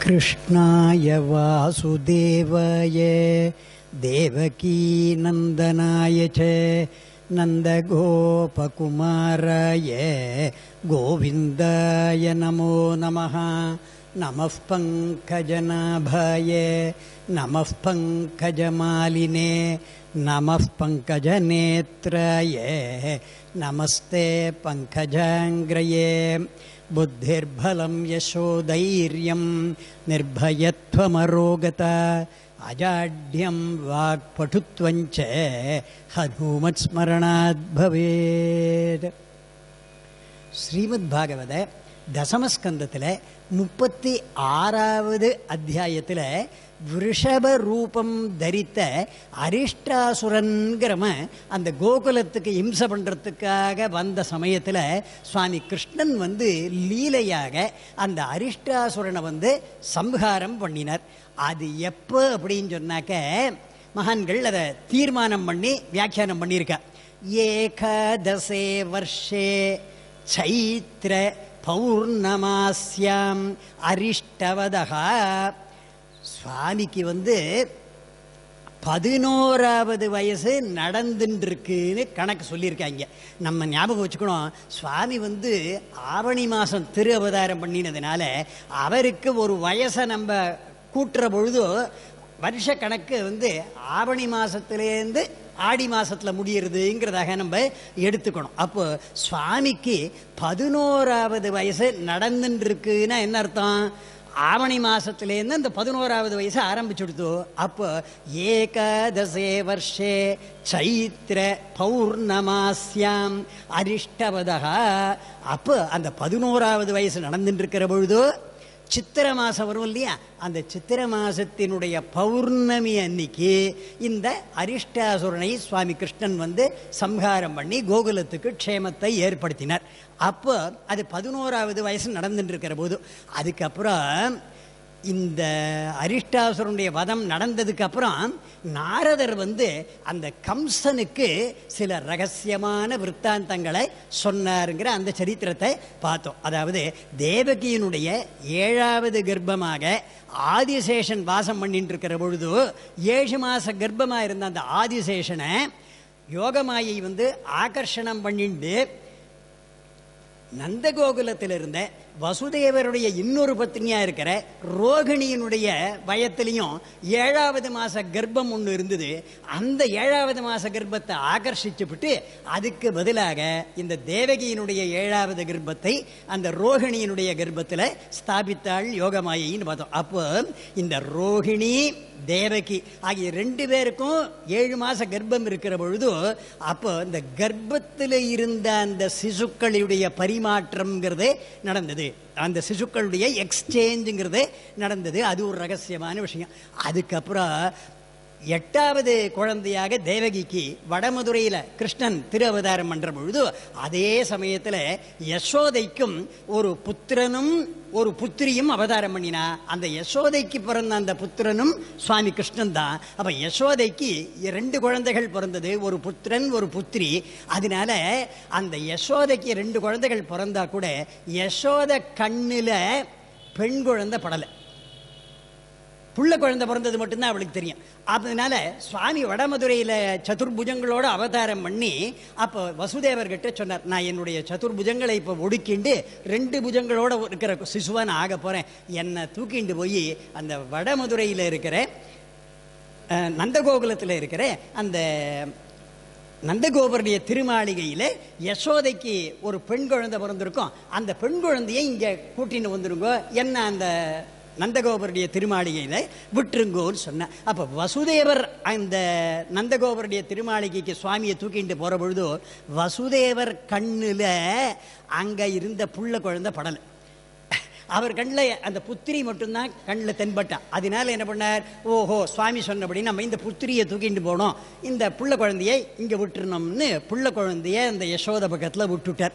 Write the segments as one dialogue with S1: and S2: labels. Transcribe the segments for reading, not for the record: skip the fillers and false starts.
S1: कृष्णाय वासुदेवाय देवकीनन्दनाय च नन्दगोपकुमाराय गोविन्दाय नमो नमः। नमः पङ्कजनाभाय नमः पङ्कजमालिने नमः पङ्कजनेत्राय नमस्ते पङ्कजाङ्ग्रये। बुद्धिर्बलं यशोधैर्यं निर्भयत्वमरोगता अजाड्यं वाक्पटुत्वञ्च हनुमत्स्मरणात् भवेत्। ஸ்ரீமத்பாகவத தசமஸ்கந்தத்தில் 36வது அத்தியாயத்தில் விருஷப ரூபம் தரித்த அரிஷ்டாசுரன்கிறவன் அந்த கோகுலத்துக்கு இம்சை பண்ணுறதுக்காக வந்த சமயத்தில் சுவாமி கிருஷ்ணன் லீலையாக அந்த அரிஷ்டாசுரனை சம்ஹாரம் பண்ணினார். அது எப்போ அப்படின்னு சொன்னாக்க மகான்கள் அதை தீர்மானம் பண்ணி வியாக்கியானம் பண்ணியிருக்கா. ஏகாதசே வர்ஷே சைத்ர பௌர்ணமாஸ்யாம் அரிஷ்டவதா. சுவாமிக்கு 11வது வயசு நடந்துருக்குன்னு கணக்கு சொல்லியிருக்காங்க. நம்ம ஞாபகம் வச்சுக்கணும், சுவாமி ஆவணி மாதம் திரு அவதாரம் பண்ணினதுனால அவருக்கு ஒரு வயசை நம்ம கூட்டுற பொழுது வருஷ கணக்கு ஆவணி மாதத்துலேருந்து ஆடி மாதத்தில் முடியறதுங்கிறதாக நம்ம எடுத்துக்கணும். அப்போ சுவாமிக்கு 11வது வயசு நடந்துருக்குன்னா என்ன அர்த்தம்? ஆவணி மாசத்திலேருந்து அந்த 11வது வயசு ஆரம்பிச்சுடுத்து. அப்போ ஏகாதசே வர்ஷே சைத்ர பௌர்ணமாஸ்யாம் அரிஷ்டவதா. அப்போ அந்த 11வது வயசு நடந்துட்டு இருக்கிற பொழுது சித்திர மாசம் வரும் இல்லையா, அந்த சித்திர மாசத்தினுடைய பௌர்ணமி அன்னைக்கு இந்த அரிஷ்டாசுரனை சுவாமி கிருஷ்ணன் சம்ஹாரம் பண்ணி கோகுலத்துக்கு க்ஷேமத்தை ஏற்படுத்தினார். அப்போ அது 11வது வயசு நடந்துட்டு இருக்கிற போது, அதுக்கப்புறம் இந்த அரிஷ்டாசுரனுடைய வதம் நடந்ததுக்கு அப்புறம் நாரதர் அந்த கம்சனுக்கு சில ரகசியமான விற்த்தாந்தங்களை சொன்னாருங்கிற அந்த சரித்திரத்தை பார்த்தோம். அதாவது தேவகியினுடைய 7வது கர்ப்பமாக ஆதிசேஷன் வாசம் பண்ணிட்டு இருக்கிற பொழுது 7 மாச கர்ப்பமாக இருந்த அந்த ஆதிசேஷனை யோகமாயை ஆகர்ஷணம் பண்ணிட்டு நந்தகோகுலத்தில் இருந்த வசுதேவருடைய இன்னொரு பத்னியா இருக்கிற ரோகிணியினுடைய வயத்திலையும் 7வது மாச கர்ப்பம் ஒன்று இருந்தது. அந்த 7வது மாச கர்ப்பத்தை ஆகர்ஷிச்சுவிட்டு அதுக்கு பதிலாக இந்த தேவகியினுடைய 7வது கர்ப்பத்தை அந்த ரோகிணியினுடைய கர்ப்பத்தில் ஸ்தாபித்தாள் யோகமாயின்னு பார்த்தோம். அப்போ இந்த ரோகிணி தேவகி ஆகிய 2 பேருக்கும் 7 மாச கர்ப்பம் இருக்கிற பொழுது அப்போ இந்த கர்ப்பத்தில் இருந்த அந்த சிசுக்களுடைய பரிமாற்றம்ங்கிறது நடந்தது. அந்த சிசுக்களுடைய எக்ஸ்சேஞ்சுங்கிறது நடந்தது. அது ஒரு ரகசியமான விஷயம். அதுக்கப்புறம் 8வது குழந்தையாக தேவகிக்கு வடமதுரையில் கிருஷ்ணன் திரு அவதாரம் பண்ற பொழுது அதே சமயத்தில் யசோதைக்கும் ஒரு புத்திரனும் ஒரு புத்திரியும் அவதாரம் பண்ணினா. அந்த யசோதைக்கு பிறந்த அந்த புத்திரனும் சுவாமி கிருஷ்ணன் தான். அப்ப யசோதைக்கு 2 குழந்தைகள் பிறந்தது, ஒரு புத்திரன் ஒரு புத்திரி. அதனால அந்த யசோதைக்கு 2 குழந்தைகள் பிறந்தா கூட யசோத கண்ணுல பெண் குழந்தை படலை, புள்ள குழந்தை பிறந்தது மட்டும்தான் அவளுக்கு தெரியும். அதனால சுவாமி வடமதுரையில் சதுர்புஜங்களோட அவதாரம் பண்ணி அப்போ வசுதேவர்கிட்ட சொன்னார், நான் என்னுடைய சதுர்புஜங்களை இப்போ ஒடுக்கிண்டு 2 புஜங்களோட இருக்கிற சிசுவா நான் ஆக போகிறேன், என்னை தூக்கிண்டு போய் அந்த வடமதுரையில் இருக்கிற நந்தகோகுலத்தில் இருக்கிற அந்த நந்தகோபருடைய திருமாளிகையில் யசோதைக்கு ஒரு பெண் குழந்தை பிறந்திருக்கும், அந்த பெண் குழந்தையை இங்கே கூட்டின்னு வந்துருங்கோ, என்ன அந்த நந்தகோபருடைய திருமாளிகையில் விட்டுருங்கோன்னு சொன்னேன். அப்போ வசுதேவர் அந்த நந்தகோபருடைய திருமாளிகைக்கு சுவாமியை தூக்கிட்டு போகிற பொழுது வசுதேவர் கண்ணில் அங்கே இருந்த புள்ள குழந்தை படலை. அவர் கண்ணில் அந்த புத்திரி மட்டும்தான் கண்ணில் தென்பட்டான். அதனால என்ன பண்ணார், ஓஹோ சுவாமி சொன்னபடி நம்ம இந்த புத்திரியை தூக்கிட்டு போனோம், இந்த புள்ள குழந்தையை இங்கே விட்டுருணும்னு புள்ள குழந்தைய அந்த யசோத பக்கத்தில் விட்டுட்டார்.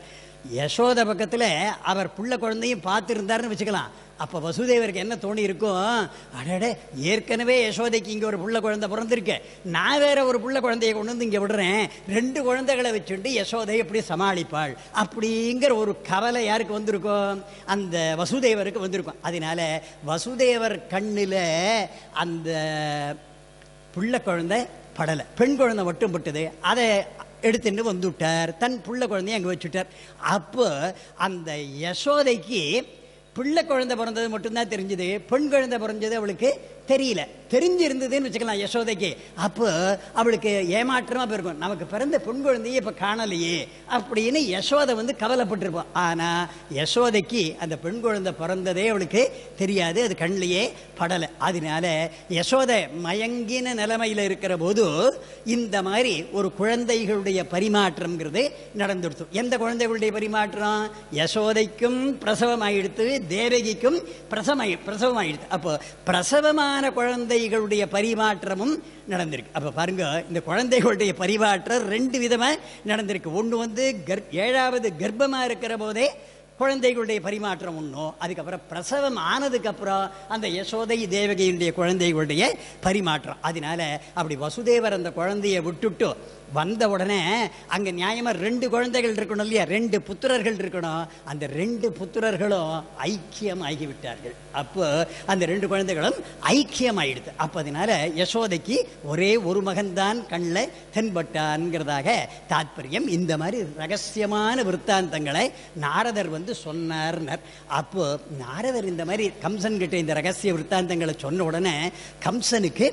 S1: யசோத பக்கத்தில் அவர் புள்ள குழந்தையும் பார்த்துருந்தாருன்னு வச்சுக்கலாம். அப்போ வசுதேவருக்கு என்ன தோணி இருக்கும், அடடே ஏற்கனவே யசோதைக்கு இங்கே ஒரு புள்ள குழந்தை பிறந்திருக்கேன், நான் வேற ஒரு புள்ள குழந்தைய கொண்டு வந்து இங்கே விடுறேன், 2 குழந்தைகளை வச்சுட்டு யசோதை எப்படி சமாளிப்பாள் அப்படிங்கிற ஒரு கவலை யாருக்கு வந்திருக்கும், அந்த வசுதேவருக்கு வந்திருக்கும். அதனால வசுதேவர் கண்ணில் அந்த புள்ள குழந்தை படலை, பெண் குழந்தை மட்டும் பட்டுது. அதை எடுத்துட்டு வந்துவிட்டார், தன் புள்ள குழந்தைய அங்கே வச்சுட்டார். அப்போ அந்த யசோதைக்கு பிள்ளை குழந்தை பிறந்தது மட்டும்தான் தெரிஞ்சது, பெண் குழந்தை பிறந்தது அவளுக்கு தெரியல. தெரிஞ்சிருந்ததுன்னு வச்சுக்கலாம் யசோதைக்கு. அப்போ அவளுக்கு ஏமாற்றமாக போயிருக்கும், நமக்கு பிறந்த பெண் குழந்தையே இப்போ காணலையே அப்படின்னு யசோதை வந்து கவலைப்பட்டிருப்போம். ஆனால் யசோதைக்கு அந்த பெண் குழந்தை பிறந்ததே அவளுக்கு தெரியாது, அது கண்ணிலேயே படலை. அதனால யசோதை மயங்கின நிலைமையில் இருக்கிற போது இந்த மாதிரி ஒரு குழந்தைகளுடைய பரிமாற்றம்ங்கிறது நடந்துடுத்து. எந்த குழந்தைகளுடைய பரிமாற்றம், யசோதைக்கும் பிரசவம் ஆகிடுத்து, தேவகிக்கும் பிரசவம் ஆகிடுது. அப்போ பிரசவமான குழந்தைகளுடைய பரிமாற்றமும் நடந்திருக்கு. அப்ப பாருங்க, இந்த குழந்தைகளுடைய பரிமாற்றம் 2 விதமா நடந்திருக்கு. ஒன்று வந்து 7வது கர்ப்பமா இருக்கிற போதே குழந்தைகளுடைய பரிமாற்றம் ஒன்றும், அதுக்கப்புறம் பிரசவம் ஆனதுக்கு அப்புறம் அந்த யசோதை தேவகியுடைய குழந்தைகளுடைய பரிமாற்றம். அதனால அப்படி வசுதேவர் அந்த குழந்தையை விட்டுட்டு வந்த உடனே அங்கே நியாயமாக 2 குழந்தைகள் இருக்கணும் இல்லையா, 2 புத்திரர்கள் இருக்கணும். அந்த 2 புத்திரர்களும் ஐக்கியம் ஆகிவிட்டார்கள். அப்போ அந்த 2 குழந்தைகளும் ஐக்கியம் ஆயிடுது. அப்போ அதனால யசோதைக்கு ஒரே ஒரு மகன்தான் கண்ணில் தென்பட்டான்ங்கிறதாக தாத்பரியம். இந்த மாதிரி ரகசியமான விற்த்தாந்தங்களை நாரதர் வந்து சொன்னார்னர். அப்போ நாரதர் இந்த மாதிரி கம்சன் கிட்ட இந்த ரகசிய விற்த்தாந்தங்களை சொன்ன உடனே கம்சனுக்கு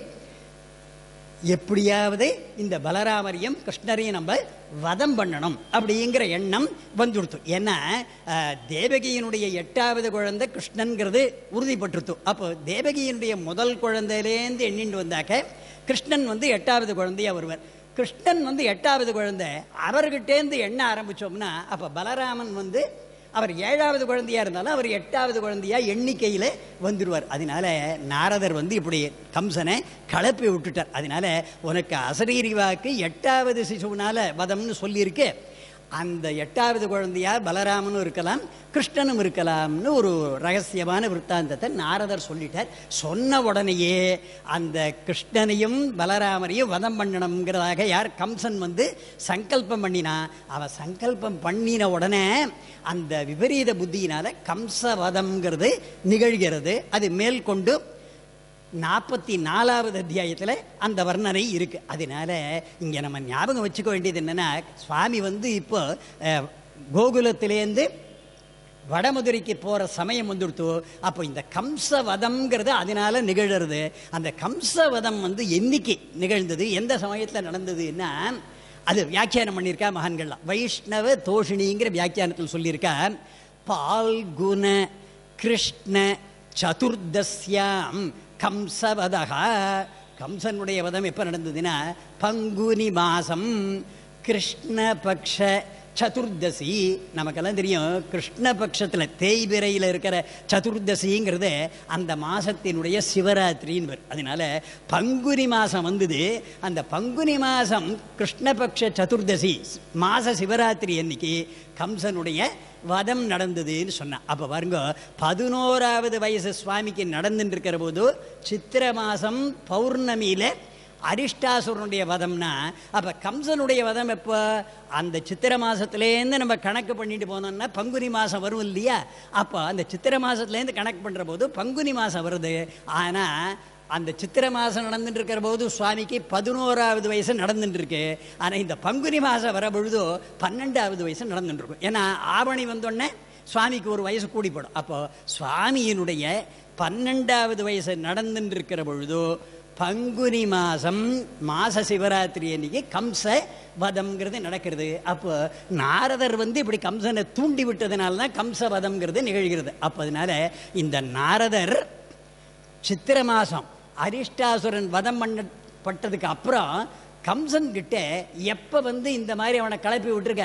S1: எப்படியாவது இந்த பலராமரையும் கிருஷ்ணரையும் நம்ம வதம் பண்ணணும் அப்படிங்கிற எண்ணம் வந்துடுத்து. ஏன்னா தேவகியினுடைய 8வது குழந்தை கிருஷ்ணன்கிறது உறுதிப்பட்டுருத்து. அப்போ தேவகியினுடைய முதல் குழந்தையிலேருந்து எண்ணிட்டு வந்தாக்க கிருஷ்ணன் வந்து 8வது குழந்தையா வருவார். கிருஷ்ணன் வந்து 8வது குழந்தை, அவர்கிட்டேருந்து எண்ண ஆரம்பித்தோம்னா அப்போ பலராமன் வந்து அவர் 7வது குழந்தையா இருந்தாலும் அவர் 8வது குழந்தையா எண்ணிக்கையில் வந்துடுவார். அதனால நாரதர் வந்து இப்படி கம்சனை கலப்பி விட்டுட்டார். அதனால உனக்கு அசரீரி வாக்கு 8வது சிசுனால வதம்னு சொல்லியிருக்கு, அந்த 8வது குழந்தையா பலராமனும் இருக்கலாம் கிருஷ்ணனும் இருக்கலாம்னு ஒரு ரகசியமான விற்த்தாந்தத்தை நாரதர் சொல்லிட்டார். சொன்ன உடனேயே அந்த கிருஷ்ணனையும் பலராமரையும் வதம் பண்ணணுங்கிறதாக யார் கம்சன் வந்து சங்கல்பம் பண்ணினா, அவன் சங்கல்பம் பண்ணின உடனே அந்த விபரீத புத்தியினால கம்சவதம்ங்கிறது நிகழ்கிறது. அது மேற்கொண்டு 44வது அத்தியாயத்தில் அந்த வர்ணனை இருக்கு. அதனால இங்கே நம்ம ஞாபகம் வச்சுக்க வேண்டியது என்னன்னா, சுவாமி வந்து இப்போ கோகுலத்திலேருந்து வடமதுரைக்கு போகிற சமயம் வந்துடுத்து. அப்போ இந்த கம்சவதம்ங்கிறது அதனால நிகழ்கிறது. அந்த கம்சவதம் வந்து என்னைக்கு நிகழ்ந்தது, எந்த சமயத்தில் நடந்ததுன்னா, அது வியாக்கியானம் பண்ணியிருக்கா மகான்கள்லாம். வைஷ்ணவ தோஷினிங்கிற வியாக்கியானத்தில் சொல்லியிருக்கா, பால்குண கிருஷ்ண சதுர்தஸ்யாம் கம்சவதா. கம்சனுடைய வதம் எப்போ நடந்ததுன்னா பங்குனி மாசம் கிருஷ்ணபக்ஷ சதுர்தசி. நமக்கெல்லாம் தெரியும், கிருஷ்ணபக்ஷத்தில் தேய்பிரையில் இருக்கிற சதுர்தசிங்கிறது அந்த மாசத்தினுடைய சிவராத்திரின்னு வரும். அதனால பங்குனி மாதம் வந்தது. அந்த பங்குனி மாதம் கிருஷ்ணபக்ஷ சதுர்தசி மாச சிவராத்திரி அன்னைக்கு கம்சனுடைய வதம் நடந்ததுன்னு சொன்னான். அப்போ பாருங்க, 11வது வயசு சுவாமிக்கு நடந்துட்டு இருக்கிற போது சித்திர மாதம் பௌர்ணமியில் அரிஷ்டாசுரனுடைய வதம்னா, அப்போ கம்சனுடைய வதம் எப்போ, அந்த சித்திர மாதத்துலேருந்து நம்ம கணக்கு பண்ணிட்டு போனோம்னா பங்குனி மாதம் வரும் இல்லையா. அப்போ அந்த சித்திர மாதத்துலேருந்து கணக்கு பண்ணுற போது பங்குனி மாதம் வருது. ஆனால் அந்த சித்திர மாதம் நடந்துட்டு இருக்கிற போது சுவாமிக்கு 11வது வயசு நடந்துட்டு இருக்கு. ஆனால் இந்த பங்குனி மாதம் வர பொழுதோ 12வது வயசு நடந்துட்டு இருக்கும். ஏன்னா ஆவணி வந்தோடனே சுவாமிக்கு ஒரு வயசு கூடிப்படும். அப்போ சுவாமியினுடைய 12வது வயசு நடந்துட்டு இருக்கிற பொழுதோ பங்குனி மாதம் மாச சிவராத்திரி அன்னைக்கு கம்ச வதம்ங்கிறது நடக்கிறது. அப்போ நாரதர் வந்து இப்படி கம்சனை தூண்டி விட்டதுனால தான் கம்ச வதம்ங்கிறது நிகழ்கிறது. அப்போ அதனால இந்த நாரதர் சித்திர மாதம் அரிஷ்டாசுரன் வதம் பண்ணப்பட்டதுக்கு அப்புறம் கம்சன் கிட்ட எப்போ வந்து இந்த மாதிரி அவனை கிளப்பி விட்டுருக்கார்,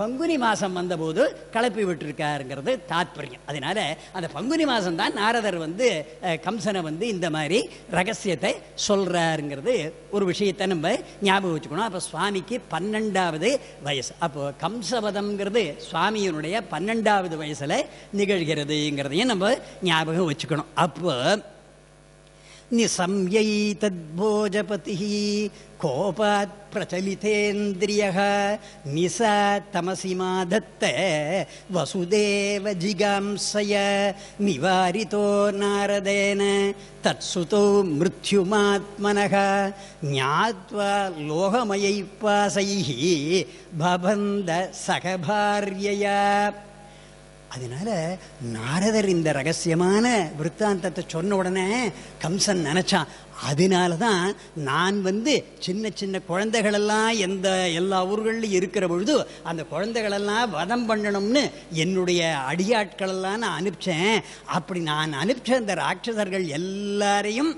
S1: பங்குனி மாதம் வந்தபோது கிளப்பி விட்டுருக்காருங்கிறது தாத்பரியம். அதனால அந்த பங்குனி மாதம் தான் நாரதர் வந்து கம்சனை வந்து இந்த மாதிரி ரகசியத்தை சொல்கிறாருங்கிறது ஒரு விஷயத்தை நம்ம ஞாபகம் வச்சுக்கணும். அப்போ சுவாமிக்கு 12வது வயசு. அப்போ கம்சவதம்ங்கிறது சுவாமியினுடைய 12வது வயசில் நிகழ்கிறதுங்கிறதையும் நம்ம ஞாபகம் வச்சுக்கணும். அப்போ நிசம்யை தத்போஜபதி கோபாத் பிரச்சலிதேந்திரியः நிசா தமசி மாதத்த வசுதேவ ஜிகாம்சய நிவாரிதோ நாரதேன தத்சுதோ மிருத்யுமாத்மனः ஞாத்வா லோகமயை பாசைஹி பபந்த சகபாரியயா. அதனால நாரதர் இந்த ரகசியமான விற்த்தாந்தத்தை சொன்ன உடனே கம்சன் நினைச்சான், அதனால தான் நான் வந்து சின்ன சின்ன குழந்தைகளெல்லாம் எல்லா ஊர்கள்லையும் இருக்கிற பொழுது அந்த குழந்தைகளெல்லாம் வதம் பண்ணணும்னு என்னுடைய அடியாட்களெல்லாம் நான் அனுப்பிச்சேன். அப்படி நான் அனுப்பிச்ச அந்த ராட்சசர்கள் எல்லாரையும்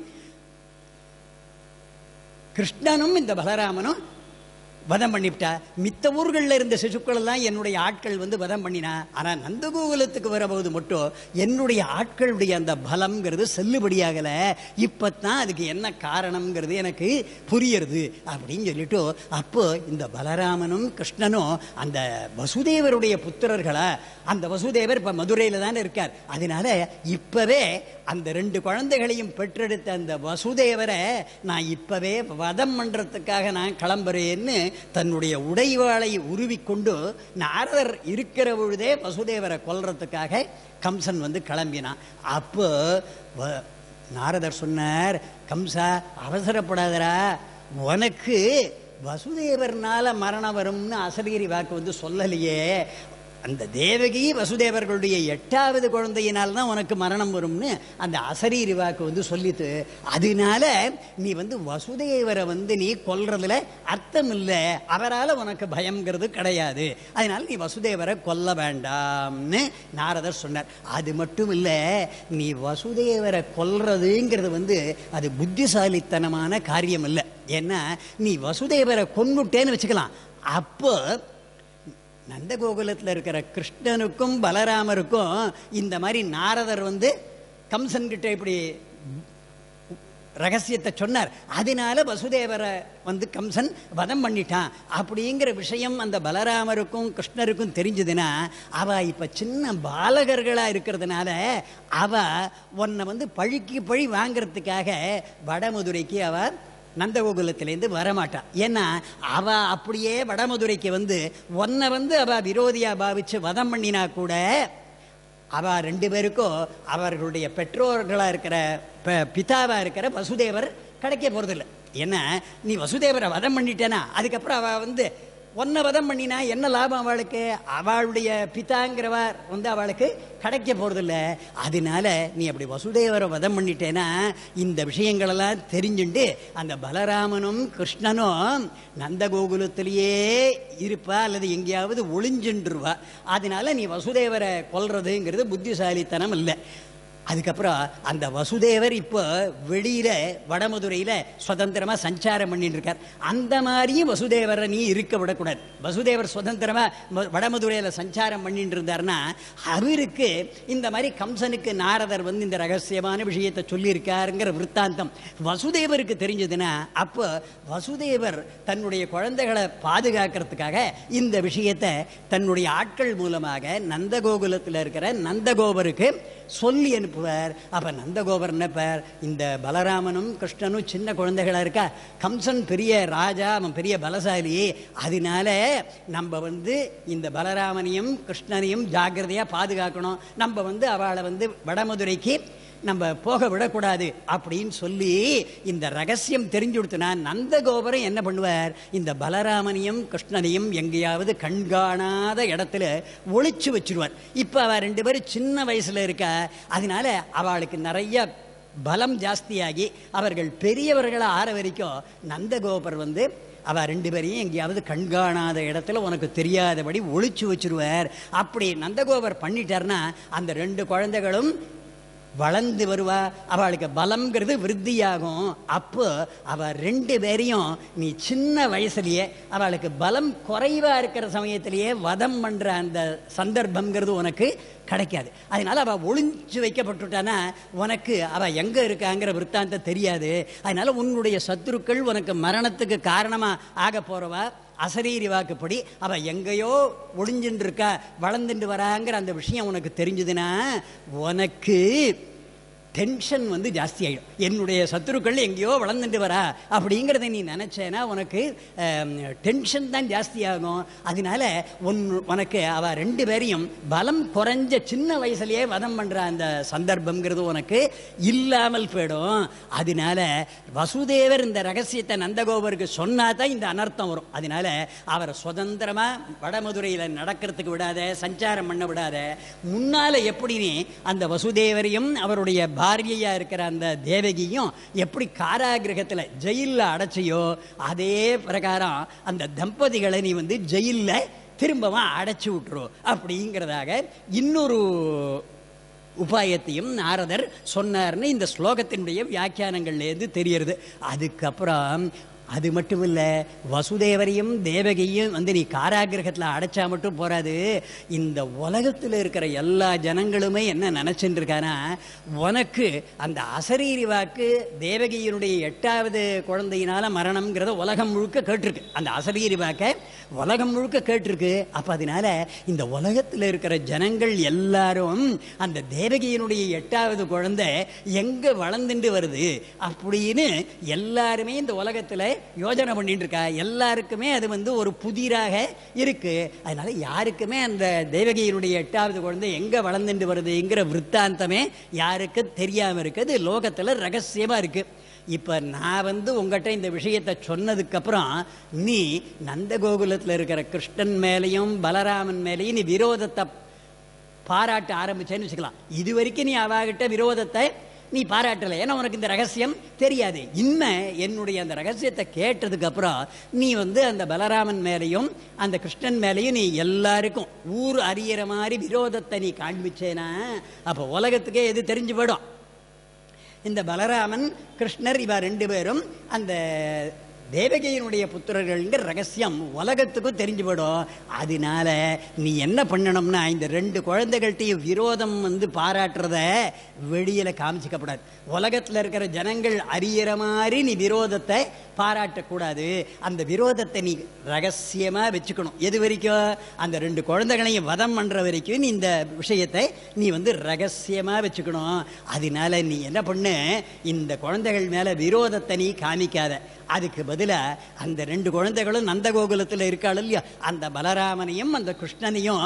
S1: கிருஷ்ணனும் இந்த பலராமனும் வதம் பண்ணிவிட்டா. மித்த ஊர்களில் இருந்த சிசுக்கள் எல்லாம் என்னுடைய ஆட்கள் வந்து வதம் பண்ணினா. ஆனால் நந்தகோகுலத்துக்கு வரபோது மட்டும் என்னுடைய ஆட்களுடைய அந்த பலம்ங்கிறது செல்லுபடியாகலை. இப்போத்தான் அதுக்கு என்ன காரணம்ங்கிறது எனக்கு புரியுறது அப்படின்னு சொல்லிட்டு, அப்போ இந்த பலராமனும் கிருஷ்ணனும் அந்த வசுதேவருடைய புத்திரர்களா, அந்த வசுதேவர் இப்போ மதுரையில் தானே இருக்கார். அதனால இப்பவே அந்த 2 குழந்தைகளையும் பெற்றெடுத்த அந்த வசுதேவரை நான் இப்பவே வதம் பண்றதுக்காக நான் கிளம்புறேன்னு தன்னுடைய உடைவாளை உருவிக்கொண்டு நாரதர் இருக்கிற பொழுதே வசுதேவரை கொல்றதுக்காக கம்சன் வந்து கிளம்பினான். அப்போ நாரதர் சொன்னார், கம்சா அவசரப்படாதரா, உனக்கு வசுதேவர்னால மரணம் வரும்னு அசரீரி வாக்கு வந்து சொல்லலையே. அந்த தேவகி வசுதேவர்களுடைய 8வது குழந்தையினால்தான் உனக்கு மரணம் வரும்னு அந்த அசரீரி வாக்கு வந்து சொல்லிட்டு, அதனால நீ வந்து வசுதேவரை வந்து நீ கொல்றதுல அர்த்தம் இல்லை, அவரால் உனக்கு பயம்ங்கிறது கிடையாது, அதனால நீ வசுதேவரை கொல்ல வேண்டாம்னு நாரதர் சொன்னார். அது மட்டும் இல்லை, நீ வசுதேவரை கொல்றதுங்கிறது வந்து அது புத்திசாலித்தனமான காரியம் இல்லை. ஏன்னா நீ வசுதேவரை கொன்னுட்டேன்னு வச்சுக்கலாம். அப்போ நந்தகோகுலத்தில் இருக்கிற கிருஷ்ணனுக்கும் பலராமருக்கும் இந்த மாதிரி நாரதர் வந்து கம்சன்கிட்ட இப்படி ரகசியத்தை சொன்னார். அதனால வசுதேவரை வந்து கம்சன் வதம் பண்ணிட்டான் அப்படிங்கிற விஷயம் அந்த பலராமருக்கும் கிருஷ்ணருக்கும் தெரிஞ்சதுன்னா, அவ இப்ப சின்ன பாலகர்களா இருக்கிறதுனால அவ உன்னை வந்து பழிக்கு பழி வாங்கிறதுக்காக வடமதுரைக்கு அவ நந்தகோகுலத்திலேருந்து வரமாட்டான். ஏன்னா அவ அப்படியே வடமதுரைக்கு வந்து உன்னை வந்து அவ விரோதியா பாவிச்சு வதம் பண்ணினா கூட அவ 2 பேருக்கும் அவர்களுடைய பெற்றோர்களா இருக்கிற பிதாவா இருக்கிற வசுதேவர் கிடைக்க போறதில்லை. ஏன்னா நீ வசுதேவரை வதம் பண்ணிட்டேனா அதுக்கப்புறம் அவ வந்து ஒன்ன வதம் பண்ணினா என்ன லாபம் அவளுக்கு? அவளுடைய பிதாங்கிறவர் வந்து அவளுக்கு கிடைக்க போறதில்லை. அதனால நீ அப்படி வசுதேவரை வதம் பண்ணிட்டேன்னா இந்த விஷயங்களெல்லாம் தெரிஞ்சுட்டு அந்த பலராமனும் கிருஷ்ணனும் நந்தகோகுலத்திலேயே இருப்பா அல்லது எங்கேயாவது ஒளிஞ்சுருவா. அதனால நீ வசுதேவரை கொல்றதுங்கிறது புத்திசாலித்தனம் இல்லை. அதுக்கப்புறம் அந்த வசுதேவர் இப்போ வெளியில வடமதுரையில சுதந்திரமா சஞ்சாரம் பண்ணிட்டு இருக்கார். அந்த மாதிரியும் வசுதேவரை நீ இருக்க விடக்கூடாது. வசுதேவர் சுதந்திரமா வடமதுரையில சஞ்சாரம் பண்ணிட்டு இருந்தார்னா அவருக்கு இந்த மாதிரி கம்சனுக்கு நாரதர் வந்து இந்த ரகசியமான விஷயத்தை சொல்லியிருக்காருங்கிற விற்த்தாந்தம் வசுதேவருக்கு தெரிஞ்சதுன்னா அப்போ வசுதேவர் தன்னுடைய குழந்தைகளை பாதுகாக்கிறதுக்காக இந்த விஷயத்தை தன்னுடைய ஆட்கள் மூலமாக நந்தகோகுலத்தில் இருக்கிற நந்தகோபருக்கு சொல்லி அனுப்புவார். அப்ப நந்தகோபர் நினைப்பார், இந்த பலராமனும் கிருஷ்ணனும் சின்ன குழந்தைகளா இருக்கா, கம்சன் பெரிய ராஜா, அவன் பெரிய பலசாலி, அதனால நம்ம வந்து இந்த பலராமனையும் கிருஷ்ணனையும் ஜாக்கிரதையா பாதுகாக்கணும், நம்ம வந்து அவளை வந்து வடமதுரைக்கு நம்ம போக விடக்கூடாது அப்படின்னு சொல்லி இந்த ரகசியம் தெரிஞ்சு கொடுத்தனா நந்தகோபுரம் என்ன பண்ணுவார், இந்த பலராமனையும் கிருஷ்ணனையும் எங்கேயாவது கண்காணாத இடத்துல ஒளிச்சு வச்சிருவார். இப்ப அவ 2 பேரும் சின்ன வயசுல இருக்கா, அதனால அவளுக்கு நிறைய பலம் ஜாஸ்தியாகி அவர்கள் பெரியவர்களை ஆற வரைக்கும் நந்தகோபர் வந்து அவ 2 பேரையும் எங்கேயாவது கண்காணாத இடத்துல உனக்கு தெரியாதபடி ஒளிச்சு வச்சிருவார். அப்படி நந்தகோபர் பண்ணிட்டார்னா அந்த 2 குழந்தைகளும் வளர்ந்து வருவா, அவளுக்கு பலம்ங்கிறது விருத்தியாகும். அப்போ அவள் 2 பேரையும் நீ சின்ன வயசுலேயே அவளுக்கு பலம் குறைவாக இருக்கிற சமயத்திலேயே வதம் பண்ணுற அந்த சந்தர்ப்பங்கிறது உனக்கு கிடைக்காது. அதனால அவள் ஒளிஞ்சு வைக்கப்பட்டுட்டானா உனக்கு அவள் எங்கே இருக்காங்கிற விற்த்தாந்தம் தெரியாது. அதனால உன்னுடைய சத்துருக்கள் உனக்கு மரணத்துக்கு காரணமாக ஆக போகிறவா அசரீரி வாக்குப்படி அவள் எங்கேயோ ஒளிஞ்சுட்டு இருக்கா, வளர்ந்துட்டு வராங்கிற அந்த விஷயம் உனக்கு தெரிஞ்சதுன்னா உனக்கு டென்ஷன் ஜாஸ்தி ஆகிடும். என்னுடைய சத்துருக்கள் எங்கேயோ வளர்ந்துட்டு வரா அப்படிங்கிறத நீ நினச்சேன்னா உனக்கு டென்ஷன் தான் ஜாஸ்தி ஆகும். அதனால உனக்கு அவள் 2 பேரையும் பலம் குறைஞ்ச சின்ன வயசுலேயே வதம் பண்ணுற அந்த சந்தர்ப்பங்கிறது உனக்கு இல்லாமல் போயிடும். அதனால வசுதேவர் இந்த ரகசியத்தை நந்தகோபருக்கு சொன்னா தான் இந்த அனர்த்தம் வரும். அதனால அவரை சுதந்திரமாக வடமதுரையில் நடக்கிறதுக்கு விடாத, சஞ்சாரம் பண்ண விடாத. முன்னால் எப்படி நீ அந்த வசுதேவரையும் அவருடைய பாரியையா இருக்கிற அந்த தேவகியும் எப்படி காராகிரகத்தில் ஜெயிலில் அடைச்சியோ அதே பிரகாரம் அந்த தம்பதிகளை நீ ஜெயிலில் திரும்பவும் அடைச்சி விட்டுரும் அப்படிங்கிறதாக இன்னொரு உபாயத்தையும் நாரதர் சொன்னார்னு இந்த ஸ்லோகத்தினுடைய வியாக்கியானங்கள்லேருந்து தெரியுது. அதுக்கப்புறம் அது மட்டும் இல்லை, வசுதேவரையும் தேவகையும் நீ காராகிரகத்தில் அடைச்சா மட்டும் போராது. இந்த உலகத்தில் இருக்கிற எல்லா ஜனங்களுமே என்ன நினச்சிட்டு இருக்கானா, உனக்கு அந்த அசரீரி வாக்கு தேவகியினுடைய 8வது குழந்தையினால மரணம்ங்கிறத உலகம் முழுக்க கேட்டிருக்கு. அந்த அசரீரி வாக்கை உலகம் முழுக்க கேட்டிருக்கு. அப்போ அதனால இந்த உலகத்தில் இருக்கிற ஜனங்கள் எல்லாரும் அந்த தேவகியினுடைய 8வது குழந்தை எங்கே வளர்ந்துட்டு வருது அப்படின்னு எல்லாருமே இந்த உலகத்தில் யோஜனை பண்ணிட்டு இருக்கா. எல்லாருக்குமே அது ஒரு புதிராக இருக்கு. அதனால யாருக்குமே அந்த தேவகியினுடைய 8வது குழந்தை எங்க வளர்ந்துட்டு வருதுங்கிற விற்த்தாந்தமே யாருக்கு தெரியாம இருக்குது. லோகத்துல ரகசியமா இருக்கு. இப்ப நான் உங்ககிட்ட இந்த விஷயத்தை சொன்னதுக்கு அப்புறம் நீ நந்தகோகுலத்தில் இருக்கிற கிருஷ்ணன் மேலையும் பலராமன் மேலையும் நீ விரோதத்தை பாராட்ட ஆரம்பிச்சேன்னு வச்சுக்கலாம். இது வரைக்கும் நீ அவகிட்ட விரோதத்தை நீ பாராட்டலை, ஏன்னா உனக்கு இந்த ரகசியம் தெரியாது. இன்னும் என்னுடைய அந்த ரகசியத்தை கேட்டதுக்கு அப்புறம் நீ அந்த பலராமன் மேலையும் அந்த கிருஷ்ணன் மேலையும் நீ எல்லாருக்கும் ஊர் அறியிற மாதிரி விரோதத்தை நீ காண்பிச்சேனா அப்போ உலகத்துக்கே எது தெரிஞ்சு போயிடும். இந்த பலராமன் கிருஷ்ணர் இவ 2 பேரும் அந்த தேவகியினுடைய புத்திரர்கள்ங்கிற ரகசியம் உலகத்துக்கும் தெரிஞ்சு போடும். அதனால நீ என்ன பண்ணணும்னா இந்த 2 குழந்தைகள்கிட்டையும் விரோதம் பாராட்டுறத வெளியில காமிச்சிக்கப்படாது. உலகத்தில் இருக்கிற ஜனங்கள் அறியிற மாதிரி நீ விரோதத்தை பாராட்டக்கூடாது. அந்த விரோதத்தை நீ ரகசியமா வச்சுக்கணும். எது வரைக்கும்? அந்த 2 குழந்தைகளையும் வதம் பண்ற வரைக்கும் நீ இந்த விஷயத்தை நீ ரகசியமா வச்சுக்கணும். அதனால நீ என்ன பண்ணு, இந்த குழந்தைகள் மேல விரோதத்தை நீ காமிக்காத. அதுக்கு பதிலா அந்த 2 குழந்தைகளும் நந்தகோகுலத்தில் இருக்காள் இல்லையா, அந்த பலராமனையும் அந்த கிருஷ்ணனையும்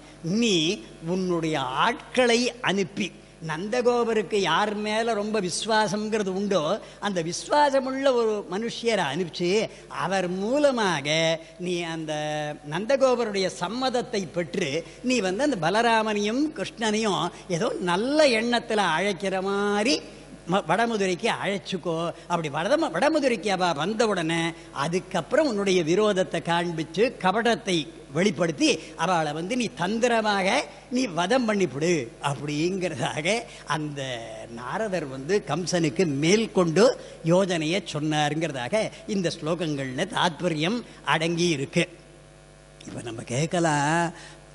S1: நீ உன்னுடைய ஆட்களை அனுப்பி நந்தகோபருக்கு யார் மேல ரொம்ப விசுவாசம்ங்கிறது உண்டோ அந்த விசுவாசமுள்ள ஒரு மனுஷியரை அனுப்பிச்சு அவர் மூலமாக நீ அந்த நந்தகோபருடைய சம்மதத்தை பெற்று நீ அந்த பலராமனையும் கிருஷ்ணனையும் ஏதோ நல்ல எண்ணத்தில் அழைக்கிற மாதிரி வடமதுரைக்கு அழைச்சிக்கோ. அப்படி வடமதுரைக்கு அவ வந்த உடனே அதுக்கப்புறம் உன்னுடைய விரோதத்தை காண்பிச்சு கபடத்தை வெளிப்படுத்தி அவளை நீ தந்திரமாக நீ வதம் பண்ணிவிடு அப்படிங்கிறதாக அந்த நாரதர் கம்சனுக்கு மேற்கொண்டு யோஜனையை சொன்னாருங்கிறதாக இந்த ஸ்லோகங்கள்ல தாத்பரியம் அடங்கி இருக்கு. இப்ப நம்ம கேட்கலாம்,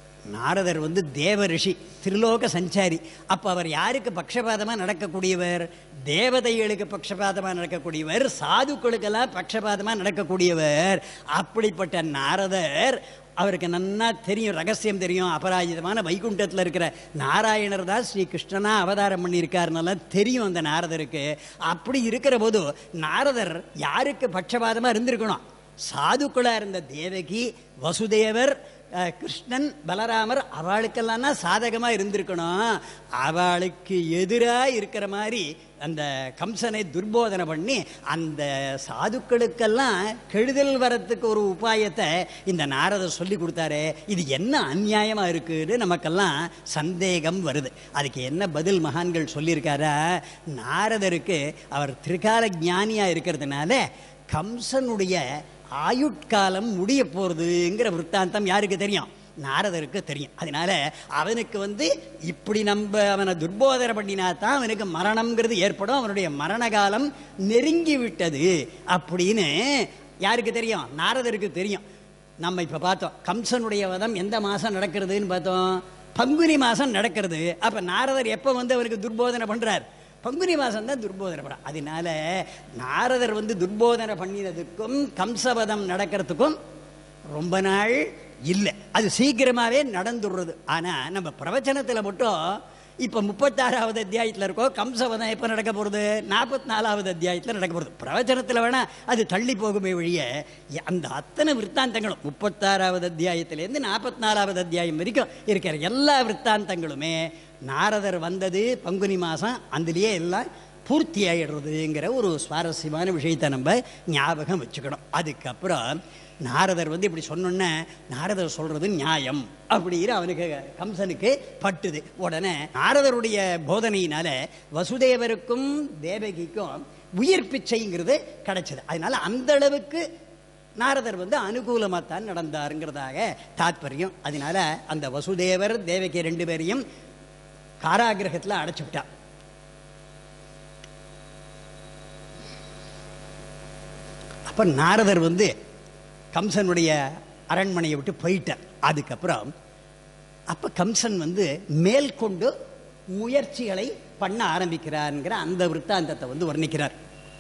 S1: நாரதர் தேவ ரிஷி, திரிலோக சஞ்சாரி. அப்போ அவர் யாருக்கு பட்சபாதமாக நடக்கக்கூடியவர்? தேவதைகளுக்கு பட்சபாதமாக நடக்கக்கூடியவர், சாதுக்களுக்கெல்லாம் பட்சபாதமாக நடக்கக்கூடியவர். அப்படிப்பட்ட நாரதர் அவருக்கு நன்னா தெரியும், ரகசியம் தெரியும். அபராஜிதமான வைகுண்டத்தில் இருக்கிற நாராயணர் தான் ஸ்ரீ கிருஷ்ணனா அவதாரம் பண்ணியிருக்காருனால தெரியும் அந்த நாரதருக்கு. அப்படி இருக்கிற போது நாரதர் யாருக்கு பட்சபாதமாக இருந்திருக்கணும்? சாதுக்களாக இருந்த தேவகி, வசுதேவர், கிருஷ்ணன், பலராமர் அவளுக்கெல்லாம் சாதகமாக இருந்திருக்கணும். அவளுக்கு எதிராக இருக்கிற மாதிரி அந்த கம்சனை துர்போதனை பண்ணி அந்த சாதுக்களுக்கெல்லாம் கெடுதல் வரத்துக்கு ஒரு உபாயத்தை இந்த நாரதர் சொல்லி கொடுத்தாரு. இது என்ன அநியாயமாக இருக்குன்னு நமக்கெல்லாம் சந்தேகம் வருது. அதுக்கு என்ன பதில் மகான்கள் சொல்லியிருக்காரா? நாரதருக்கு அவர் திரிகால ஞானியாக இருக்கிறதுனால கம்சனுடைய ஆயுட்காலம் முடிய போறதுங்கிற விற்த்தாந்தம் யாருக்கு தெரியும்? நாரதருக்கு தெரியும். அதனால அவனுக்கு இப்படி நம்ம அவனை துர்போதனை பண்ணினா தான் அவனுக்கு மரணம்ங்கிறது ஏற்படும், அவனுடைய மரண காலம் நெருங்கி விட்டது அப்படின்னு யாருக்கு தெரியும்? நாரதருக்கு தெரியும். நம்ம இப்ப பார்த்தோம் கம்சனுடைய வதம் எந்த மாசம் நடக்கிறதுன்னு பார்த்தோம், பங்குனி மாசம் நடக்கிறது. அப்ப நாரதர் எப்ப அவருக்கு துர்போதனை பண்றார்? பங்குனி மாசம் தான் துர்போதனை பண்றார். அதனால நாரதர் துர்போதனை பண்ணினதுக்கும் கம்சவதம் நடக்கிறதுக்கும் ரொம்ப நாள் இல்லை, அது சீக்கிரமாவே நடந்துடுறது. ஆனா நம்ம பிரவச்சனத்துல மட்டும் இப்ப 36வது அத்தியாயத்தில் இருக்கோம், கம்சவதம் எப்ப நடக்க போறது? 44வது அத்தியாயத்தில் நடக்க போறது. பிரவச்சனத்தில் வேணா அது தள்ளி போகுமே வழிய அந்த அத்தனை விற்த்தாந்தங்களும் 36வது அத்தியாயத்திலேருந்து 44வது அத்தியாயம் வரைக்கும் இருக்கிற எல்லா விற்த்தாந்தங்களுமே நாரதர் வந்தது பங்குனி மாசம், அதுலேயே எல்லாம் பூர்த்தி ஆயிடுறதுங்கிற ஒரு சுவாரஸ்யமான விஷயத்தை நம்ம ஞாபகம் வச்சுக்கணும். அதுக்கப்புறம் நாரதர் இப்படி சொன்னோன்னே நாரதர் சொல்றது நியாயம் அப்படிங்கிற அவனுக்கு கம்சனுக்கு பட்டுது. உடனே நாரதருடைய போதனையினால வசுதேவருக்கும் தேவகிக்கும் உயிர் பிச்சைங்கிறது கிடைச்சது. அதனால அந்த அளவுக்கு நாரதர் அனுகூலமாகத்தான் நடந்தாருங்கிறதாக தாத்பரியம். அதனால அந்த வசுதேவர் தேவகி 2 பேரையும் காராகிரகத்தில் அடைச்சு விட்டார். அப்ப நாரதர் கம்சனுடைய அரண்மனையை விட்டு போயிட்டார். அதுக்கப்புறம் அப்ப கம்சன் மேற்கொண்டு முயற்சிகளை பண்ண ஆரம்பிக்கிறார்ங்கிற அந்த விற்த்தாந்தத்தை வர்ணிக்கிறார்.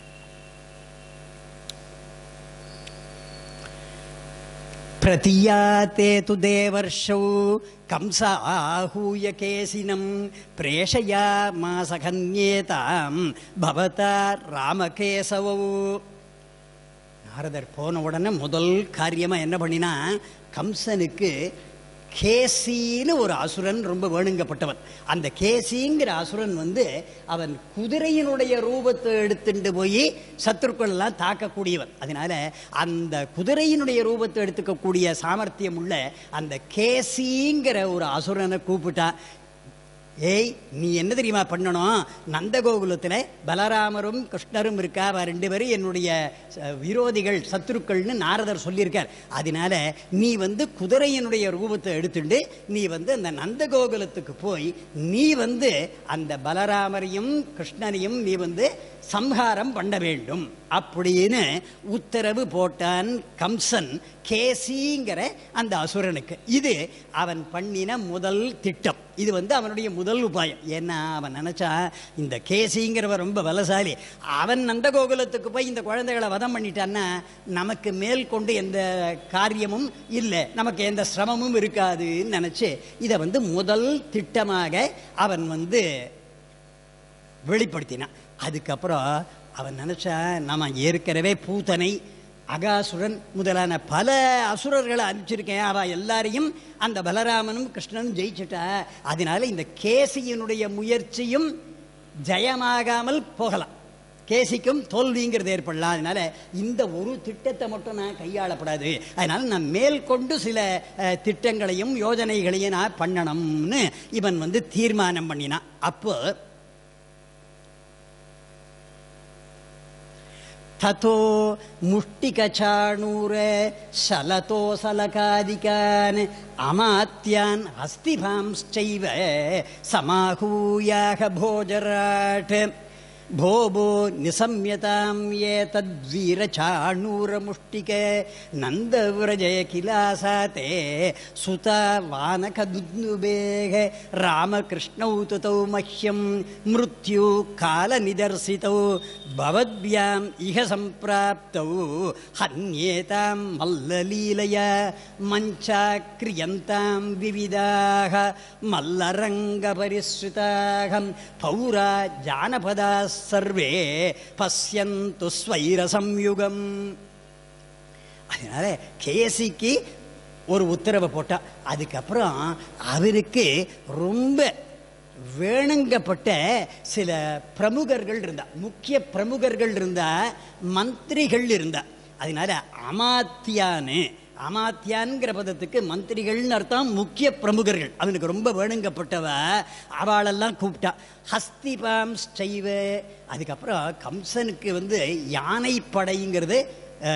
S1: பிரதியாதே து தேவர்ஷௌ கம்ச ஆஹூய கேசினம் பிரேஷயாமாஸ கன்யேதாம் பவதா ராமகேசவௌ. நாரதர் போன உடனே முதல் காரியமா என்ன பண்ணினா, கம்சனுக்கு கேசின்னு ஒரு அசுரன் ரொம்ப வேணுங்கப்பட்டவன். அந்த கேசிங்கிற அசுரன் அவன் குதிரையினுடைய ரூபத்தை எடுத்துட்டு போய் சத்துருக்கள் எல்லாம் தாக்கக்கூடியவன். அதனால அந்த குதிரையினுடைய ரூபத்தை எடுத்துக்கக்கூடிய சாமர்த்தியம் உள்ள அந்த கேசிங்கிற ஒரு அசுரனை கூப்பிட்டா, ஏய் நீ என்ன தெரியுமா பண்ணணும், நந்தகோகுலத்தில் பலராமரும் கிருஷ்ணரும் இருக்கா, அவ 2 பேரும் என்னுடைய விரோதிகள் சத்துருக்கள்னு நாரதர் சொல்லியிருக்கார். அதனால நீ குதிரையினுடைய ரூபத்தை எடுத்துட்டு நீ அந்த நந்தகோகுலத்துக்கு போய் நீ அந்த பலராமரையும் கிருஷ்ணனையும் நீ சம்ஹாரம் பண்ண வேண்டும் அப்படின்னு உத்தரவு போட்டான் கம்சன் கேசிங்கிற அந்த அசுரனுக்கு. இது அவன் பண்ணின முதல் திட்டம். இது அவனுடைய முதல் உபாயம். ஏன்னா அவன் நினைச்சா இந்த கேசிங்கிறவன் ரொம்ப பலசாலி, அவன் நந்தகோகுலத்துக்கு போய் இந்த குழந்தைகளை வதம் பண்ணிட்டான்னா நமக்கு மேல் கொண்டு எந்த காரியமும் இல்லை, நமக்கு எந்த சிரமமும் இருக்காதுன்னு நினைச்சு இதை முதல் திட்டமாக அவன் வெளிப்படுத்தினான். அதுக்கப்புறம் அவன் நினைச்சா நம்ம ஏற்கனவே பூதனை அகாசுரன் முதலான பல அசுரர்களை அனுப்பிச்சிருக்கேன், அவ எல்லாரையும் அந்த பலராமனும் கிருஷ்ணனும் ஜெயிச்சுட்டா, அதனால இந்த கேசியினுடைய முயற்சியும் ஜெயமாகாமல் போகலாம், கேசிக்கும் தோல்விங்கிறது ஏற்படலாம். அதனால இந்த ஒரு திட்டத்தை மட்டும் நான் கையாளப்படாது, அதனால நான் மேற்கொண்டு சில திட்டங்களையும் யோஜனைகளையும் நான் பண்ணணும்னு இவன் தீர்மானம் பண்ணினான். அப்போ ததோ முஷ்டிகச்சாணூர சலதோ சலகாதிகான் அமாத்யான் ஹஸ்திபாம்ச்சைவ சமாஹூயாக போஜராட் भोबो निसम्यतां ये तद्वीरचाणूरमुष्टिके नन्दव्रजय किलासाते सुता वानकदुद्नुबेः रामकृष्णौ तुतौ मह्यं मृत्यु कालनिदर्शितौ भवद्भ्याम् इह सम्प्राप्तौ हन्येतां मल्ललीलया मञ्चाक्रियन्तां विविधाः मल्लरङ्गपरिश्रिताः पौरा जानपदा சர்வே பஸ்யந்து ஸ்வைர சம்யுகம். அதனால கேசிக்கு ஒரு உத்தரவை போட்டா. அதுக்கப்புறம் அவருக்கு ரொம்ப வேணுங்கப்பட்ட சில பிரமுகர்கள் இருந்தா, முக்கிய பிரமுகர்கள் இருந்தா, மந்திரிகள் இருந்தா. அதனால அமாத்தியான்கிற பதத்துக்கு மந்திரிகள்னு அர்த்தம், முக்கிய பிரமுகர்கள். அவனுக்கு ரொம்ப வேணுங்கப்பட்டவ அவளெல்லாம் கூப்பிட்டா. ஹஸ்திபாம் ஸ்டைவ. அதுக்கப்புறம் கம்சனுக்கு யானை படைங்கிறது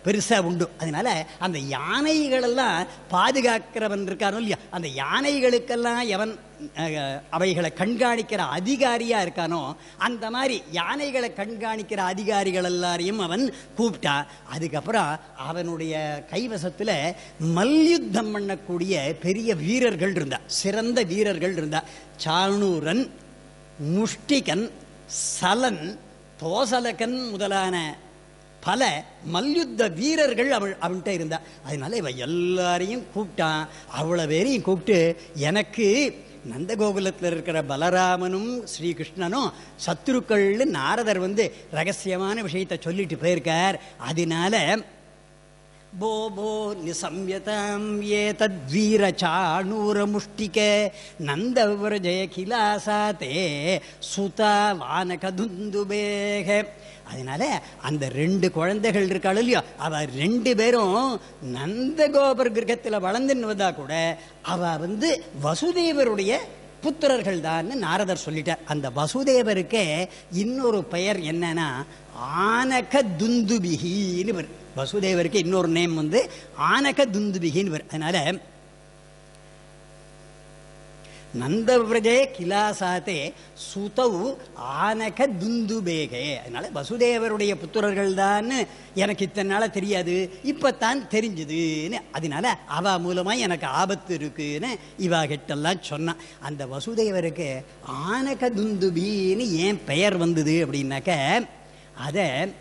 S1: பெருசாக உண்டு. அதனால அந்த யானைகளெல்லாம் பாதுகாக்கிறவன் இருக்கானோ இல்லையா, அந்த யானைகளுக்கெல்லாம் எவன் அவைகளை கண்காணிக்கிற அதிகாரியா இருக்கானோ அந்த மாதிரி யானைகளை கண்காணிக்கிற அதிகாரிகள் எல்லாரையும் அவன் கூப்பிட்டா. அதுக்கப்புறம் அவனுடைய கைவசத்தில் மல்யுத்தம் பண்ணக்கூடிய பெரிய வீரர்கள் இருந்தா, சிறந்த வீரர்கள் இருந்தா. சாணூரன், முஷ்டிகன், சலன், தோசலகன் முதலான பல மல்யுத்த வீரர்கள் அவன்கிட்ட இருந்தா. அதனால இவ எல்லாரையும் கூப்பிட்டான். அவ்வளோ பேரையும் கூப்பிட்டு, எனக்கு நந்தகோகுலத்தில் இருக்கிற பலராமனும் ஸ்ரீகிருஷ்ணனும் சத்ருக்கள்னு நாரதர் ரகசியமான விஷயத்தை சொல்லிட்டு போயிருக்கார். அதனால போபோ நிசம்யதாம் ஏதத்வீர சாணூர முஷ்டிக நந்தவிரஜய கிலாசாதே சுதா வானகதுந்துபேக. அதனால அந்த 2 குழந்தைகள் இருக்காள் இல்லையோ, அவ 2 பேரும் நந்தகோபர் கிரகத்தில் வளர்ந்துன்னு வந்தா கூட அவ வசுதேவருடைய புத்திரர்கள் தான் நாரதர் சொல்லிட்டார். அந்த வசுதேவருக்கு இன்னொரு பெயர் என்னன்னா ஆனக துந்துபிகின்னு பேர். வசுதேவருக்கு இன்னொரு நேம் ஆனக துந்துபிகின்னு பேர். அதனால நந்தவிரஜே கிலாசாத்தே சுதௌ ஆனக துந்துபேகே. அதனால வசுதேவருடைய புத்திரர்கள் தான் எனக்கு இத்தனை நாள தெரியாது, இப்பத்தான் தெரிஞ்சுதுன்னு. அதனால அவ மூலமா எனக்கு ஆபத்து இருக்குன்னு இவா கிட்டெல்லாம் சொன்னான். அந்த வசுதேவருக்கு ஆனக துந்துபின்னு ஏன் பெயர் வந்தது அப்படின்னாக்க, அத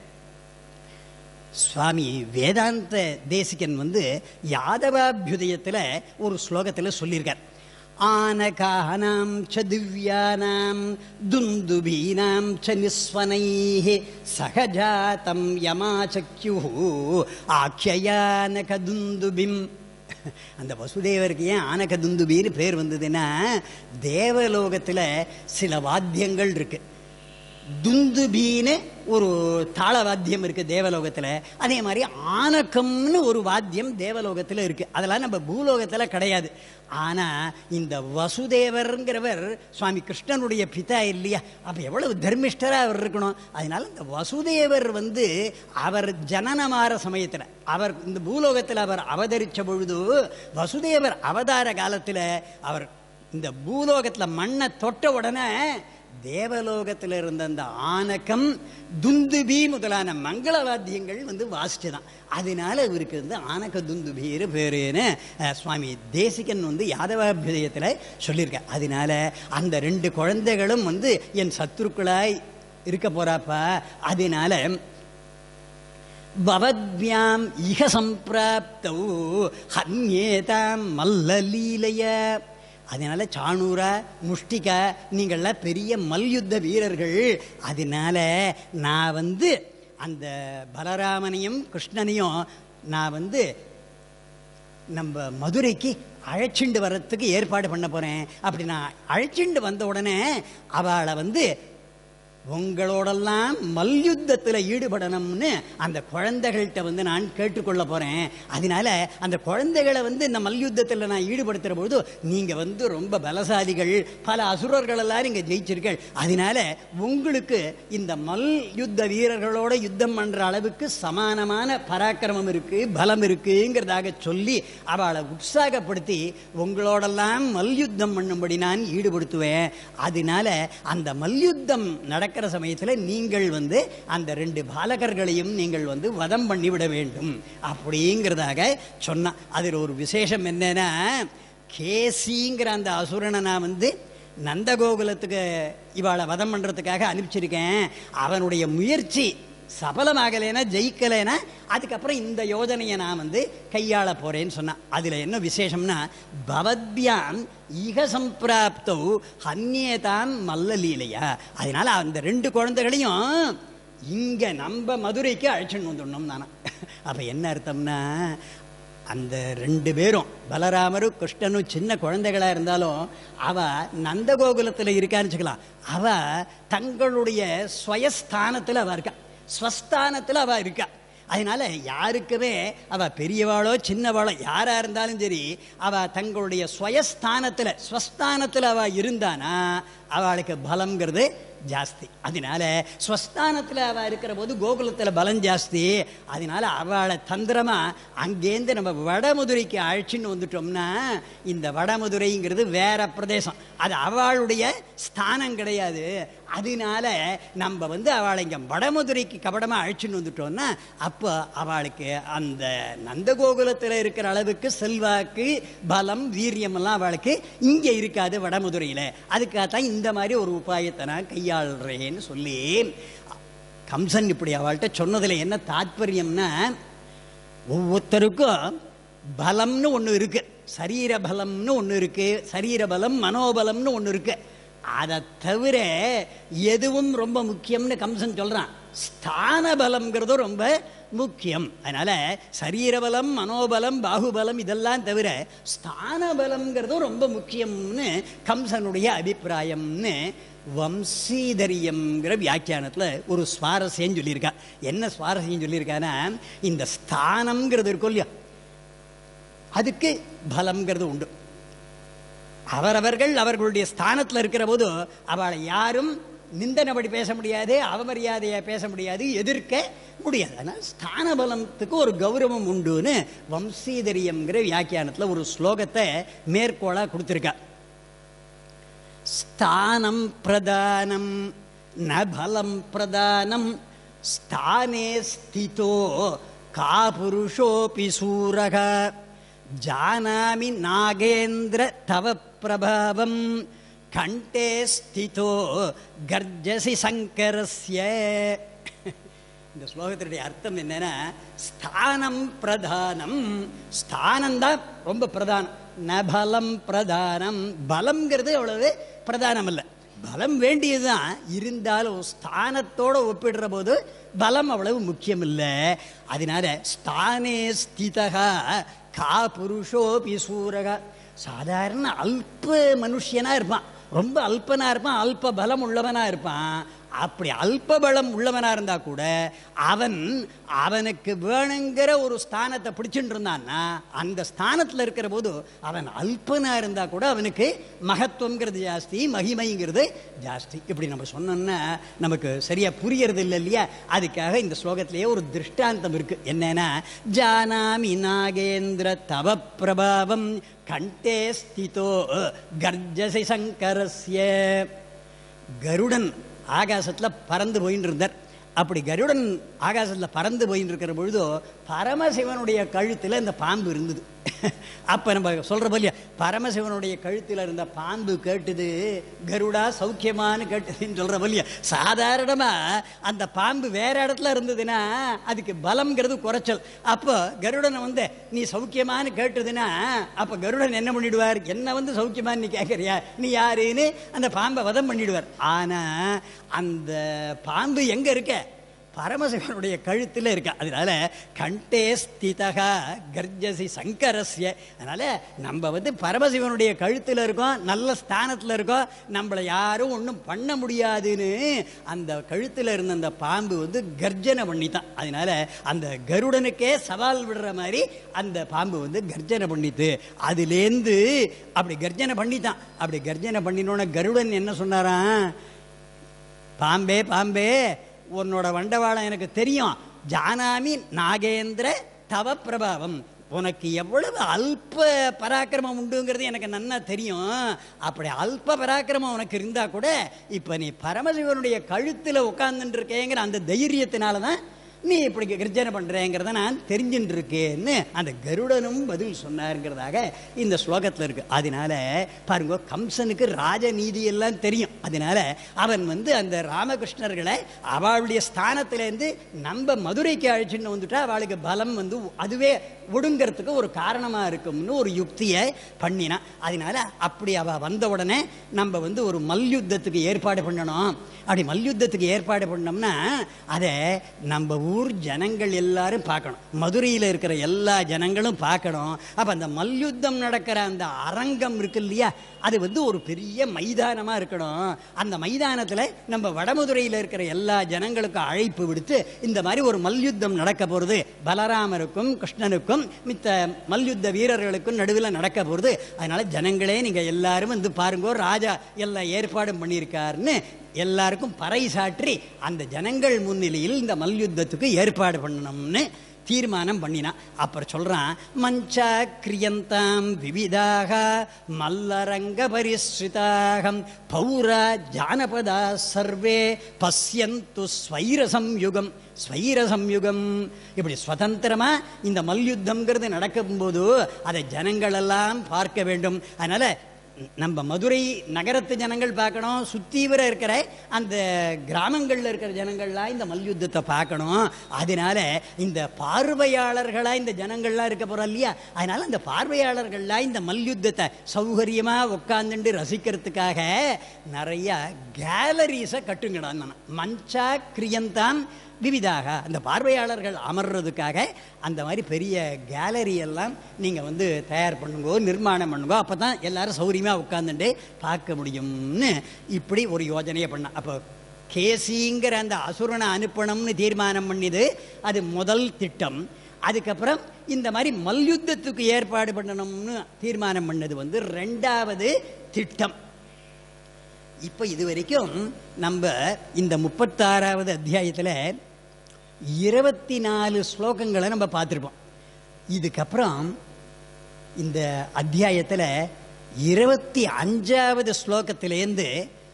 S1: சுவாமி வேதாந்த தேசிகன் யாதவாபியுதயத்தில் ஒரு ஸ்லோகத்தில் சொல்லியிருக்கார். ஆனகானாம் ச திவ்யானாம் துந்துபீனாம் ச நிஸ்வனைஹ சகஜாதம் யமாசக்யுஹு ஆக்யயானக துந்துபிம். அந்த வசுதேவருக்கு ஏன் ஆனக துந்துபின்னு பேர் வந்ததுன்னா, தேவலோகத்தில் சில வாத்தியங்கள் இருக்கு. துந்துபின்னு ஒரு தாள வாத்தியம் இருக்கு தேவலோகத்தில். அதே மாதிரி ஆனக்கம்னு ஒரு வாத்தியம் தேவலோகத்தில் இருக்கு. அதெல்லாம் நம்ம பூலோகத்தில் கிடையாது. ஆனா இந்த வசுதேவர்ங்கிறவர் சுவாமி கிருஷ்ணனுடைய பிதா இல்லையா, அப்ப எவ்வளவு தர்மிஷ்டரா அவர் இருக்கணும். அதனால இந்த வசுதேவர் அவர் ஜனனமாற சமயத்தில், அவர் இந்த பூலோகத்தில் அவர் அவதரிச்ச பொழுது, வசுதேவர் அவதார காலத்தில் அவர் இந்த பூலோகத்தில் மண்ணை தொட்ட உடனே தேவலோகத்தில் இருந்த அந்த ஆனகம் துந்துபி முதலான மங்களவாத்தியங்கள் வாசிச்சுதான். அதனால இவருக்கு ஆனக துந்துபீர் பேருன்னு சுவாமி தேசிகன் யாதவாபியுதயத்தில் சொல்லியிருக்க. அதனால அந்த 2 குழந்தைகளும் என் சத்ருக்களாய் இருக்க போறாப்பா. அதனால பவத்யாம் இஹ சம்பிராப்தௌ ஹன்யேதாம் மல்லலீலைய. அதனால சாணூரா, முஷ்டிகா, நீங்கள்லாம் பெரிய மல்யுத்த வீரர்கள். அதனால நான் அந்த பலராமனையும் கிருஷ்ணனையும் நான் நம்ம மதுரைக்கு அழைச்சிண்டு வர்றதுக்கு ஏற்பாடு பண்ண போறேன். அப்படி நான் அழைச்சிண்டு வந்த உடனே அவளை உங்களோடெல்லாம் மல்யுத்தத்தில் ஈடுபடணும்னு அந்த குழந்தைகள்கிட்ட நான் கேட்டுக்கொள்ள போறேன். அதனால அந்த குழந்தைகளை இந்த மல்யுத்தத்தில் நான் ஈடுபடுத்துற பொழுது நீங்க ரொம்ப பலசாலிகள், பல அசுரர்கள் எல்லாம் நீங்க ஜெயிச்சிருக்கள். அதனால உங்களுக்கு இந்த மல்யுத்த வீரர்களோட யுத்தம் பண்ற அளவுக்கு சமானமான பராக்கிரமம் இருக்கு, பலம் இருக்குங்கிறதாக சொல்லி அவளை உற்சாகப்படுத்தி உங்களோடெல்லாம் மல்யுத்தம் பண்ணும்படி நான் ஈடுபடுத்துவேன். அதனால அந்த மல்யுத்தம் நடக்கிற சமயத்தில் நீங்கள் அந்த 2 பாலகர்களையும் நீங்கள் வதம் பண்ணிவிட வேண்டும் அப்படிங்கிறதாக சொன்ன. அதில் ஒரு விசேஷம் என்னன்னா, கேசிங்கிற அந்த அசுரனை நான் நந்தகோகுலத்துக்கு இவாளை வதம் பண்றதுக்காக அனுப்பிச்சிருக்கேன். அவனுடைய முயற்சி சபலமாகலைன்னா, ஜெயிக்கலைன்னா, அதுக்கப்புறம் இந்த யோஜனையை நான் கையாள போறேன்னு சொன்னான். அதுல என்ன விசேஷம்னா, பவத்யாம் இஹ சம்பிராப்தௌ ஹன்யேதாம் மல்லலீலையா. அதனால அந்த 2 குழந்தைகளையும் இங்க நம்ம மதுரைக்கு அழைச்சிட்டு வந்துடணும் நானா. அப்ப என்ன அர்த்தம்னா, அந்த 2 பேரும் பலராமரும் கிருஷ்ணனும் சின்ன குழந்தைகளா இருந்தாலும் அவ நந்தகோகுலத்தில் இருக்கான்னு வச்சுக்கலாம். அவ தங்களுடைய ஸ்வயஸ்தானத்தில் அவ இருக்கா, ஸ்வஸ்தானத்தில் அவ இருக்கா. அதனால யாருக்குமே அவ பெரியவாளோ சின்னவாளோ யாரா இருந்தாலும் சரி, அவ தங்களுடைய ஸ்வயஸ்தானத்தில் ஸ்வஸ்தானத்தில் அவ இருந்தானா அவளுக்கு பலம்ங்கிறது ஜாஸ்தி. அதனால ஸ்வஸ்தானத்தில் அவள் இருக்கிற போது கோகுலத்தில் பலம் ஜாஸ்தி. அதனால அவளை தந்திரமா அங்கேருந்து நம்ம வடமதுரைக்கு அழைச்சின்னு வந்துட்டோம்னா, இந்த வடமதுரைங்கிறது வேற பிரதேசம், அது அவளுடைய ஸ்தானம் கிடையாது. அதனால நம்ம வந்து அவளை இங்கே வடமதுரைக்கு கபடமாக அழைச்சின்னு வந்துட்டோம்னா, அப்போ அவளுக்கு அந்த நந்தகோகுலத்தில் இருக்கிற அளவுக்கு செல்வாக்கு, பலம், வீரியமெல்லாம் அவளுக்கு இங்கே இருக்காது வடமதுரையில். அதுக்காகத்தான் இந்த மாதிரி ஒரு உபாயத்தை நான் கையாளுறேன்னு சொல்லி கம்சன் இப்படி அவள்கிட்ட சொன்னதில் என்ன தாத்பரியம்னா, ஒவ்வொருத்தருக்கும் பலம்னு ஒன்று இருக்கு, சரீர பலம்னு ஒன்று இருக்கு, சரீர பலம், மனோபலம்னு ஒன்று இருக்கு. அதை தவிர எதுவும் ரொம்ப முக்கியம்னு கம்சன் சொல்றான். ஸ்தான பலம்ங்கிறதும் ரொம்ப முக்கியம். அதனால சரீரபலம், மனோபலம், பாகுபலம் இதெல்லாம் தவிர ஸ்தான பலம்ங்கிறதும் ரொம்ப முக்கியம்னு கம்சனுடைய அபிப்பிராயம்னு வம்சீதரியம்ங்கிற வியாக்கியானத்தில் ஒரு சுவாரஸ்யம் சொல்லியிருக்கா. என்ன சுவாரஸ்யம் சொல்லியிருக்கான்னா, இந்த ஸ்தானம்ங்கிறது இருக்கும் இல்லையா, அதுக்கு பலம்ங்கிறது உண்டு. அவரவர்கள் அவர்களுடைய ஸ்தானத்தில் இருக்கிற போது அவளை யாரும் நிந்தனபடி பேச முடியாது, அவமரியாதையை பேச முடியாது, எதிர்க்க முடியாது. அதனால் ஸ்தான பலத்துக்கு ஒரு கௌரவம் உண்டுன்னு வம்சீதரியம்ங்கிற வியாக்கியானத்தில் ஒரு ஸ்லோகத்தை மேற்கோளாக கொடுத்துருக்கா. ஸ்தானம் பிரதானம் ந பலம் பிரதானம் ஸ்தானே ஸ்திதோ கா புருஷோபி சூரக ஜானாமி நாகேந்திர தவ பிரபாவம் கண்டே ஸ்திதோ கர்ஜசி சங்கரஸ்ய. இந்த ஸ்லோகத்தினுடைய அர்த்தம் என்னன்னா, ஸ்தானம் பிரதானம், ஸ்தானம்தான் ரொம்ப பிரதானம், நபலம் பிரதானம். பலம்ங்கிறது அவ்வளவு பிரதானம் அல்ல, பலம் வேண்டியதுதான், இருந்தாலும் ஸ்தானத்தோட ஒப்பிடுற போது பலம் அவ்வளவு முக்கியம் இல்லை. அதனால ஸ்தானே ஸ்திதா கா புருஷோபி சூரக. சாதாரண அல்ப மனுஷனா இருப்பான், ரொம்ப அல்பனா இருப்பான், அல்ப பலம் உள்ளவனா இருப்பான். அப்படி அல்ப பலம் உள்ளவனா இருந்தா கூட அவனுக்கு வேணுங்கிற ஒரு ஸ்தானத்தை பிடிச்சுட்டு இருந்தான்னா, அந்த ஸ்தானத்தில் இருக்கிற போது அவன் அல்பனா இருந்தா கூட அவனுக்கு மகத்துவங்கிறது ஜாஸ்தி, மகிமைங்கிறது ஜாஸ்தி. இப்படி நம்ம சொன்னோம்னா நமக்கு சரியா புரியறது இல்லை இல்லையா? அதுக்காக இந்த ஸ்லோகத்திலேயே ஒரு திருஷ்டாந்தம் இருக்கு. என்னன்னா, ஜானாமி நாகேந்திர தவ பிரபாவம் கண்டே ஸ்திதோ கர்ஜசி சங்கரஸ்ய. கருடன் ஆகாசத்தில் பறந்து போயின்னு இருந்தார். அப்படி கருடன் ஆகாசத்தில் பறந்து போயின்னு இருக்கிற பொழுதோ பரமசிவனுடைய கழுத்தில் இந்த பாம்பு இருந்தது. அப்போ நம்ம சொல்கிற இல்லையா, பரமசிவனுடைய கழுத்தில் இருந்த பாம்பு கேட்டுது, கருடா சௌக்கியமானு கேட்டுதுன்னு சொல்கிற இல்லையா. சாதாரணமாக அந்த பாம்பு வேற இடத்துல இருந்ததுன்னா அதுக்கு பலம்ங்கிறது குறைச்சல். அப்போ கருடனை வந்து நீ சௌக்கியமானு கேட்டுதுன்னா அப்போ கருடன் என்ன பண்ணிடுவார், என்ன வந்து சௌக்கியமானு நீ கேட்குறியா, நீ யாருன்னு அந்த பாம்பை வதம் பண்ணிடுவார். ஆனால் அந்த பாம்பு எங்கே இருக்க, பரமசிவனுடைய கழுத்தில் இருக்கா. அதனால கண்டே ஸ்திதா கர்ஜசி சங்கரஸ்ய. அதனால நம்ம வந்து பரமசிவனுடைய கழுத்தில் இருக்கோம், நல்ல ஸ்தானத்தில் இருக்கோம், நம்மளை யாரும் ஒன்றும் பண்ண முடியாதுன்னு அந்த கழுத்தில் இருந்த அந்த பாம்பு வந்து கர்ஜனை பண்ணித்தான். அதனால அந்த கருடனுக்கே சவால் விடுற மாதிரி அந்த பாம்பு வந்து கர்ஜனை பண்ணித்து. அதுலேருந்து அப்படி கர்ஜனை பண்ணித்தான். அப்படி கர்ஜனை பண்ணினோன்னு கருடன் என்ன சொன்னாராம், பாம்பே பாம்பே உன்னோட வண்டவாளம் எனக்கு தெரியும், ஜானாமி நாகேந்திர தவ பிரபாவம், உனக்கு எவ்வளவு அல்ப பராக்கிரமம் உண்டுங்கிறது எனக்கு நன்னா தெரியும். அப்படி அல்ப பராக்கிரமம் உனக்கு இருந்தா கூட இப்ப நீ பரமசிவனுடைய கழுத்துல உட்கார்ந்துட்டு இருக்கேங்கிற அந்த தைரியத்தினால தான் நீ இப்படி கர்ஜனை பண்றேங்கிறத நான் தெரிஞ்சுட்டு இருக்கேன்னு அந்த கருடனும் பதில் சொன்னாருங்கிறதாக இந்த ஸ்லோகத்தில் இருக்கு. அதனால பாருங்க, கம்சனுக்கு ராஜநீதி எல்லாம் தெரியும். அதனால அவன் வந்து அந்த ராமகிருஷ்ணர்களை அவளுடைய ஸ்தானத்திலேருந்து நம்ம மதுரைக்கு அழைச்சின்னு வந்துட்டா அவளுக்கு பலம் வந்து அதுவே ஒடுங்கிறதுக்கு ஒரு காரணமா இருக்கும்னு ஒரு யுக்தியை பண்ணினான். அதனால அப்படி அவ வந்த உடனே நம்ம வந்து ஒரு மல்யுத்தத்துக்கு ஏற்பாடு பண்ணணும். அப்படி மல்யுத்தத்துக்கு ஏற்பாடு பண்ணோம்னா அதை நம்ம ஊர் ஜனங்கள் எல்லாரும் பார்க்கணும், மதுரையில் இருக்கிற எல்லா ஜனங்களும் பார்க்கணும். அப்போ அந்த மல்யுத்தம் நடக்கிற அந்த அரங்கம் இருக்கு இல்லையா, அது வந்து ஒரு பெரிய மைதானமாக இருக்கணும். அந்த மைதானத்தில் நம்ம வடமதுரையில் இருக்கிற எல்லா ஜனங்களுக்கும் அழைப்பு விடுத்து இந்த மாதிரி ஒரு மல்யுத்தம் நடக்க போகிறது, பலராமருக்கும் கிருஷ்ணனுக்கும் மித்த மல்யுத்த வீரர்களுக்கும் நடுவில் நடக்க போகிறது. அதனால ஜனங்களே நீங்கள் எல்லாரும் வந்து பாருங்கோ, ராஜா எல்லா ஏற்பாடும் பண்ணியிருக்காருன்னு எல்லாருக்கும் பறை சாற்றி அந்த ஜனங்கள் முன்னிலையில் இந்த மல்யுத்தத்துக்கு ஏற்பாடு பண்ணணும்னு தீர்மானம் பண்ணினான். அப்புறம் சொல்றான், மஞ்சா கிரியந்தாம் விவிதாக மல்லரங்க பரிஸ்ரிதாகம் பௌரா ஜானபதா சர்வே பஸ்யந்து ஸ்வைரசம்யுகம். ஸ்வைரசம்யுகம் இப்படி சுதந்திரமா இந்த மல்யுத்தம்ங்கிறது நடக்கும்போது அதை ஜனங்கள் எல்லாம் பார்க்க வேண்டும். அதனால நம்ம மதுரை நகரத்து ஜனங்கள் பார்க்கணும், சுத்தீவிர இருக்கிற அந்த கிராமங்களில் இருக்கிற ஜனங்கள்லாம் இந்த மல்யுத்தத்தை பார்க்கணும். அதனால இந்த பார்வையாளர்களா இந்த ஜனங்கள்லாம் இருக்க போறோம் இல்லையா, அதனால அந்த பார்வையாளர்கள்லாம் இந்த மல்யுத்தத்தை சௌகரியமா உட்கார்ந்துட்டு ரசிக்கிறதுக்காக நிறைய கேலரிஸை கட்டுங்கடான். மஞ்சா கிரியந்தான் விவிதாக, அந்த பார்வையாளர்கள் அமர்றதுக்காக அந்த மாதிரி பெரிய கேலரி எல்லாம் நீங்கள் வந்து தயார் பண்ணுங்கோ, நிர்மாணம் பண்ணுங்கோ, அப்போ தான் எல்லாரும் சௌரியமாக உட்காந்துட்டு பார்க்க முடியும்னு இப்படி ஒரு யோஜனையை பண்ண. அப்போ கேசிங்கிற அந்த அசுரனை அனுப்பணும்னு தீர்மானம் பண்ணிது அது முதல் திட்டம். அதுக்கப்புறம் இந்த மாதிரி மல்யுத்தத்துக்கு ஏற்பாடு பண்ணணும்னு தீர்மானம் பண்ணது வந்து ரெண்டாவது திட்டம். இப்போ இது வரைக்கும் நம்ம இந்த 36வது அத்தியாயத்தில் 24 ஸ்லோகங்களை நம்ம பார்த்துருப்போம். இதுக்கப்புறம் இந்த அத்தியாயத்தில் 25வது ஸ்லோகத்திலேருந்து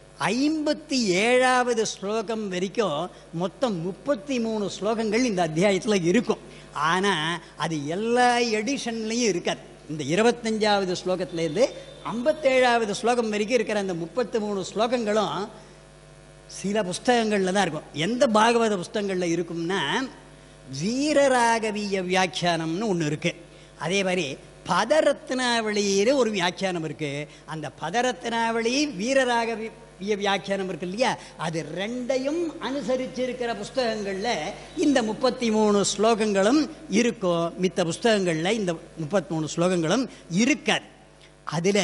S1: 57வது ஸ்லோகம் வரைக்கும் மொத்தம் 33 ஸ்லோகங்கள் இந்த அத்தியாயத்தில் இருக்கும். ஆனால் அது எல்லா எடிஷன்லையும் இருக்காது. இந்த 25வது ஸ்லோகத்திலேருந்து 57வது ஸ்லோகம் வரைக்கும் இருக்கிற அந்த 33 ஸ்லோகங்களும் சில புஸ்தகங்களில் தான் இருக்கும். எந்த பாகவத புஸ்தகங்களில் இருக்கும்னா வீரராகவிய வியாக்கியானம்னு ஒன்று இருக்குது. அதே மாதிரி பதரத்னாவளியில் ஒரு வியாக்கியானம் இருக்குது. அந்த பதரத்னாவளி வீரராகவிய வியாக்கியானம் இருக்கு இல்லையா, அது ரெண்டையும் அனுசரித்து இருக்கிற புஸ்தகங்களில் இந்த 33 ஸ்லோகங்களும் இருக்கும். மித்த புஸ்தகங்களில் இந்த 33 ஸ்லோகங்களும் இருக்காது. அதில்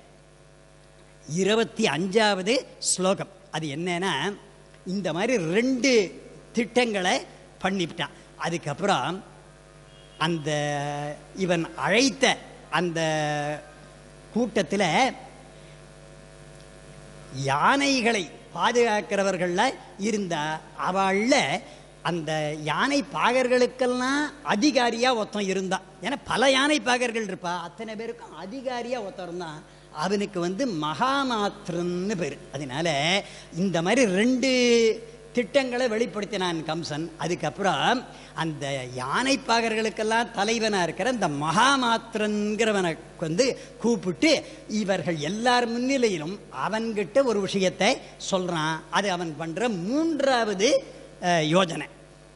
S1: 25வது ஸ்லோகம் அது என்னன்னா, இந்த மாதிரி 2 திட்டங்களை பண்ணிவிட்டான். அதுக்கப்புறம் அந்த இவன் அழைத்த அந்த கூட்டத்தில் யானைகளை பாதுகாக்கிறவர்களில் இருந்தா அவளில் அந்த யானை பாகர்களுக்கெல்லாம் அதிகாரியாக ஒருத்தன் இருந்தான். ஏன்னா பல யானை பாகர்கள் இருப்பா, அத்தனை பேருக்கும் அதிகாரியாக ஒருத்தன் இருந்தான். அவனுக்கு வந்து மகாமாத்திரன்னு பேர். அதனால இந்த மாதிரி 2 திட்டங்களை வெளிப்படுத்தினான் கம்சன். அதுக்கப்புறம் அந்த யானைப்பாகர்களுக்கெல்லாம் தலைவனாக இருக்கிற அந்த மகாமாத்திரங்கிறவனை வந்து கூப்பிட்டு இவர்கள் எல்லார் முன்னிலையிலும் அவன்கிட்ட ஒரு விஷயத்தை சொல்கிறான். அது அவன் பண்ணுற 3வது யோஜனை.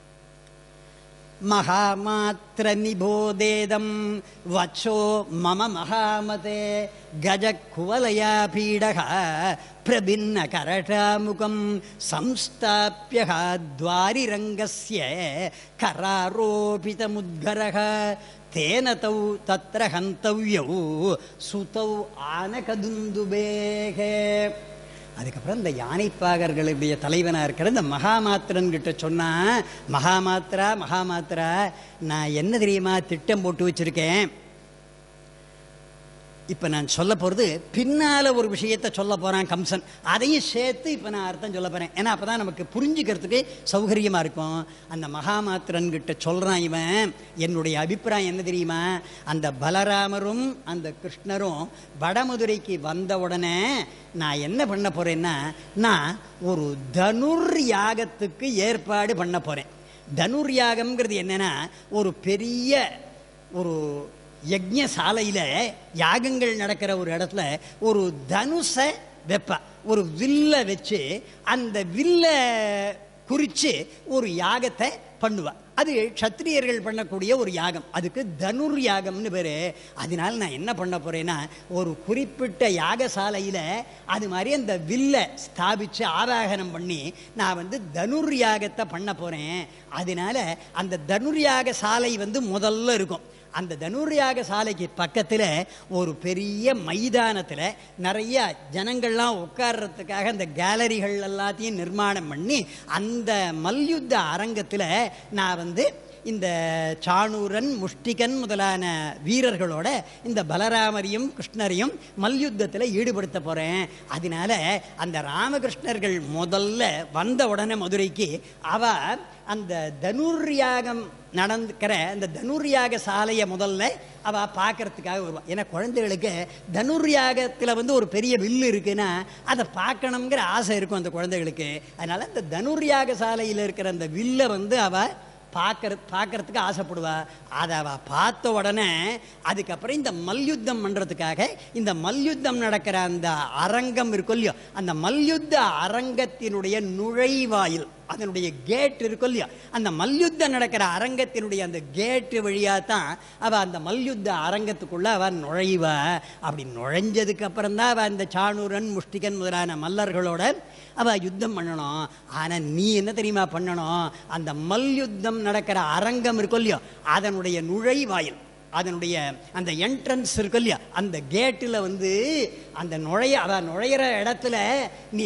S1: மகாமாத்திர நிபோதேதம் வச்சோ மம மகாமதே கஜ குவலயா பீடக பிரபின்ன கரடாமுகம் சம்ஸ்தாப்ய துவாரிரங்கஸ்ய கராரோபித முத்கரக தேன தௌ தத்ர ஹந்தவ்யௌ சுதௌ ஆனகதுந்துபேகே. அதுக்கப்புறம் இந்த யானைப்பாகர்களுடைய தலைவனாக இருக்கிற இந்த மகாமாத்திரன் கிட்ட சொன்னா, மகாமாத்திரா நான் என்ன தெரியுமா திட்டம் போட்டு வச்சிருக்கேன். இப்போ நான் சொல்ல போகிறது பின்னால் ஒரு விஷயத்தை சொல்ல போகிறான் கம்சன். அதையும் சேர்த்து இப்போ நான் அர்த்தம் சொல்ல போகிறேன். ஏன்னா அப்போ தான் நமக்கு புரிஞ்சுக்கிறதுக்கு சௌகரியமாக இருக்கும். அந்த மகாமாத்திரன்கிட்ட சொல்கிறான் இவன், என்னுடைய அபிப்பிராயம் என்ன தெரியுமா, அந்த பலராமரும் அந்த கிருஷ்ணரும் வடமதுரைக்கு வந்த உடனே நான் என்ன பண்ண போகிறேன்னா, நான் ஒரு தனுர் யாகத்துக்கு ஏற்பாடு பண்ண போகிறேன். தனுர் யாகம்ங்கிறது என்னென்னா, ஒரு பெரிய ஒரு யஜ்ஞசாலையில் யாகங்கள் நடக்கிற ஒரு இடத்துல ஒரு தனுஷை வைப்பா, ஒரு வில்லை வச்சு அந்த வில்லை குறித்து ஒரு யாகத்தை பண்ணுவா. அது க்ஷத்திரியர்கள் பண்ணக்கூடிய ஒரு யாகம், அதுக்கு தனுர் யாகம்னு பேர். அதனால நான் என்ன பண்ண போகிறேன்னா, ஒரு குறிப்பிட்ட யாகசாலையில் அது மாதிரி அந்த வில்லை ஸ்தாபித்து ஆவாகனம் பண்ணி நான் வந்து தனுர் யாகத்தை பண்ண போகிறேன். அதனால அந்த தனுர் யாக சாலை வந்து முதல்ல இருக்கும். அந்த தனுர்யாக சாலைக்கு பக்கத்தில் ஒரு பெரிய மைதானத்தில் நிறைய ஜனங்கள்லாம் உட்கார்றதுக்காக அந்த கேலரிகள் எல்லாத்தையும் நிர்மாணம் பண்ணி அந்த மல்யுத்த அரங்கத்தில் நான் வந்து இந்த சாணூரன் முஷ்டிகன் முதலான வீரர்களோட இந்த பலராமரையும் கிருஷ்ணரையும் மல்யுத்தத்தில் ஈடுபடுத்த போகிறேன். அதனால அந்த ராமகிருஷ்ணர்கள் முதல்ல வந்த உடனே மதுரைக்கு அவ அந்த தனுர்யாகம் நடந்துக்கிற அந்த தனுர்யாக சாலையை முதல்ல அவள் பார்க்கறதுக்காக வருவாள். ஏன்னா குழந்தைகளுக்கு தனுர்யாகத்தில் ஒரு பெரிய வில்லு இருக்குன்னா அதை பார்க்கணுங்கிற ஆசை இருக்கும் அந்த குழந்தைகளுக்கு. அதனால் அந்த தனுர்யாக சாலையில் இருக்கிற அந்த வில்லை அவள் பார்க்கறதுக்கு ஆசைப்படுவா. அதை அவள் பார்த்த உடனே அதுக்கப்புறம் இந்த மல்யுத்தம் பண்ணுறதுக்காக இந்த மல்யுத்தம் நடக்கிற அந்த அரங்கம் இருக்கும் இல்லையோ, அந்த மல்யுத்த அரங்கத்தினுடைய நுழைவாயில் அதனுடைய கேட் இருக்கும் இல்லையா, அந்த மல்யுத்தம் நடக்கிற அரங்கத்தினுடைய அந்த கேட்டு வழியாக தான் அவள் அந்த மல்யுத்த அரங்கத்துக்குள்ளே அவள் நுழைவா. அப்படி நுழைஞ்சதுக்கு அப்புறம் தான் அவள் அந்த சாணூரன் முஷ்டிகன் முதலான மல்லர்களோட அவள் யுத்தம் பண்ணணும். ஆனால் நீ என்ன தெரியுமா பண்ணணும், அந்த மல்யுத்தம் நடக்கிற அரங்கம் இருக்கும் இல்லையோ அதனுடைய நுழைவாயில் அதனுடைய அந்த என்ட்ரன்ஸ் இருக்கு இல்லையா, அந்த கேட்டில் அந்த நுழையிற இடத்துல நீ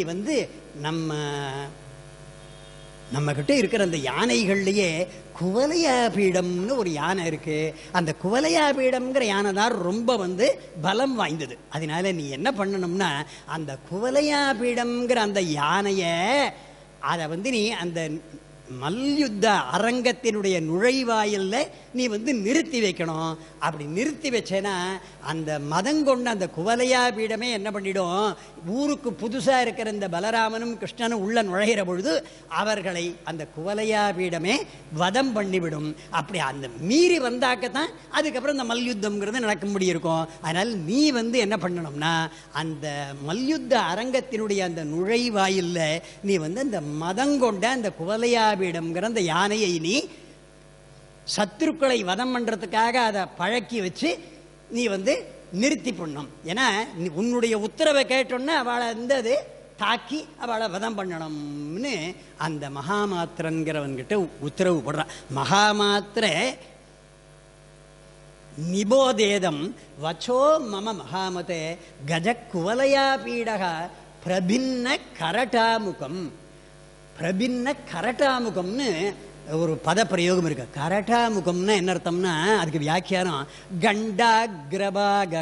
S1: நம்ம கிட்ட இருக்கிற அந்த யானைகள்லேயே குவலையாபீடம்னு ஒரு யானை இருக்கு. அந்த குவலையாபீடம்ங்கிற யானை தான் ரொம்ப பலம் வாய்ந்தது. அதனால நீ என்ன பண்ணணும்னா அந்த குவலையாபீடம்ங்கிற அந்த யானையை அதை நீ அந்த மல்யுத்த அரங்கத்தினுடைய நுழைவாயில்ல நீ நிறுத்தி வைக்கணும். அப்படி நிறுத்தி வச்சேன்னா அந்த மதங்கொண்ட அந்த குவலையா பீடமே என்ன பண்ணிடும், ஊருக்கு புதுசாக இருக்கிற இந்த பலராமனும் கிருஷ்ணனும் உள்ள நுழைகிற பொழுது அவர்களை அந்த குவலையா பீடமே வதம் பண்ணிவிடும். அப்படி அந்த மீறி வந்தாக்கத்தான் அதுக்கப்புறம் இந்த மல்யுத்தம்ங்கிறது நடக்க முடியிருக்கும். அதனால் நீ என்ன பண்ணணும்னா அந்த மல்யுத்த அரங்கத்தினுடைய அந்த நுழைவாயில்ல நீ அந்த மதங்கொண்ட அந்த குவலையா பீடம்ங்கிற அந்த யானையை நீ சத்துருக்களை வதம் பண்ணுறதுக்காக அதை பழக்கி வச்சு நீ நிறுத்தி பண்ணணும். ஏன்னா உன்னுடைய உத்தரவை கேட்டோன்னா அவளை அது தாக்கி அவளை வதம் பண்ணணும்னு அந்த மகாமாத்திரங்கிறவன்கிட்ட உத்தரவு போடுறான். மகாமாத்திர நிபோதேதம் வச்சோ மம மகாமதே கஜ குவலையா பீடக பிரபின்ன கரட்டாமுகம். பிரபின்ன கரட்டாமுகம்னு ஒரு பத பிரயோகம் இருக்கு. கரட்டாமுகம்னா என்ன அர்த்தம்னா அதுக்கு வியாக்கியானம் கண்டாகிரபாக.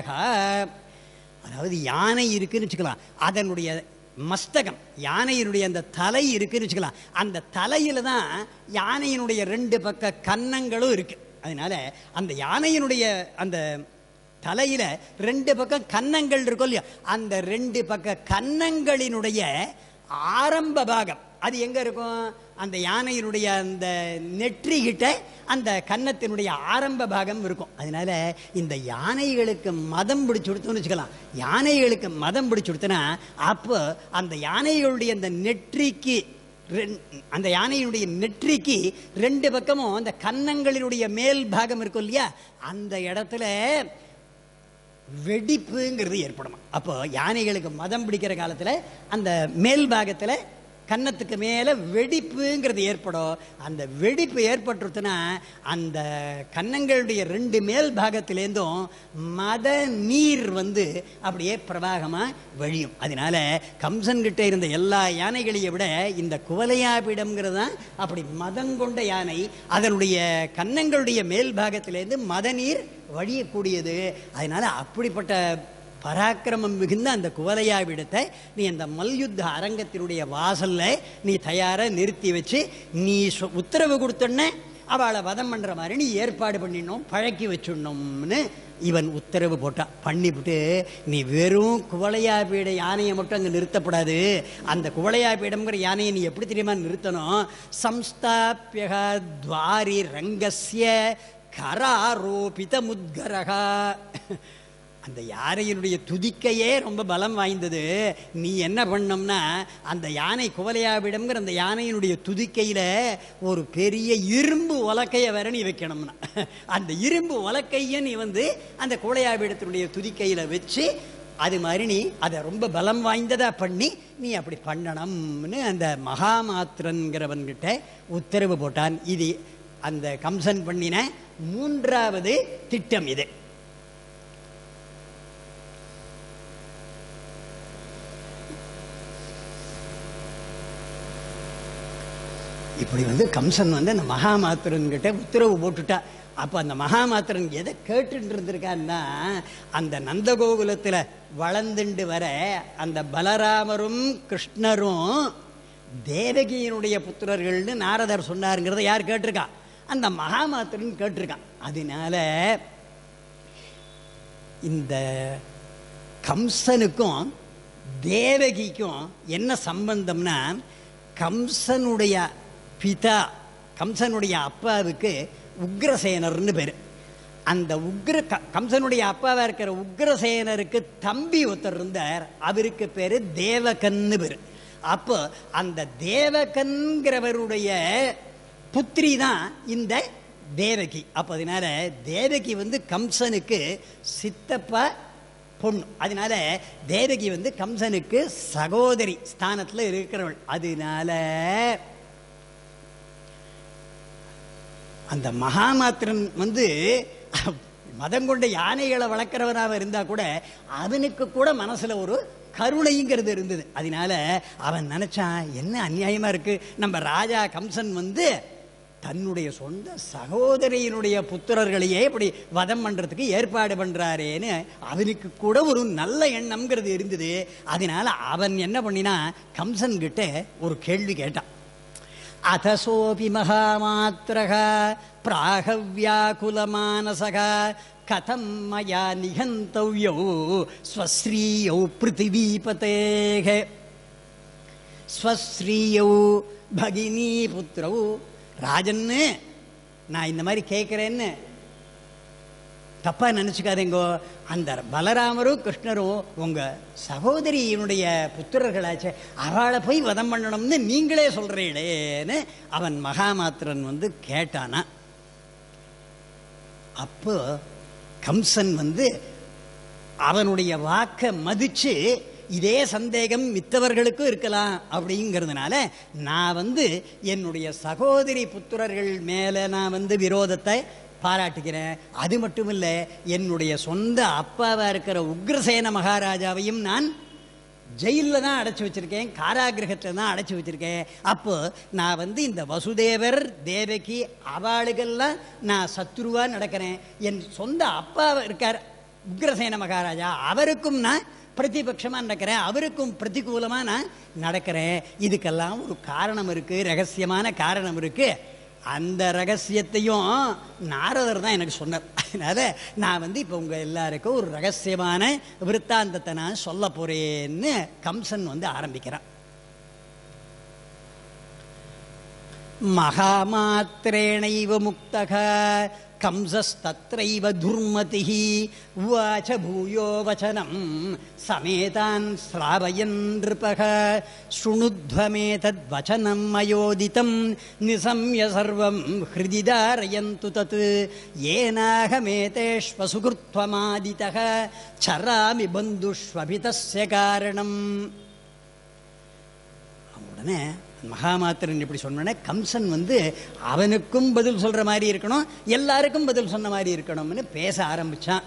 S1: அதாவது யானை இருக்குன்னு வச்சுக்கலாம், அதனுடைய மஸ்தகம் யானையினுடைய அந்த தலை இருக்குன்னு வச்சுக்கலாம், அந்த தலையில தான் யானையினுடைய 2 பக்க கன்னங்களும் இருக்கு. அதனால அந்த யானையினுடைய அந்த தலையில 2 பக்கம் கன்னங்கள் இருக்கும் இல்லையா, அந்த 2 பக்க கன்னங்களினுடைய ஆரம்ப பாகம் அது எங்க இருக்கும், அந்த யானையினுடைய அந்த நெற்றிகிட்ட அந்த கன்னத்தினுடைய ஆரம்ப பாகம் இருக்கும். அதனால இந்த யானைகளுக்கு மதம் பிடிச்சு கொடுத்தோன்னு வச்சுக்கலாம், யானைகளுக்கு மதம் பிடிச்சு கொடுத்தனா அப்போ அந்த யானைகளுடைய அந்த நெற்றிக்கு அந்த யானையினுடைய நெற்றிக்கு 2 பக்கமும் அந்த கன்னங்களினுடைய மேல் பாகம் இருக்கும் இல்லையா, அந்த இடத்துல வெடிப்புங்கிறது ஏற்படுமா. அப்போ யானைகளுக்கு மதம் பிடிக்கிற காலத்தில் அந்த மேல் பாகத்தில் கன்னத்துக்கு மேலே வெடிப்புங்கிறது ஏற்படும். அந்த வெடிப்பு ஏற்பட்டுருச்சுன்னா அந்த கன்னங்களுடைய 2 மேல் பாகத்திலேருந்தும் மத நீர் அப்படியே பிரவாகமாக வழியும். அதனால கம்சன்கிட்ட இருந்த எல்லா யானைகளையும் விட இந்த குவலையாபீடம்ங்கிறது தான் அப்படி மதங்கொண்ட யானை. அதனுடைய கன்னங்களுடைய மேல் பாகத்திலேருந்து மத நீர் வழியக்கூடியது. அதனால அப்படிப்பட்ட பராக்கிரமம் மிகுந்த அந்த குவலையாபீடத்தை நீ அந்த மல்யுத்த அரங்கத்தினுடைய வாசல்ல நீ தயார நிறுத்தி வச்சு நீ உத்தரவு கொடுத்தோன்னே அவளை வதம் பண்ற மாதிரி நீ ஏற்பாடு பண்ணிடணும், பழக்கி வச்சுடணும்னு இவன் உத்தரவு போட்டான். பண்ணிவிட்டு நீ வெறும் குவலையாபீட யானையை மட்டும் அங்கே நிறுத்தப்படாது, அந்த குவலையாபீடம்ங்கிற யானையை நீ எப்படி தெரியுமா நிறுத்தணும், சம்ஸ்தாபிய துவாரி ரங்கஸ்ய கராரோபித முத்கரகா. அந்த யானையினுடைய துதிக்கையே ரொம்ப பலம் வாய்ந்தது. நீ என்ன பண்ணோம்னா அந்த யானை குவலையாபீடம்ங்கிற அந்த யானையினுடைய துதிக்கையில் ஒரு பெரிய இரும்பு உலக்கையை வேற நீ வைக்கணும்னா அந்த இரும்பு உலக்கையை நீ அந்த குவலையாபீடத்தினுடைய துதிக்கையில் வச்சு அது மாதிரி நீ அதை ரொம்ப பலம் வாய்ந்ததாக பண்ணி நீ அப்படி பண்ணணும்னு அந்த மகாமாத்திரன்கிறவன்கிட்ட உத்தரவு போட்டான். இது அந்த கம்சன் பண்ணின 3வது திட்டம். இது இப்படி கம்சன் அந்த மகாமாத்திரன் கிட்ட உத்தரவு போட்டுட்டா. அப்ப அந்த மகாமாத்திரன் எதை கேட்டு இருந்திருக்கான்னா, அந்த நந்தகோகுலத்துல வளர்ந்துண்டு வர அந்த பலராமரும் கிருஷ்ணரும் தேவகியினுடைய புத்திரர்கள்னு நாரதர் சொன்னாருங்கிறத யார் கேட்டிருக்கா? அந்த மகாமாத்திரன் கேட்டிருக்கான். அதனால இந்த கம்சனுக்கும் தேவகிக்கும் என்ன சம்பந்தம்னா, கம்சனுடைய பிதா, கம்சனுடைய அப்பாவுக்கு உக்ரசேனர்னு பேரு. அந்த கம்சனுடைய அப்பாவா இருக்கிற உக்ரசேனருக்கு தம்பி ஒருத்தர் இருந்தார், அவருக்கு பேரு தேவகன்னு பேரு. அப்போ அந்த தேவகன்கிறவருடைய புத்திரி தான் இந்த தேவகி. அப்ப அதனால தேவகி கம்சனுக்கு சித்தப்பா பொண்ணு. அதனால தேவகி கம்சனுக்கு சகோதரி ஸ்தானத்தில் இருக்கிறவள். அதனால அந்த மகாமாத்திரன் மதம் கொண்ட யானைகளை வளர்க்கிறவனாக இருந்தா கூட அவனுக்கு கூட மனசுல ஒரு கருணைங்கிறது இருந்தது. அதனால அவன் நினைச்சான், என்ன அநியாயமா இருக்கு, நம்ம ராஜா கம்சன் தன்னுடைய சொந்த சகோதரியினுடைய புத்திரர்களையே இப்படி வதம் பண்றதுக்கு ஏற்பாடு பண்றாரேன்னு அவனுக்கு கூட ஒரு நல்ல எண்ணம்ங்கிறது இருந்தது. அதனால அவன் என்ன பண்ணினா, கம்சன் கிட்ட ஒரு கேள்வி கேட்டான். அதசோபி மகாமாத்திரக பிராகவ்யாகுலமானசக கதம் மயா நிகந்தவ்யோ ஸ்வஸ்ரீயோ பிருத்திவீபதேஹ ஸ்வஸ்ரீயோ பகினி புத்ரோ. ராஜன்னு நான் இந்த மாதிரி கேட்கிறேன்னு தப்பா நினைச்சுக்காதீங்கோ. அந்த பலராமரும் கிருஷ்ணரும் உங்க சகோதரியினுடைய புத்திரர்களாச்சே, அவளை போய் வதம் பண்ணணும்னு நீங்களே சொல்றீங்களேன்னு அவன் மகாமாத்திரன் கேட்டானா. அப்போ கம்சன் அவனுடைய வாக்க மதிச்சு, இதே சந்தேகம் மித்தவர்களுக்கும் இருக்கலாம் அப்படிங்கிறதுனால நான் என்னுடைய சகோதரி புத்திரர்கள் மேல நான் விரோதத்தை பாராட்டுகிறேன். அது மட்டும் இல்ல, என்னுடைய சொந்த அப்பாவா இருக்கிற உக்ரசேன மகாராஜாவையும் நான் ஜெயில தான் அடைச்சி வச்சிருக்கேன், காராகிரகத்தில் தான் அடைச்சி வச்சிருக்கேன். அப்போ நான் இந்த வசுதேவர் தேவகி அவளுக்கெல்லாம் நான் சத்ருவா நடக்கிறேன். என் சொந்த அப்பா இருக்கார் உக்ரசேன மகாராஜா, அவருக்கும் நான் பிரதிபட்சமா நடக்கிறேன், அவருக்கும் பிரதிகூலமா நான் நடக்கிறேன். இதுக்கெல்லாம் ஒரு காரணம் இருக்கு, ரகசியமான காரணம் இருக்கு. அந்த ரகசியத்தையும் நாரதர் தான் எனக்கு சொன்னார். அதனால நான் இப்போ உங்க எல்லாருக்கும் ஒரு ரகசியமான விருத்தாந்தத்தை நான் சொல்ல போறேன்னு கம்சன் ஆரம்பிக்கிறான். மகாமாத்ரேணைவ முக்தக கம்சஸ்தத்ரைவ துர்மதிஹி உவாச பூயோ வசனம் சமேதான் ஸ்ராவயன் நிருபக ஸ்ருணுத்வமேதத் வசனம் மயோதிதம் நிசம்ய சர்வம் ஹ்ருதி தாரயந்து தத் ஏனாஹமேதேஷ்வசுகிருத்வமாதிதः சராமி பந்துஷ்வபிதஸ்ய காரணம். உடனே மகாமாத்திரன் இப்படி சொன்ன கம்சன் அவனுக்கும் பதில் சொல்ற மாதிரி இருக்கணும், எல்லாருக்கும் பதில் சொன்ன மாதிரி இருக்கணும்னு பேச ஆரம்பிச்சான்.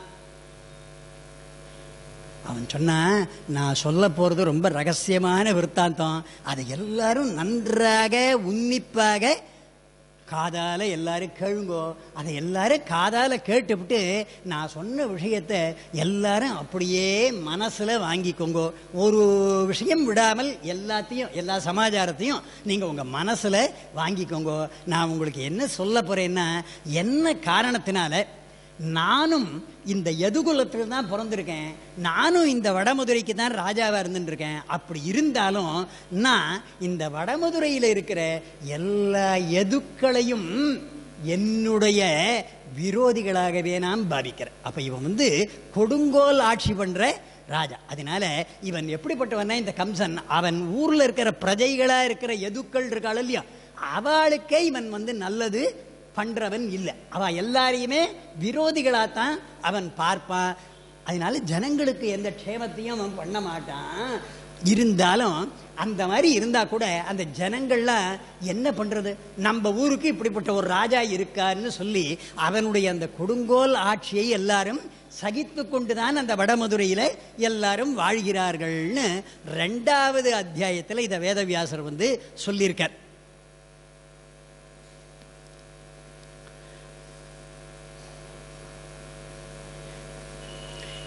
S1: அவன் சொன்னா, நான் சொல்ல போறது ரொம்ப ரகசியமான விருத்தாந்தம், அதை எல்லாரும் நன்றாக உன்னிப்பாக காதால எல்லாரும் கேளுங்கோ. அதை எல்லாரும் காதால கேட்டுவிட்டு நான் சொன்ன விஷயத்தை எல்லாரும் அப்படியே மனசுல வாங்கிக்கோங்க. ஒரு விஷயம் விடாமல் எல்லாத்தையும், எல்லா சமாச்சாரத்தையும் நீங்க உங்க மனசுல வாங்கிக்கோங்க. நான் உங்களுக்கு என்ன சொல்ல போறேன்னா, என்ன காரணத்தினால நானும் இந்த யதுகுலத்தில் தான் பிறந்திருக்கேன், நானும் இந்த வடமதுரைக்கு தான் ராஜாவா இருந்துருக்கேன். அப்படி இருந்தாலும் நான் இந்த வடமதுரையில் இருக்கிற எல்லா யதுக்களையும் என்னுடைய விரோதிகளாகவே நான் பாவிக்கிறேன். அப்ப இவன் கொடுங்கோல் ஆட்சி பண்ற ராஜா. அதனால இவன் எப்படிப்பட்டவன்னா, இந்த கம்சன் அவன் ஊர்ல இருக்கிற பிரஜைகளா இருக்கிற யதுக்கள் இருக்காள் இல்லையா, அவளுக்கே இவன் நல்லது பண்றவன் இல்லை. அவ எல்லாரையுமே விரோதிகளாத்தான் அவன் பார்ப்பான். அதனால ஜனங்களுக்கு எந்த க்ஷேமத்தையும் அவன் பண்ண மாட்டான். இருந்தாலும் அந்த மாதிரி இருந்தா கூட அந்த ஜனங்கள்லாம் என்ன பண்றது, நம்ம ஊருக்கு இப்படிப்பட்ட ஒரு ராஜா இருக்கான்னு சொல்லி அவனுடைய அந்த கொடுங்கோல் ஆட்சியை எல்லாரும் சகித்து கொண்டுதான் அந்த வடமதுரையில எல்லாரும் வாழ்கிறார்கள்னு 2வது அத்தியாயத்தில் இதை வேதவியாசர் சொல்லியிருக்கார்.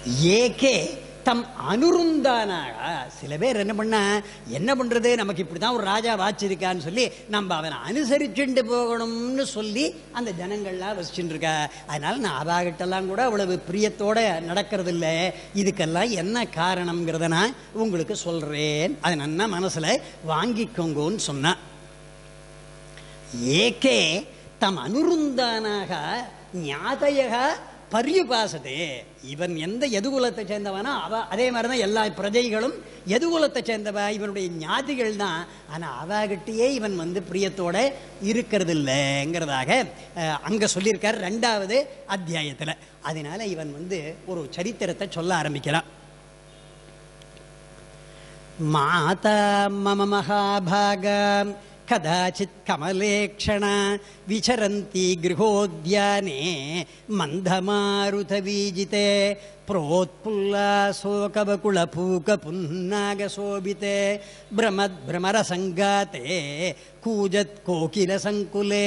S1: ஏகே தம் அனுருந்தானாக. சில பேர் என்ன பண்றது, நமக்கு இப்படிதான் ஒரு ராஜா வாச்சிருக்கான்னு சொல்லி நம்ம அவனை அனுசரிச்சுட்டு போகணும்னு சொல்லி அந்த ஜனங்கள்லாம் வசிச்சுட்டு இருக்கா. அதனால நான் அவாகிட்டெல்லாம் கூட அவ்வளவு பிரியத்தோட நடக்கிறது இல்லை. இதுக்கெல்லாம் என்ன காரணம்ங்கிறத நான் உங்களுக்கு சொல்றேன், அதை நன்னா மனசுல வாங்கிக்கோங்கன்னு சொன்ன. ஏகே தம் அனுருந்தானாக ஞாதயக பரியுபாசதே. இவன் எந்த எதுகுலத்தை சேர்ந்தவனா அதே மாதிரிதான் எல்லா பிரஜைகளும் எதுகுலத்தை சேர்ந்தவ, இவனுடைய ஞாதிகள் தான். ஆனா அவாகிட்டே இவன் பிரியத்தோட இருக்கிறது இல்லைங்கிறதாக அங்க சொல்லியிருக்கார் 2வது அத்தியாயத்துல. அதனால இவன் ஒரு சரித்திரத்தை சொல்ல ஆரம்பிக்கிறான். மாதா மம மகாபாகம் கதாச்சித் கமலேக்ஷண விசரந்தி கிருஹோத்யானே மந்தமாருதவீஜிதே प्रोत्पुल्लासोकवकुलपूकपुन्नागशोभिते भ्रमद्भ्रमरसङ्गाते कूजत्कोकिलसङ्कुले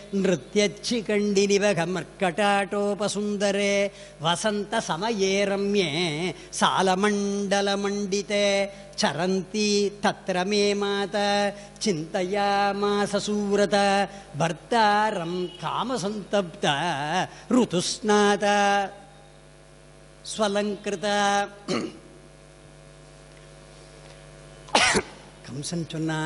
S1: नृत्यच्छिकण्डिनिवघमर्कटाटोपसुन्दरे वसन्तसमये रम्ये सालमण्डलमण्डिते चरन्ती तत्र मे माता चिन्तयामास सूरत भर्तारं कामसन्तप्त ऋतुस्नाता ஸ்வலங்கிருதா. கம்சன் சொன்னா,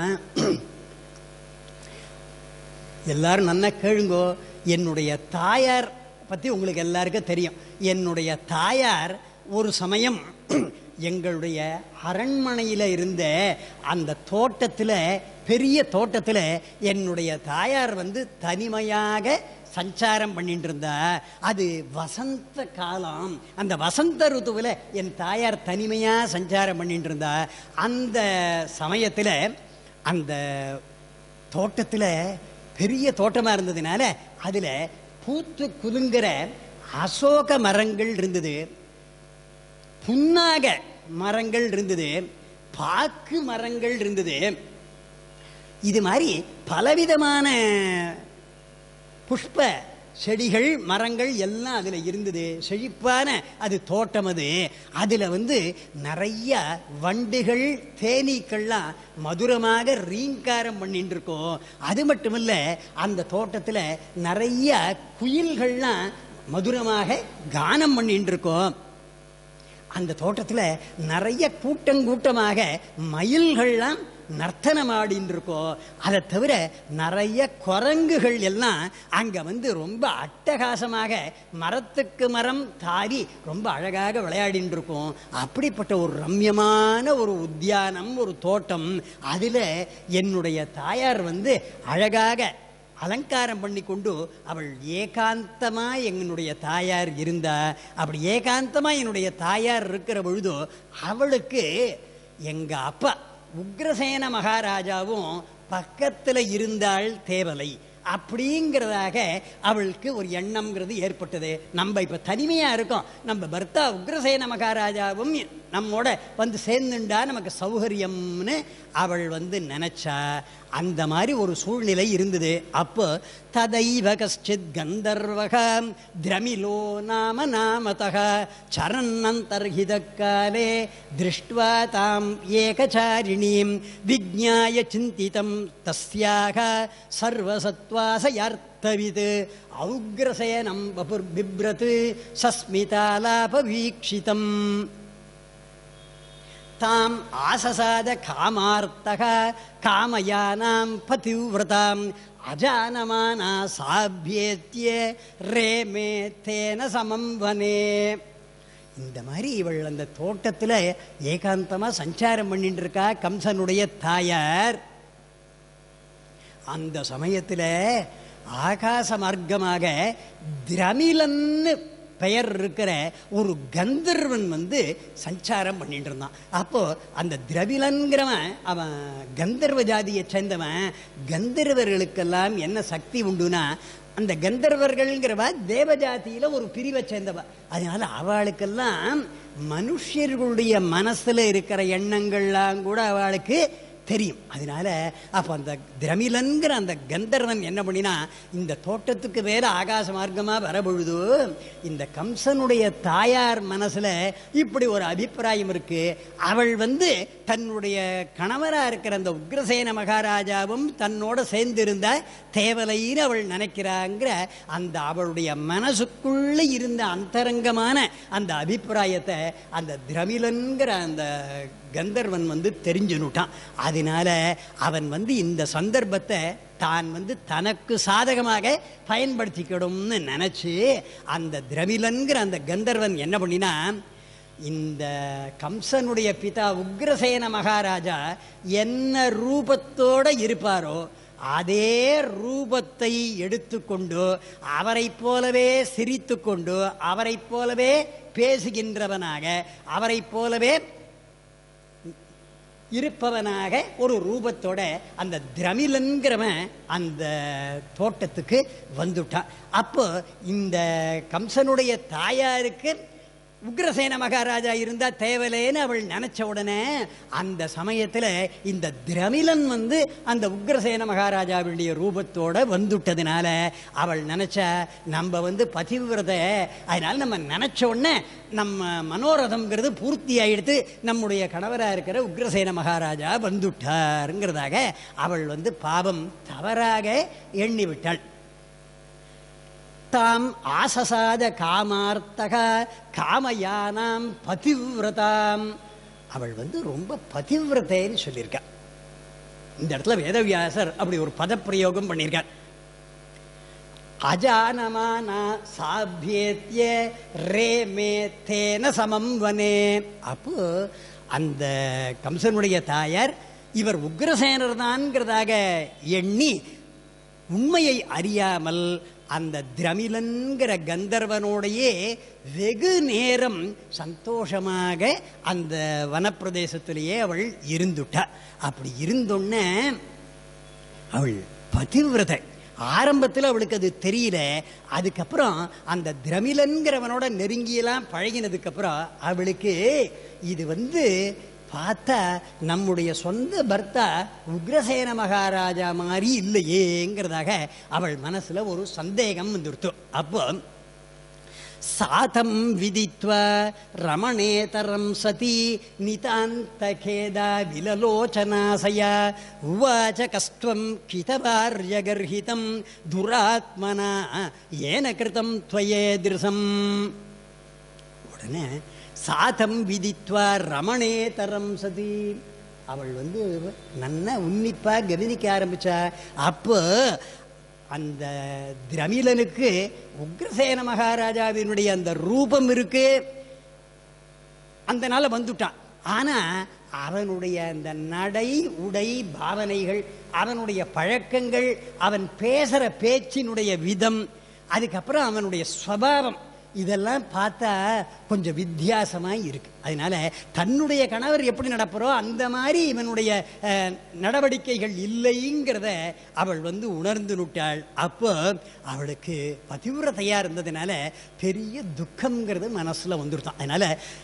S1: எல்லாரும் நல்லா கேளுங்கோ, என்னுடைய தாயார் பத்தி உங்களுக்கு எல்லாருக்கும் தெரியும். என்னுடைய தாயார் ஒரு சமயம் எங்களுடைய அரண்மனையில் இருந்த அந்த தோட்டத்தில், பெரிய தோட்டத்தில் என்னுடைய தாயார் தனிமையாக சஞ்சாரம் பண்ணிட்டு இருந்தா. அது வசந்த காலம். அந்த வசந்த ருத்துவில் என் தாயார் தனிமையா சஞ்சாரம் பண்ணிட்டு இருந்தா. அந்த சமயத்தில் அந்த தோட்டத்தில் பெரிய தோட்டமா இருந்ததுனால அதுல பூத்து குலுங்குற அசோக மரங்கள் இருந்தது, புன்னாக மரங்கள் இருந்தது, பாக்கு மரங்கள் இருந்தது. இது மாதிரி பலவிதமான புஷ்ப செடிகள் மரங்கள் எல்லாம் அதுல இருந்தது. செழிப்பான அது தோட்டம். அதுல நிறைய வண்டுகள் தேனீக்கள்லாம் மதுரமாக ரீங்காரம் பண்ணிட்டு இருக்கோம். அது மட்டுமல்ல, அந்த தோட்டத்துல நிறைய குயில்கள்லாம் மதுரமாக கானம் பண்ணிட்டு இருக்கோம். அந்த தோட்டத்துல நிறைய கூட்டமாக மயில்கள்லாம் நர்த்தனமாடின்னு இருக்கோம். அதை தவிர நிறைய குரங்குகள் எல்லாம் அங்க ரொம்ப அட்டகாசமாக மரத்துக்கு மரம் தாரி ரொம்ப அழகாக விளையாடின்னு இருக்கோம். அப்படிப்பட்ட ஒரு ரம்யமான ஒரு உத்தியானம், ஒரு தோட்டம். அதுல என்னுடைய தாயார் அழகாக அலங்காரம் பண்ணி கொண்டு அவள் ஏகாந்தமா என்னுடைய தாயார் இருந்தா. அப்படி ஏகாந்தமா என்னுடைய தாயார் இருக்கிற பொழுதோ அவளுக்கு எங்க அப்பா உக்ரசேன மகாராஜாவும் பக்கத்தில் இருந்தாள் தேவலை அப்படிங்கிறதாக அவளுக்கு ஒரு எண்ணம்ங்கிறது ஏற்பட்டது. நம்ம இப்ப தனிமையா இருக்கோம், நம்ம பர்த்தா உக்ரசேன மகாராஜாவும் நம்மோட சேர்ந்துண்டா நமக்கு சௌகரியம்னு அவள் நினைச்சா. அந்த மாதிரி ஒரு சூழ்நிலை இருந்தது. அப்போ ததைவ கஷ்டித் கந்தர்வக திரமிலோ நாம நாமதக சரன்னந்தர்ஹித காலே திருஷ்ட்வா தாம் ஏகசாரிணீம் விஜ்ஞாய சிந்திதம் தஸ்யாக சர்வசத்வாசயார்த்தவித் ஔக்ரசேனம் வபுர்பிப்ரத் சஸ்மிதாலாப வீக்ஷிதம் தாம் ஆசசாத காமார்த்தக காமயானாம் பதிவ்ரதாம் அஜானமானா சாபியேத்ய ரேமே தேன சமம் வனே. இந்த மாதிரி இவள் அந்த தோட்டத்தில் ஏகாந்தமா சஞ்சாரம் பண்ணிட்டு இருக்கா கம்சனுடைய தாயார். அந்த சமயத்தில் ஆகாச மார்க்கமாக திரமிலன்னு பெயர் இருக்கிற ஒரு கந்தர்வன் சஞ்சாரம் பண்ணிட்டு இருந்தான். அப்போ அந்த திரவிலன்கிறவன் அவன் கந்தர்வ ஜாதியை சேர்ந்தவன். கந்தர்வர்களுக்கெல்லாம் என்ன சக்தி உண்டுனா, அந்த கந்தர்வர்கள்ங்கிறவ தேவஜாதியில ஒரு பிரிவை சேர்ந்தவ. அதனால அவளுக்கெல்லாம் மனுஷர்களுடைய மனசுல இருக்கிற எண்ணங்கள்லாம் கூட அவளுக்கு தெரியும். அதனால அப்போ அந்த திரமிலன்கிற அந்த கந்தர்வன் என்ன பண்ணினா, இந்த தோட்டத்துக்கு மேலே ஆகாச மார்க்கமாக வரபொழுது இந்த கம்சனுடைய தாயார் மனசில் இப்படி ஒரு அபிப்பிராயம் இருக்கு. அவள் தன்னுடைய கணவராக இருக்கிற அந்த உக்ரசேன மகாராஜாவும் தன்னோட சேர்ந்திருந்த தேவலைன்னு அவள் நினைக்கிறாங்கிற அந்த அவளுடைய மனசுக்குள்ள இருந்த அந்தரங்கமான அந்த அபிப்பிராயத்தை அந்த திரமிலன்கிற அந்த கந்தர்வன் தெரிஞ்சுனுட்டான். அதனால அவன் இந்த சந்தர்ப்பத்தை தான் தனக்கு சாதகமாக பயன்படுத்திக்கணும்னு நினைச்சு அந்த திரமிலன்கிற அந்த கந்தர்வன் என்ன பண்ணினா, இந்த கம்சனுடைய பிதா உக்ரசேன மகாராஜா என்ன ரூபத்தோட இருப்பாரோ அதே ரூபத்தை எடுத்துக்கொண்டு அவரை போலவே சிரித்து கொண்டு அவரை போலவே பேசுகின்றவனாக அவரை போலவே இருப்பவனாக ஒரு ரூபத்தோட அந்த திரமிலன்கிறவன் அந்த தோட்டத்துக்கு வந்துட்டான். அப்போ இந்த கம்சனுடைய தாயாருக்கு உக்ரசேன மகாராஜா இருந்தா தேவலேன்னு அவள் நினைச்ச உடனே அந்த சமயத்தில் இந்த திரமிலன் அந்த உக்ரசேன மகாராஜாவுடைய ரூபத்தோட வந்துட்டதுனால அவள் நினைச்ச நம்ம பதிவிரத, அதனால நம்ம நினைச்ச உடனே நம்ம மனோரதம்ங்கிறது பூர்த்தி ஆயிடுத்து, நம்முடைய கணவராக இருக்கிற உக்ரசேன மகாராஜா வந்துட்டாருங்கிறதாக அவள் பாவம் தவறாக எண்ணிவிட்டாள். தாம் ஆசசாத காமார்த்தக காமயானாம் பதிவிரதாம், அவள் ரொம்ப பதிவிரதைன்னு சொல்லியிருக்கா. இந்த இடத்துல வேதவியாசர் அப்படி ஒரு பதப்பிரயோகம் பண்ணியிருக்கார். அஜானமானா சாபியேத்ய ரேமே தேன சமம் வனே. அப்போ அந்த கம்சனுடைய தாயார் இவர் உக்ரசேனர் தான்ங்கிறதாக எண்ணி உண்மையை அறியாமல் அந்த திரமிலன்கிற கந்தர்வனோடையே வெகு நேரம் சந்தோஷமாக அந்த வனப்பிரதேசத்திலேயே அவள் இருந்துட்டா. அப்படி இருந்தோன்னே அவள் பதிவிரதை. ஆரம்பத்தில் அவளுக்கு அது தெரியல. அதுக்கப்புறம் அந்த திரமிலன்கிறவனோட நெருங்கியெல்லாம் பழகினதுக்கப்புறம் அவளுக்கு இது பார்த்தா நம்முடைய சொந்த பர்த்தா உக்ரசேன மகாராஜா மாதிரி இல்லையேங்கிறதாக அவள் மனசுல ஒரு சந்தேகம் வந்துடுத்து. அப்போ சாதம் விதித்வா ரமணேதரம் சதி நிதாந்த கேதா விலலோச்சனாசயா உவாச்ச கஸ்துவம் கிதவார்யகர்ஹிதம் துராத்மனா ஏன கிருதம் த்வயேதிருசம். உடனே சாதம் விதித்வா ரமணேதரம் சதி, அவள் நன்ன உன்னிப்பா கவனிக்க ஆரம்பிச்சா. அப்போ அந்த திரமிலனுக்கு உக்ரசேன மகாராஜாவினுடைய அந்த ரூபம் இருக்கு, அந்த நாள வந்துட்டான். ஆனா அவனுடைய அந்த நடை உடை பாவனைகள், அவனுடைய பழக்கங்கள், அவன் பேசுற பேச்சினுடைய விதம், அதுக்கப்புறம் அவனுடைய ஸ்வபாவம், இதெல்லாம் பார்த்தா கொஞ்சம் வித்தியாசமாக இருக்கு. அதனால தன்னுடைய கணவர் எப்படி நடப்பறோ அந்த மாதிரி இவனுடைய நடவடிக்கைகள் இல்லைங்கிறத அவள் உணர்ந்து நுட்டாள். அப்போ அவளுக்கு பதிவிரதையாக இருந்ததுனால பெரிய துக்கம்ங்கிறது மனசில் வந்துருத்தான். அதனால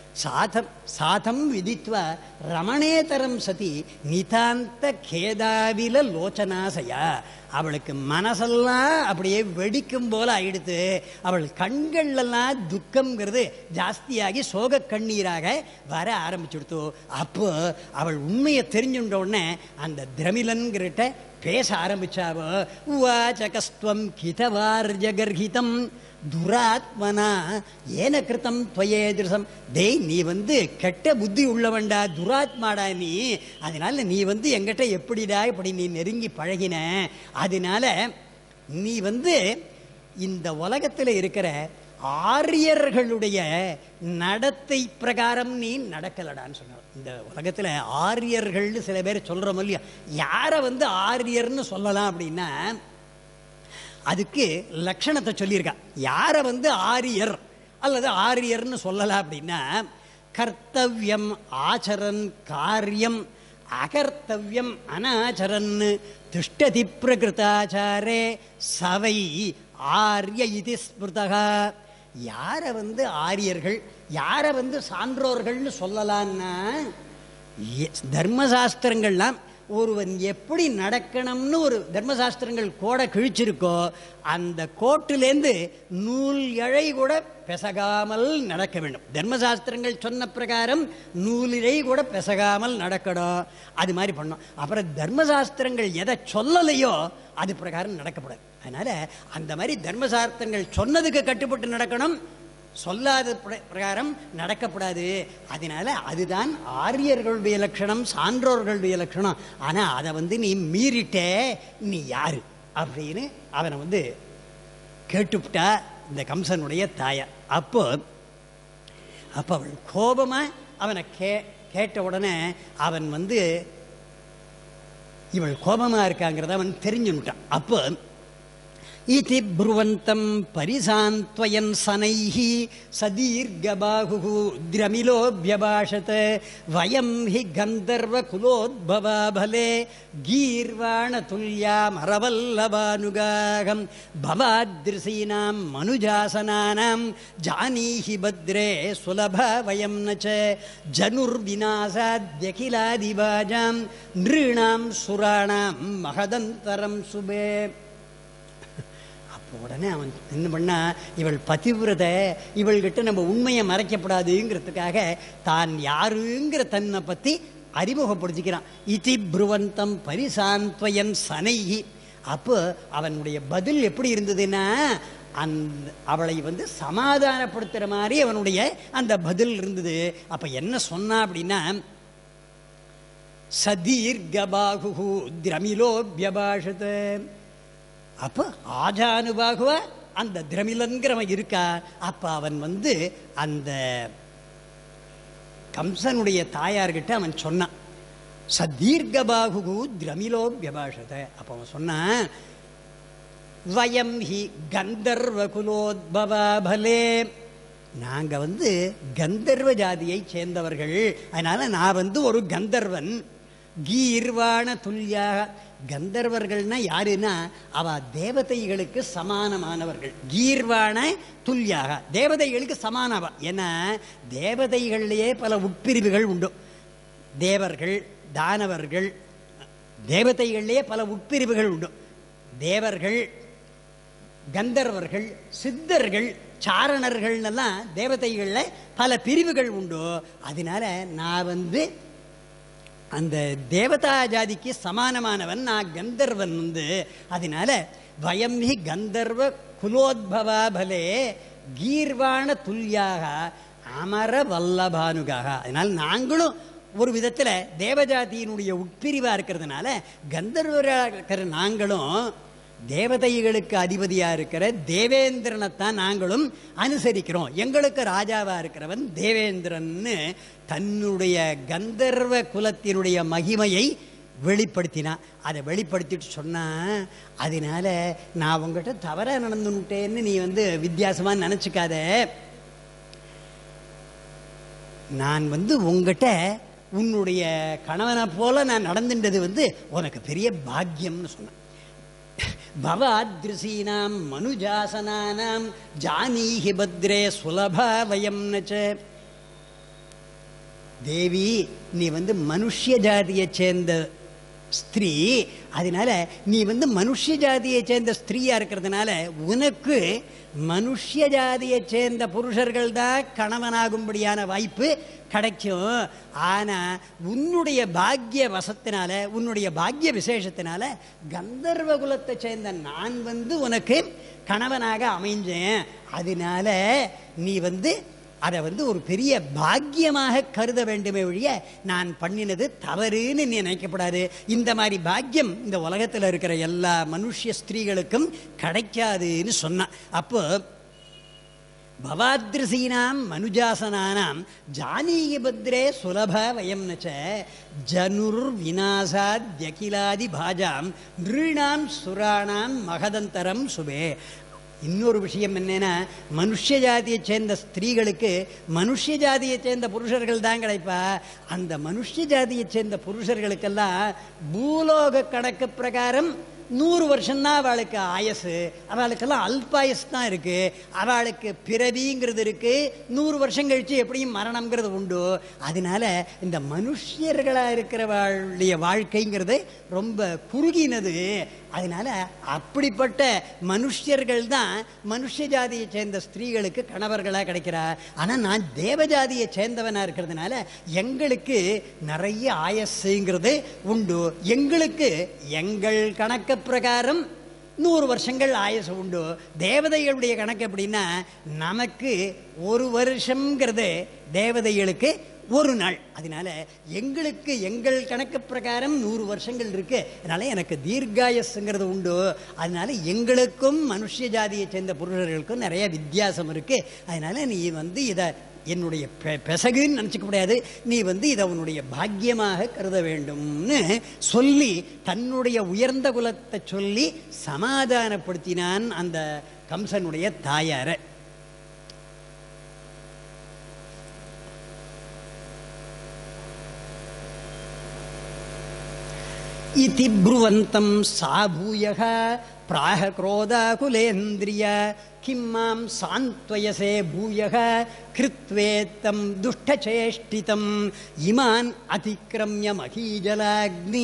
S1: சாதம் விதித்வா ரமணேதரம் சதி நிதாந்த கேதாவில லோச்சனாசையா, அவளுக்கு மனசெல்லாம் அப்படியே வெடிக்கும் போல ஆயிடுத்து. அவள் கண்கள்லாம் துக்கம்ங்கிறது ஜாஸ்தியாகி சோக கண்ணீராக வர ஆரம்பிச்சுடுத்து. அப்போ அவள் உண்மையை தெரிஞ்சுட்ட உடனே அந்த திரமிலன்கிட்ட பேச ஆரம்பிச்சாவோ. உவாச்சகஸ்துவம் கிதவார்ஜகர்ஹிதம் துராத்மனா ஏன கிருத்தம் துவயேதிருசம். டேய், நீ கெட்ட புத்தி உள்ளவன்டா, துராத்மாடா நீ. அதனால நீ எங்கிட்ட எப்படிடா இப்படி நீ நெருங்கி பழகின, அதனால நீ இந்த உலகத்தில் இருக்கிற ஆரியர்களுடைய நடத்தை பிரகாரம் நீ நடக்கலடான்னு சொன்னார். இந்த உலகத்தில் ஆரியர்கள் சில பேர் சொல்றோம் இல்லையா, யாரை ஆரியர்னு சொல்லலாம் அப்படின்னா அதுக்கு லட்சணத்தை சொல்லியிருக்கா. யாரை ஆரியர் அல்லது ஆரியர்னு சொல்லலாம் அப்படின்னா, கர்த்தவியம் ஆச்சரன் காரியம் அகர்த்தவியம் அனாச்சரன் திஷ்டதி பிரகிருதாச்சாரே சவை ஆரிய இது ஸ்மிருதா. யாரை ஆரியர்கள், யாரை சான்றோர்கள்னு சொல்லலான்னா, தர்மசாஸ்திரங்கள்லாம் ஒருவன் எப்படி நடக்கணும்னு ஒரு தர்மசாஸ்திரங்கள் கோடை கிழிச்சிருக்கோ அந்த கோட்டிலேருந்து நூல் இழை கூட பெசகாமல் நடக்க வேண்டும். தர்மசாஸ்திரங்கள் சொன்ன பிரகாரம் நூலிழை கூட பெசகாமல் நடக்கணும். அது மாதிரி பண்ணணும். அப்புறம் தர்மசாஸ்திரங்கள் எதை சொல்லலையோ அது பிரகாரம் நடக்கப்படாது. அதனால அந்த மாதிரி தர்மசாஸ்திரங்கள் சொன்னதுக்கு கட்டுப்பட்டு நடக்கணும், சொல்லாத பிரகாரம் நடக்கப்படாது. அதனால அதுதான் ஆரியர்களுடைய லட்சணம், சான்றோர்களுடைய லட்சணம். ஆனா அதை நீ மீறிட்டே நீ யாரு அப்படின்னு அவனை கேட்டுவிட்டா இந்த கம்சனுடைய தாயார். அப்போ அவள் கோபமா அவனை கேட்ட உடனே அவன் இவள் கோபமா இருக்காங்கிறத அவன் தெரிஞ்சுட்டான். அப்போ இதி ப்ருவந்தம் பரிசாந்த்வயன் சனைஹி சதீர்கபாஹு திரமிலோப்யபாஷத் வயம் ஹி கந்தர்வ குலோத்பவாபலே கீர்வாண துல்யாம் அரவல்லபானுகாகம் பவாத்ரிசீனாம் மனுஜாசனானாம் ஜானீஹி பத்ரே சுலப வயம் நச்ச ஜனுர்விநாசாத்யகிலாதிபாஜாம் நிருணாம் சுராணாம் மகதந்தரம் சுபே. உடனே அவன் என்ன பண்ணா, இவள் பதிவிரதை, இவள்கிட்ட நம்ம உண்மையை மறைக்கப்படாதுங்கிறதுக்காக தான் யாருங்கிற தன்னை பற்றி அறிமுகப்படுத்திக்கிறான். இதி ப்ருவந்தம் பரிசாந்த்வயன் சனைஹி. அப்போ அவனுடைய பதில் எப்படி இருந்ததுன்னா, அவளை சமாதானப்படுத்துகிற மாதிரி அவனுடைய அந்த பதில் இருந்தது. அப்போ என்ன சொன்னா அப்படின்னா, சதீர்கபாஹு திரமிலோப்யபாஷத். அப்போ ஆஜானுபாகுவ அந்த திரமிலன்கிறவன் இருக்கா. அப்ப அவன் அந்த கம்சனுடைய தாயார்கிட்ட அவன் சொன்னான், சதீர்கபாகு திரமிலோப்யபாஷத. அப்ப அவன் சொன்னான், வயம் ஹி கந்தர்வ குலோத்பவாபலே, நாங்க கந்தர்வ ஜாதியை சேர்ந்தவர்கள். அதனால நான் ஒரு கந்தர்வன். கீர்வாண துல்யாக, கந்தர்வர்கள்னா யாருன்னா அவ தேவதைகளுக்கு சமானமானவர்கள். கீர்வாண துல்யாக, தேவதைகளுக்கு சமானவா. ஏன்னா தேவதைகள்லேயே பல உட்பிரிவுகள் உண்டு. தேவர்கள், தானவர்கள், தேவதைகள்லேயே பல உட்பிரிவுகள் உண்டு. தேவர்கள், கந்தர்வர்கள், சித்தர்கள், சாரணர்கள்னெல்லாம் தேவதைகளில் பல பிரிவுகள் உண்டு. அதனால நான் அந்த தேவதா ஜாதிக்கு சமானமானவன், நான் கந்தர்வன். அதனால வயம் ஹி கந்தர்வ குலோத்பவாபலே கீர்வாண துல்யாக அமர வல்லபானுகாக. அதனால் நாங்களும் ஒரு விதத்தில் தேவஜாதியினுடைய உட்பிரிவா இருக்கிறதுனால கந்தர்வராக இருக்கிற நாங்களும் தேவதைகளுக்கு அதிபதியா இருக்கிற தேவேந்திரனைத்தான் நாங்களும் அனுசரிக்கிறோம். எங்களுக்கு ராஜாவா இருக்கிறவன் தேவேந்திரன்னு தன்னுடைய கந்தர்வ குலத்தினுடைய மகிமையை வெளிப்படுத்தினான். அதை வெளிப்படுத்திட்டு சொன்னா, அதனால நான் உங்ககிட்ட தவறா நடந்துட்டேன்னு நீ வித்தியாசமா நினைச்சுக்காத. நான் உங்ககிட்ட உன்னுடைய கணவனை போல நான் நடந்துட்டது உனக்கு பெரிய பாக்கியம்னு சொன்னேன். பவாத்ரிசீனாம் மனுஜாசனானாம் ஜானீஹி பத்ரே சுலபா வயம் நச்ச. தேவி, நீ மனுஷ்ய ஜாதியை சேர்ந்த ஸ்திரீ. அதனால நீ மனுஷ்ய ஜாதியை சேர்ந்த ஸ்திரீயா இருக்கிறதுனால உனக்கு மனுஷ்ய ஜாதியை சேர்ந்த புருஷர்கள் தான் கணவனாகும்படியான வாய்ப்பு கிடைக்கும். ஆனா உன்னுடைய பாக்கிய வசத்தினால, உன்னுடைய பாக்கிய விசேஷத்தினால கந்தர்வ குலத்தை சேர்ந்த நான் உனக்கு கணவனாக அமைஞ்சேன். அதனால நீ அதை ஒரு பெரிய பாக்கியமாக கருத வேண்டுமே ஒழிய நான் பண்ணினது தவறுன்னு நீ நினைக்கப்படாது. இந்த மாதிரி பாக்கியம் இந்த உலகத்தில் இருக்கிற எல்லா மனுஷ்ய ஸ்திரீகளுக்கும் கிடைக்காதுன்னு சொன்னான். அப்போ பவாத்ரிசீனாம் மனுஜாசனானாம் ஜானீகி பத்ரே சுலப வயம் நச்ச ஜனுர் விநாசாத்யகிலாதி பாஜாம் நிருணாம் சுராணாம் மகதந்தரம் சுபே. இன்னொரு விஷயம் என்னன்னா, மனுஷ ஜாதியை சேர்ந்த ஸ்திரீகளுக்கு மனுஷ ஜாதியை சேர்ந்த புருஷர்கள் தான் கிடைப்பா. அந்த மனுஷ ஜாதியை சேர்ந்த புருஷர்களுக்கெல்லாம் பூலோக கணக்கு பிரகாரம் 100 வருஷம்தான் அவளுக்கு ஆயசு. அவளுக்கெல்லாம் அல்பாயஸ் தான் இருக்கு. அவளுக்கு பிறவிங்கிறது இருக்கு. 100 வருஷம் கழிச்சு எப்படியும் மரணம்ங்கிறது உண்டு. அதனால இந்த மனுஷர்களா இருக்கிறவளுடைய வாழ்க்கைங்கிறது ரொம்ப குறுகினது. அதனால அப்படிப்பட்ட மனுஷர்கள் தான் மனுஷ ஜாதியை சேர்ந்த ஸ்திரீகளுக்கு கணவர்களா கிடைக்கிறார். ஆனா நான் தேவஜாதியை சேர்ந்தவனா இருக்கிறதுனால எங்களுக்கு நிறைய ஆயசுங்கிறது உண்டு. எங்களுக்கு எங்கள் கணக்கு பிரகாரம் 100 வருஷங்கள் ஆயுசு உண்டு. தேவதைகளுடைய கணக்கு எப்படின்னா, நமக்கு 1 வருஷம்ங்கிறது தேவதைகளுக்கு 1 நாள். அதனால எங்களுக்கு எங்கள் கணக்கு பிரகாரம் 100 வருஷங்கள் இருக்கு. அதனால எனக்கு தீர்காயசுங்கிறது உண்டு. அதனால எங்களுக்கும் மனுஷ ஜாதியை சேர்ந்த புருஷர்களுக்கும் நிறைய வித்தியாசம் இருக்கு. அதனால நீ இதை என்னுடைய பெசகுன்னு நினச்சிக்க முடியாது. நீ இதை உன்னுடைய பாக்கியமாக கருத வேண்டும்னு சொல்லி தன்னுடைய உயர்ந்த குலத்தை சொல்லி சமாதானப்படுத்தினான் அந்த கம்சனுடைய தாயார. इति ब्रुवन्तं सा भूयः प्राह क्रोधाकुलेन्द्रिय किं मां सान्त्वयसे भूयः कृत्वेत्तं दुष्टचेष्टितम् इमान् अतिक्रम्य महीजलाग्नि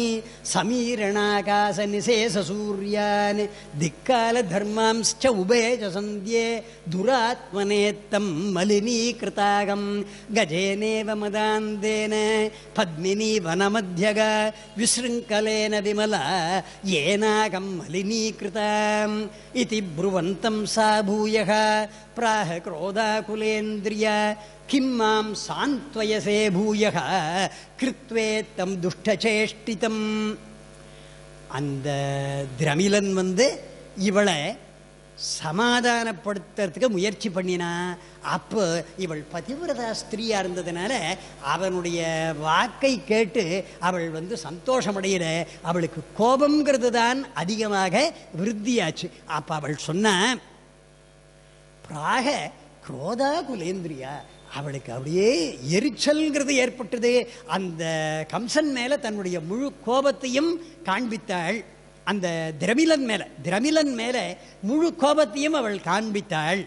S1: समीरणाकाशनिशेषसूर्यान् दिक्कालधर्मांश्च उभे च सन्ध्ये दुरात्मनेत्तं मलिनीकृतागं गजेनेव मदान्देन पद्मिनी वनमध्यग विशृङ्खलेन विमला येनागं मलिनीकृताम् इति ब्रुवन्तं सा भूयः प्राह क्रोधाकुलेन्द्रिय किं मां सान्त्वयसे भूयः कृत्वेत्तं दुष्टचेष्टितम्. அந்த திரமிலன் இவளை சமாதானப்படுத்துறதுக்கு முயற்சி பண்ணினா. அப்போ இவள் பதிவிரதா ஸ்திரீயா இருந்ததுனால அவனுடைய வாக்கை கேட்டு அவள் சந்தோஷமடையிற. அவளுக்கு கோபம்ங்கிறது தான் அதிகமாக விருத்தியாச்சு. அப்ப அவள் சொன்ன பிராக குரோதா குலேந்திரியா, அவளுக்கு அப்படியே எரிச்சல்ங்கிறது ஏற்பட்டது. அந்த கம்சன் மேல தன்னுடைய முழு கோபத்தையும் காண்பித்தாள். அந்த திரமிலன் மேல முழு கோபத்தையும் அவள் காண்பித்தாள்.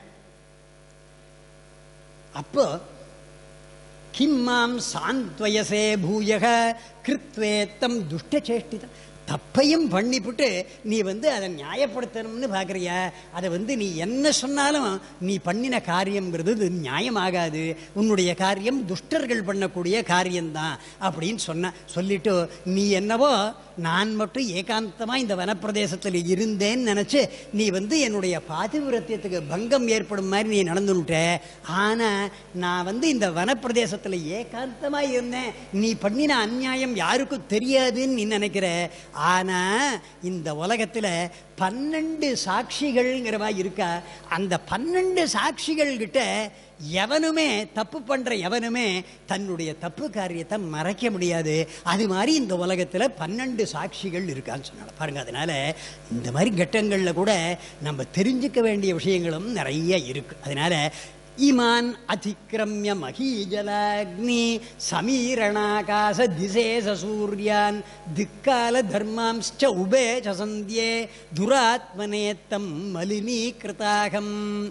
S1: அப்போ கிம்மாம் சாந்த்வயசே பூயக கிருத்வேத்தம் துஷ்டச்சேஷ்டிதம், தப்பையும் பண்ணிவிட்டு நீ அதை நியாயப்படுத்தணும்னு பார்க்குறியா? அதை நீ என்ன சொன்னாலும் நீ பண்ணின காரியம்ங்கிறது இது நியாயமாகாது. உன்னுடைய காரியம் துஷ்டர்கள் பண்ணக்கூடிய காரியம்தான் அப்படின்னு சொல்லிட்டு நீ என்னவோ நான் மட்டும் ஏகாந்தமாக இந்த வனப்பிரதேசத்தில் இருந்தேன்னு நினச்சி நீ என்னுடைய பாதிவிரத்தியத்துக்கு பங்கம் ஏற்படும் மாதிரி நீ நடந்துட்ட. ஆனால் நான் இந்த வனப்பிரதேசத்தில் ஏகாந்தமாக இருந்தேன். நீ பண்ணின அநியாயம் யாருக்கும் தெரியாதுன்னு நீ நினைக்கிற. ஆனால் இந்த உலகத்தில் 12 சாட்சிகள்ங்கிறவா இருக்கா. அந்த 12 சாட்சிகள் கிட்ட எவனுமே தப்பு பண்ற எவனுமே தன்னுடைய தப்பு காரியத்தை மறைக்க முடியாது. அது மாதிரி இந்த உலகத்தில் 12 சாட்சிகள் இருக்கான்னு சொன்னாங்க பாருங்க. அதனால இந்த மாதிரி கட்டங்களில் கூட நம்ம தெரிஞ்சுக்க வேண்டிய விஷயங்களும் நிறைய இருக்கு. அதனால இமான் அதிக்கிரமிய மகீஜலாக்னி சமீரணாகாச திசேச சூர்யான் திக்கால தர்மாம்ச்ச உபே ச சந்தியே துராத்மனேத்தம் மலினீகிருதாகம்.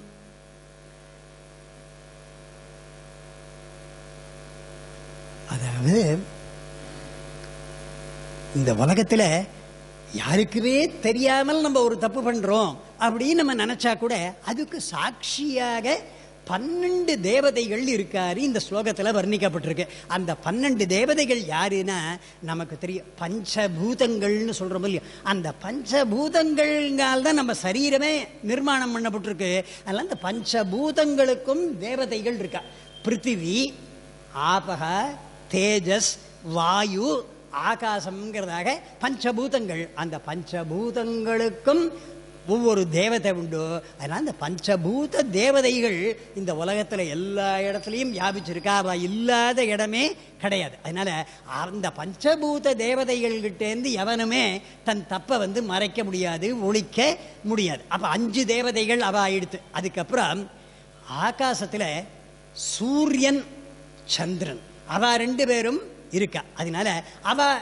S1: அதாவது இந்த உலகத்தில் யாருக்குமே தெரியாமல் நம்ம ஒரு தப்பு பண்றோம் அப்படின்னு நம்ம நினைச்சா கூட அதுக்கு சாட்சியாக 12 தேவதைகள் இருக்காரு இந்த ஸ்லோகத்தில் வர்ணிக்கப்பட்டிருக்கு. அந்த 12 தேவதைகள் யாருன்னா நமக்கு தெரியும், பஞ்சபூதங்கள்னு சொல்றோம் இல்லையா. அந்த பஞ்சபூதங்கள்னால தான் நம்ம சரீரமே நிர்மாணம் பண்ணப்பட்டிருக்கு. அதனால அந்த பஞ்சபூதங்களுக்கும் தேவதைகள் இருக்கா. பிருத்திவி, ஆபக, தேஜஸ், வாயு, ஆகாசம்ங்கிறதாக பஞ்சபூதங்கள். அந்த பஞ்சபூதங்களுக்கும் ஒவ்வொரு தேவதை உண்டு. அதனால் அந்த பஞ்சபூத தேவதைகள் இந்த உலகத்தில் எல்லா இடத்துலையும் வியாபிச்சிருக்கா. அவ இல்லாத இடமே கிடையாது. அதனால அந்த பஞ்சபூத தேவதைகள்கிட்டேருந்து எவனுமே தன் தப்பை மறைக்க முடியாது, ஒழிக்க முடியாது. அப்போ 5 தேவதைகள் அவ ஆயிடுத்து. அதுக்கப்புறம் ஆகாசத்தில் சூரியன், சந்திரன், அவ 2 பேரும் இருக்கா. அதனால அவ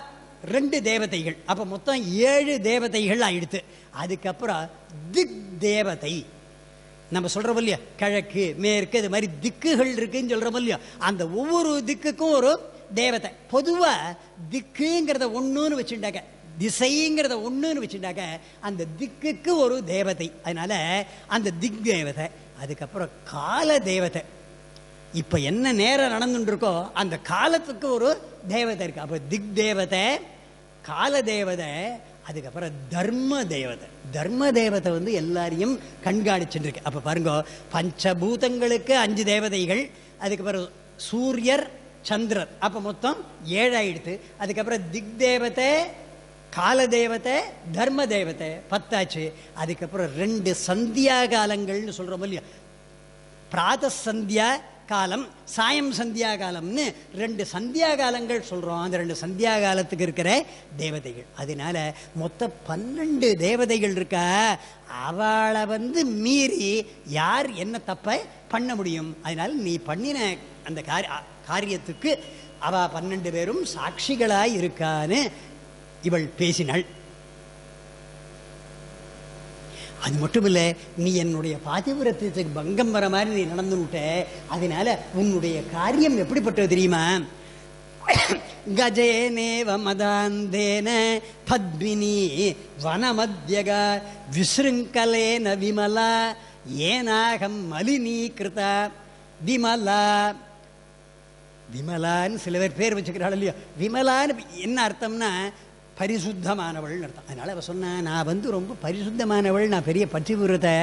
S1: 2 தேவதைகள். அப்ப மொத்தம் 7 தேவதைகள் ஆயிடுத்து. அதுக்கப்புறம் திக் தேவதை நம்ம சொல்றோம் இல்லையா, கிழக்கு மேற்கு இது மாதிரி திக்குகள் இருக்குன்னு சொல்றோம் இல்லையா, அந்த ஒவ்வொரு திக்குக்கும் ஒரு தேவதை. பொதுவா திக்குங்கிறத ஒண்ணுன்னு வச்சுட்டாக்க, திசைங்கிறத ஒண்ணுன்னு வச்சுட்டாக்க அந்த திக்குக்கு ஒரு தேவதை. அதனால அந்த திக் தேவதை. அதுக்கப்புறம் கால தேவதை. இப்ப என்ன நேரம் நடந்துட்டு இருக்கோ அந்த காலத்துக்கு ஒரு தேவதை இருக்கு. அப்ப திக் தேவதை, கால தேவதை, அதுக்கப்புறம் தர்ம தேவதை. தர்ம தேவதை வந்து எல்லாரையும் கண்காணிச்சுட்டு இருக்கு. அப்ப பாருங்க, பஞ்சபூதங்களுக்கு 5 தேவதைகள், அதுக்கப்புறம் சூரியர் சந்திரர், அப்ப மொத்தம் 7 ஆயிடுத்து. அதுக்கப்புறம் திக் தேவதை, கால தேவதை, தர்ம தேவதை 10 ஆச்சு. அதுக்கப்புறம் 2 சந்தியா காலங்கள்னு சொல்றோம் இல்லையா, பிராத சந்தியா காலம், சாயம் சந்தியா காலம்னு 2 சந்தியா காலங்கள் சொல்றோம். அந்த 2 சந்தியா காலத்துக்கு இருக்கிற தேவதைகள். அதனால மொத்தம் 12 தேவதைகள் இருக்கா. அவளை வந்து மீறி யார் என்ன தப்ப பண்ண முடியும்? அதனால நீ பண்ணின அந்த காரியத்துக்கு அவ 12 பேரும் சாட்சிகளாய் இருக்கான்னு இவள் பேசினாள். அது மட்டும் இல்ல, நீ என்னுடைய பாதிவிரத்தியத்துக்கு பங்கம் வர மாதிரி நீ நடந்து விட்ட. அதனால உன்னுடைய காரியம் எப்படிப்பட்டது தெரியுமா? கஜேனேவ மதாந்தேன பத்மினி வனமத்யக விஸ்ருங்கலேன விமலா ஏனாகம் மலினீகிருதா. விமலா, விமலான்னு சில பேர் வச்சுக்கிறாள் இல்லையா. விமலான்னு என்ன அர்த்தம்னா பரிசுத்தமானவள் அர்த்தம். அதனால அவ சொன்ன, நான் வந்து ரொம்ப பரிசுத்தமானவள், நான் பெரிய பற்றிவிரதை,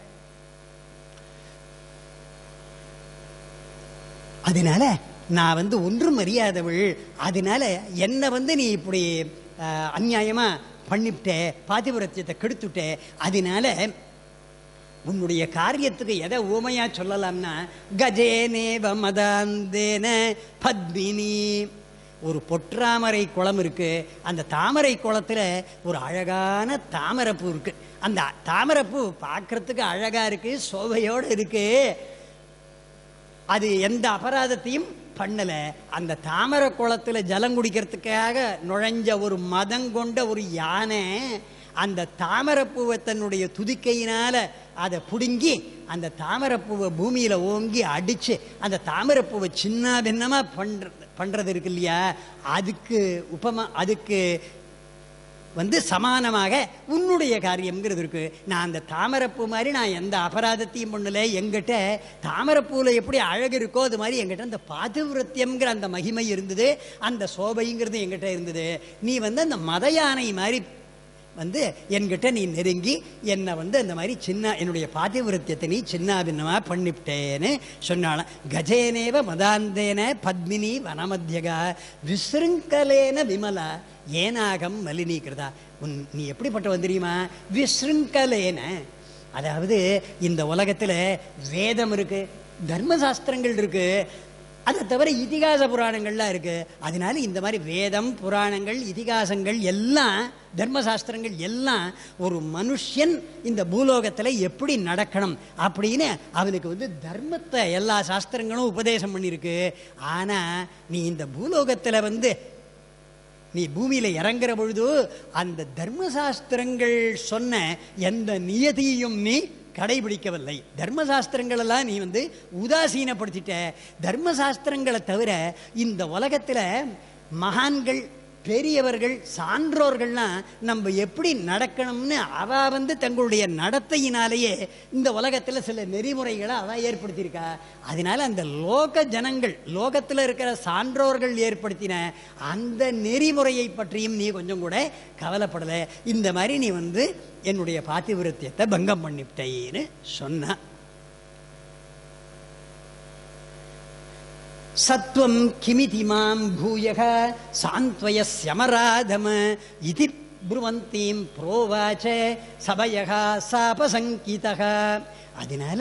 S1: அதனால நான் வந்து ஒன்றும் அறியாதவள், அதனால என்ன வந்து நீ இப்படி அநியாயமா பண்ணிவிட்ட, பாதிவிரத்தியத்தை கெடுத்துட்ட. அதனால உன்னுடைய காரியத்துக்கு எதை ஊமையா சொல்லலாம்னா, கஜேனேவ மதாந்தேன பத்மினி. ஒரு பொற்றாமரை குளம் இருக்கு. அந்த தாமரை குளத்துல ஒரு அழகான தாமரைப்பூ இருக்கு. அந்த தாமரைப்பூ பார்க்கறதுக்கு அழகா இருக்கு, சோபையோடு இருக்கு. அது எந்த அபராதத்தையும் பண்ணல. அந்த தாமரை குளத்துல ஜலம் குடிக்கிறதுக்காக நுழைஞ்ச ஒரு மதங்கொண்ட ஒரு யானை அந்த தாமரைப்பூவை தன்னுடைய துதிக்கையினால அதை புடுங்கி அந்த தாமரைப்பூவை பூமியில ஓங்கி அடிச்சு அந்த தாமரைப்பூவை சின்ன பின்னமா பண்றது இருக்கு இல்லையா, அதுக்கு அதுக்கு வந்து சமானமாக உன்னுடைய காரியம்ங்கிறது இருக்கு. நான் அந்த தாமரைப்பூ மாதிரி நான் எந்த அபராதத்தையும் பண்ணல. எங்கிட்ட தாமரைப்பூவில் எப்படி அழகு இருக்கோ அது மாதிரி எங்கிட்ட அந்த பாதிவிரத்தியம்ங்கிற அந்த மகிமை இருந்தது, அந்த சோபைங்கிறது எங்கிட்ட இருந்தது. நீ வந்து அந்த மத யானை மாதிரி வந்து என்கிட்ட நீ நெருங்கி என்னை வந்து அந்த மாதிரி என்னுடைய பாதிவிரத்தியத்தை நீ சின்ன பின்னமா பண்ணிவிட்டேன்னு சொன்னாலும். கஜேனேவ மதாந்தேன பத்மினி வனமத்யகா விஸ்ருங்கலேன விமலா ஏனாகம் மலினீகிருதா. நீ எப்படிப்பட்டவன் தெரியுமா? விஸ்ருங்கலேன, அதாவது இந்த உலகத்துல வேதம் இருக்கு, தர்மசாஸ்திரங்கள் இருக்கு, அதை தவிர இதிகாச புராணங்கள்லாம் இருக்கு. அதனால இந்த மாதிரி வேதம், புராணங்கள், இதிகாசங்கள் எல்லாம், தர்மசாஸ்திரங்கள் எல்லாம் ஒரு மனுஷன் இந்த பூலோகத்துல எப்படி நடக்கணும் அப்படின்னு அவனுக்கு வந்து தர்மத்தை எல்லா சாஸ்திரங்களும் உபதேசம் பண்ணிருக்கு. ஆனா நீ இந்த பூலோகத்துல வந்து நீ பூமியில இறங்குற பொழுது அந்த தர்மசாஸ்திரங்கள் சொன்ன எந்த நியதியையும் நீ கடைபிடிக்கவில்லை. தர்மசாஸ்திரங்கள் எல்லாம் நீ வந்து உதாசீனப்படுத்திட்ட. தர்மசாஸ்திரங்களை தவிர இந்த உலகத்துல மகான்கள், பெரியவர்கள், சான்றோர்கள்லாம் நம்ம எப்படி நடக்கணும்னு அவ வந்து தங்களுடைய நடத்தையினாலேயே இந்த உலகத்துல சில நெறிமுறைகளை அவ ஏற்படுத்தியிருக்கா. அதனால அந்த லோக ஜனங்கள், லோகத்துல இருக்கிற சான்றோர்கள் ஏற்படுத்தின அந்த நெறிமுறையை பற்றியும் நீ கொஞ்சம் கூட கவலைப்படலை. இந்த மாதிரி நீ வந்து என்னுடைய பாதிவிரத்தியத்தை பங்கம் பண்ணிவிட்டேன்னு சொன்ன. சத்வம் கிமிதி மாம் பூயக சாந்த்வயஸ்யமராதம இதி ப்ருவந்தீம் ப்ரோவாச்ச சபயக சாபசங்கீதக. அதனால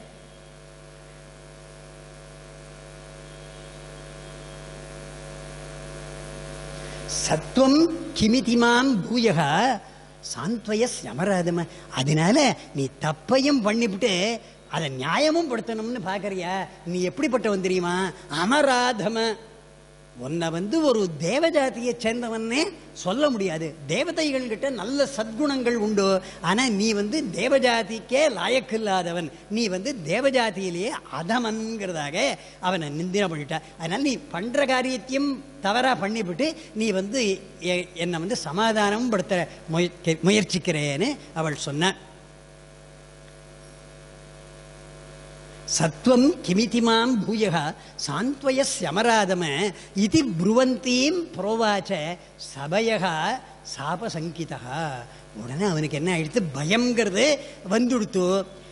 S1: சத்வம் கிமிதி மாம் பூயக சாந்த்வயஸ்யமராதம. அதனால நீ தப்பையும் பண்ணிவிட்டு அதை நியாயமும் படுத்தணும்னு பாக்கறியா? நீ எப்படிப்பட்டவன் தெரியுமா? அமராதம, உன்னை வந்து ஒரு தேவஜாதியை சேர்ந்தவன்னே சொல்ல முடியாது. தேவதைகள் கிட்ட நல்ல சத்குணங்கள் உண்டு, ஆனா நீ வந்து தேவஜாதிக்கே லாயக்கில்லாதவன், நீ வந்து தேவஜாதியிலேயே அதமன்கிறதாக அவனை நிந்தினம் பண்ணிட்ட. அதனால நீ பண்ற காரியத்தையும் தவறா பண்ணிவிட்டு நீ வந்து என்னை வந்து சமாதானம் படுத்த முயற்சிக்கிறேன்னு அவள் சொன்ன. சத்வம் கிமிதிமாம் பூயக சாந்த்வய யமராதம இது ப்ருவந்தீம் புரோவாச்ச சபயக சாபசங்கிதா. உடனே அவனுக்கு என்ன ஆயிடுத்து, பயம்ங்கிறது வந்துடுத்து.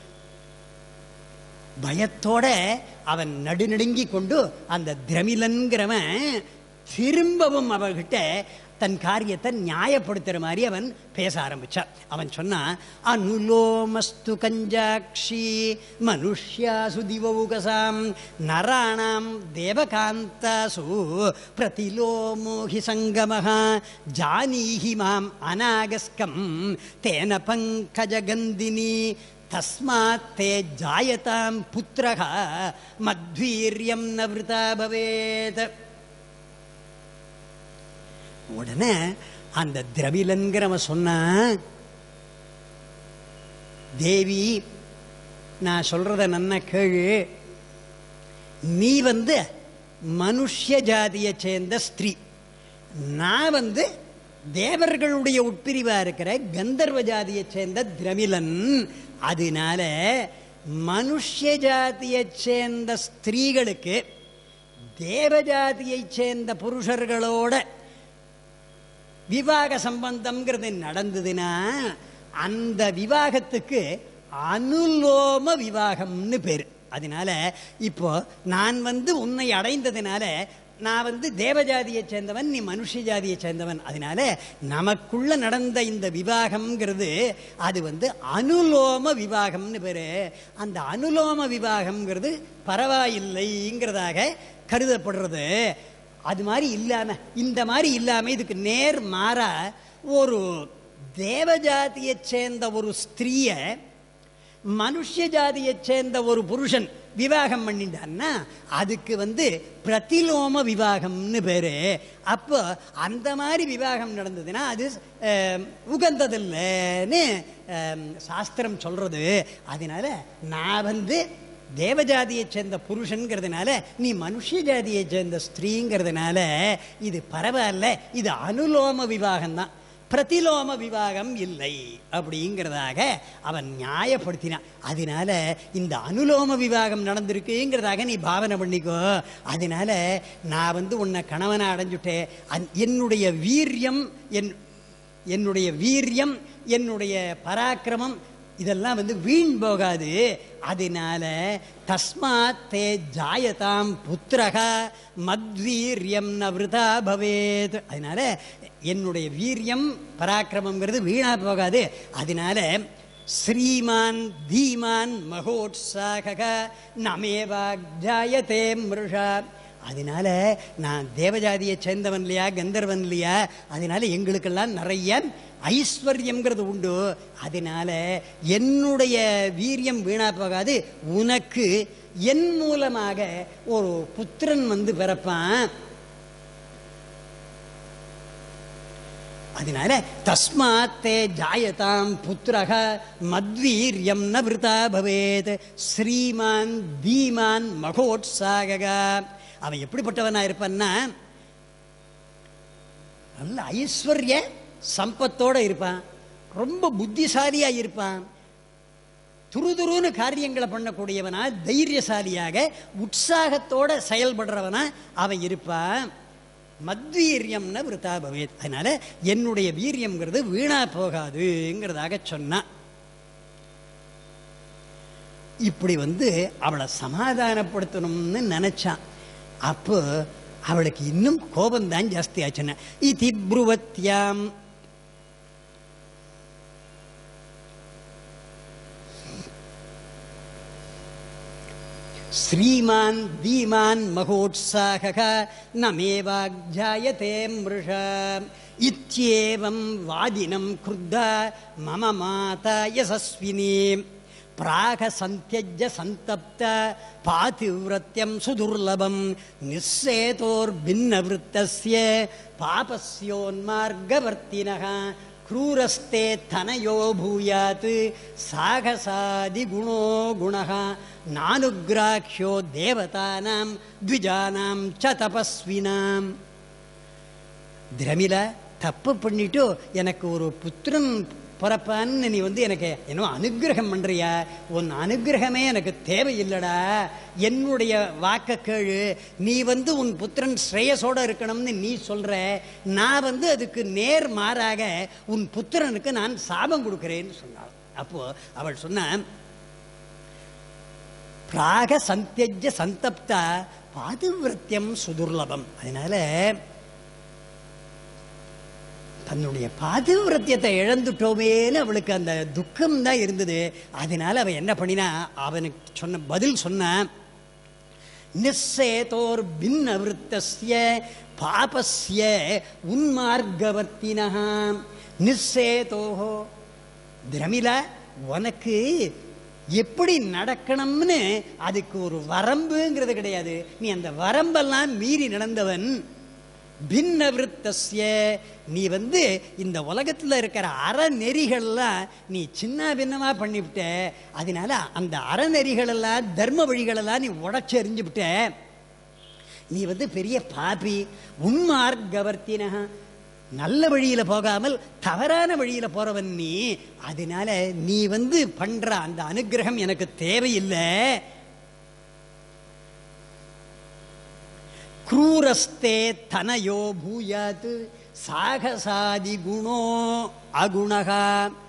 S1: பயத்தோட அவன் நடுநடுங்கி கொண்டு அந்த திரமிலன்கிறவன் திரும்பவும் அவர்கிட்ட தன் காரியத்தை நியாயப்படுத்துற மாதிரி அவன் பேச ஆரம்பிச்சான். அவன் சொன்னான், அனுலோமஸ்து கஞ்சாட்சி மனுஷ்யாசு திவௌகசாம் நராணாம் தேவகாந்தாசு பிரதிலோமோஹி சங்கமஹ ஜானீஹி மாம் அநாகஸ்கம் தேன பங்கஜகந்தினி தஸ்மாத் தே ஜாயதாம் புத்ரஹ மத்வீர்யம் ந விருதா பவேத். உடனே அந்த திரவிலன்கிறவன் சொன்ன, தேவி நான் சொல்றத நன்ன கேளு, நீ வந்து மனுஷ்ய ஜாதியை சேர்ந்த ஸ்திரீ, நான் வந்து தேவர்களுடைய உட்பிரிவா இருக்கிற கந்தர்வ ஜாதியை சேர்ந்த திரவிலன். அதனால மனுஷ்ய ஜாதியை சேர்ந்த ஸ்திரீகளுக்கு தேவஜாதியை சேர்ந்த புருஷர்களோட விவாக சம்பந்தம்ங்கிறது நடந்ததுன்னா அந்த விவாகத்துக்கு அனுலோம விவாகம்னு பேரு. அதனால இப்போ நான் வந்து உன்னை அடைந்ததுனால நான் வந்து தேவஜாதியை சேர்ந்தவன், நீ மனுஷ ஜாதியை சேர்ந்தவன். அதனால நமக்குள்ள நடந்த இந்த விவாகம்ங்கிறது அது வந்து அனுலோம விவாகம்னு பேரு. அந்த அனுலோம விவாகம்ங்கிறது பரவாயில்லைங்கிறதாக கருதப்படுறது. அது மாதிரி இல்லாம, இந்த மாதிரி இல்லாம இதுக்கு நேர் மாறா ஒரு தேவஜாதியை சேர்ந்த ஒரு ஸ்திரீய மனுஷ ஜாதியை சேர்ந்த ஒரு புருஷன் விவாகம் பண்ணிட்டான்னா அதுக்கு வந்து பிரதிலோம விவாகம்னு பேரு. அப்போ அந்த மாதிரி விவாகம் நடந்ததுன்னா அது உகந்ததில்லைன்னு சாஸ்திரம் சொல்றது. அதனால நான் வந்து தேவஜாதியை சேர்ந்த புருஷன்கிறதுனால நீ மனுஷ ஜாதியை சேர்ந்த ஸ்திரீங்கிறதுனால இது பரவாயில்ல, இது அனுலோம விவாகம் தான், பிரதிலோம விவாகம் இல்லை அப்படிங்கிறதாக அவன் நியாயப்படுத்தினான். அதனால இந்த அனுலோம விவாகம் நடந்திருக்குங்கிறதாக நீ பாவனை பண்ணிக்கோ. அதனால நான் வந்து உன்னை கணவனை அடைஞ்சுட்டேன், என்னுடைய வீரியம் என்னுடைய பராக்கிரமம் இதெல்லாம் வந்து வீண் போகாது. அதனால தஸ்மாத் தே ஜாயதாம் புத்திரக மத்வீரியம் ந விருதா பவேத். அதனால என்னுடைய வீரியம் பராக்கிரமங்கிறது வீணா போகாது. அதனால ஸ்ரீமான் தீமான் மகோத்சாக நமேவாஜாயதே மிருஷா. அதனால நான் தேவஜாதியை சேர்ந்தவன் இல்லையா, கந்தர்வன் இல்லையா, அதனால எங்களுக்கெல்லாம் நிறைய ஐஸ்வர்யம்ங்கிறது உண்டு. அதனால என்னுடைய வீரியம் வீணா போகாது, உனக்கு என் மூலமாக ஒரு புத்திரன் வந்து பிறப்பான். அதனால தஸ்மாத்தே ஜாயதாம் புத்திரக மத்வீரியம் ந விருதா பவேத் ஸ்ரீமான் தீமான் மகோத்சாக. அவன் எப்படிப்பட்டவனா இருப்பான்னா நல்ல ஐஸ்வர்ய சம்பத்தோட இருப்பான், ரொம்ப புத்திசாலியா இருப்பான், துருதுருன்னு காரியங்களை பண்ணக்கூடியவனா, தைரியசாலியாக உற்சாகத்தோட செயல்படுறவனா அவன் இருப்பான். மத்வீரியம்னு விருதா பவேத். அதனால என்னுடைய வீரியம்ங்கிறது வீணா போகாதுங்கிறதாக சொன்னான். இப்படி வந்து அவளை சமாதானப்படுத்தணும்னு நினைச்சான். அப்போ அவளுக்கு இன்னும் கோபம்தான் ஜாஸ்தி ஆச்சுன்னா, இதி ப்ருவத்யாம் ஸ்ரீமான் தீமான் மகோத்சாக நமேவாஜாயதே மிருஷா இத்யேவம் வாதினம் க்ருத்தா மம மாதா யசஸ்வினி பிராக சந்தியஜ்ய சந்தப்த பாதிவிரத்யம் சுதுர்லபம் நிஸ்ஸேதோர் பின்ன விருத்தஸ்ய பாபஸ்யோன்மார்கவர்த்தினஹ க்ரூரஸ்தே தனயோ பூயாத் சாகசாதி குணோ குணஹ நானுக்ராக்ஷோ தேவதானாம் த்விஜானாம் ச தபஸ்வினாம். திரமில தப்பு பண்ணிட்டு எனக்கு ஒரு புத்திரன் பிறப்பான்னு நீ எனக்கு என்ன அனுகிரகம் பண்றியா? உன் அனுகிரகமே எனக்கு தேவையில்லடா. என்னுடைய வாக்க கேளு. நீ உன் புத்திரன் ஸ்ரேயசோட இருக்கணும்னு நீ சொல்ற. நான் அதுக்கு நேர் மாறாக உன் புத்திரனுக்கு நான் சாபம் கொடுக்கிறேன்னு சொன்னாள். அப்போ அவள் சொன்ன பிராக சந்தியஜ்ய சந்தப்த பாதிவிரத்யம் சுதுர்லபம். அதனால தன்னுடைய பாதிவிரத்தியத்தை இழந்துட்டோமேன்னு அவளுக்கு அந்த துக்கம் தான் இருந்தது. அதனால அவன் என்ன பண்ணினா, அவனுக்கு சொன்ன பதில் சொன்ன நிஸ்ஸேதோர் பின்ன விருத்தஸ்ய பாபஸ்ய உன்மார்கவர்த்தினஹ நிஸ்ஸேதோஹோ. திரமிலா, உனக்கு எப்படி நடக்கணும்னு அதுக்கு ஒரு வரம்புங்கிறது கிடையாது. நீ அந்த வரம்பெல்லாம் மீறி நடந்தவன். பின்ன விருத்தஸ்ய, நீ இந்த உலகத்தில் இருக்கிற அறநெறிகள்லாம் நீ சின்ன பின்னமா பண்ணிவிட்ட. அதனால அந்த அறநெறிகளெல்லாம் தர்ம வழிகளெல்லாம் நீ உடைச்சு எறிஞ்சுவிட்ட. நீ பெரிய பாபி. உன்மார்கவர்த்தினஹ, நல்ல வழியில போகாமல் தவறான வழியில போறவன் நீ. அதனால நீ பண்ற அந்த அனுகிரகம் எனக்கு தேவையில்லை. க்ரூரஸ்தே தனயோ பூயாத் சாகசாதி குணோ அகுணகா.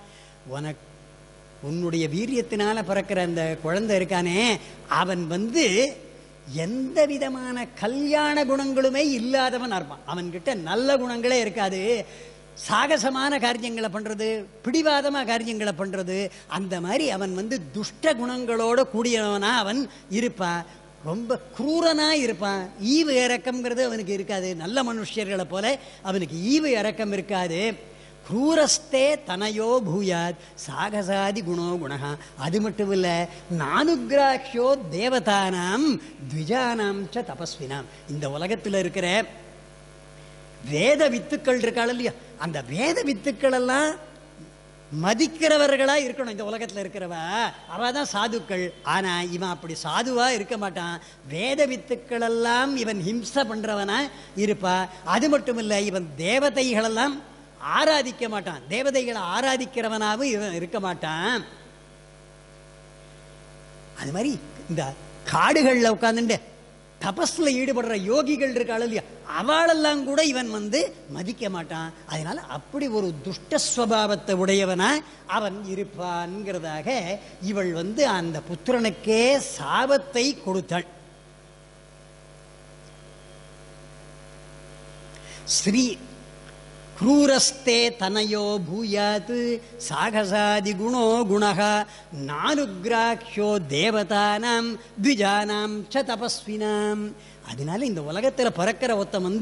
S1: உன்னுடைய வீரியத்தினால பிறக்கிற அந்த குழந்தை இருக்கானே, அவன் எந்த விதமான கல்யாண குணங்களுமே இல்லாதவன் இருப்பான். அவன்கிட்ட நல்ல குணங்களே இருக்காது. சாகசமான காரியங்களை பண்றது, பிடிவாதமா காரியங்களை பண்றது, அந்த மாதிரி அவன் துஷ்ட குணங்களோட கூடியவனா அவன் இருப்பான். ரொம்ப குரூரனா இருப்பான். ஈவு இறக்கம்ங்கிறது அவனுக்கு இருக்காது. நல்ல மனுஷர்களை போல அவனுக்கு ஈவு இறக்கம் இருக்காது. க்ரூரஸ்தே தனயோ பூயாத் சாகசாதி குணோ குணஹா. அது மட்டும் இல்ல, நானுக்ராக்ஷோ தேவதானாம் த்விஜானாம் ச தபஸ்வினாம். இந்த உலகத்தில் இருக்கிற வேத வித்துக்கள் இருக்காள் இல்லையா, அந்த வேத வித்துக்கள் எல்லாம் மதிக்கிறவர்களா இருக்கணும். இந்த உலகத்தில் இருக்கிறவ அவதான் சாதுக்கள். ஆனா இவன் அப்படி சாதுவா இருக்க மாட்டான். வேத வித்துக்கள் எல்லாம் இவன் ஹிம்சை பண்றவனா இருப்பா. அது மட்டும் இல்ல, இவன் தேவதைகளெல்லாம் ஆராதிக்க மாட்டான். தேவதைகளை ஆராதிக்கிறவனாவும் இவன் இருக்க மாட்டான். அது மாதிரி இந்த காடுகள்ல உட்கார்ந்துட்டு தபஸ்ல ஈடுபடுற யோகிகள் இருக்காள் இல்லையா, அவளெல்லாம் கூட இவன் மதிக்க மாட்டான். அதனால அப்படி ஒரு துஷ்டஸ்வபாவத்தை உடையவனா அவன் இருப்பான்ங்கிறதாக இவள் அந்த புத்திரனுக்கே சாபத்தை கொடுத்தாள். ஸ்ரீ க்ரூரஸ்தே தனயோ பூயாத் சாகசாதி குணோ குணஹ நானுக்ராக்ஷோ தேவதானாம் த்விஜானாம் ச தபஸ்வினாம். அதனால இந்த உலகத்தில் பிறக்கிற ஒருத்தன்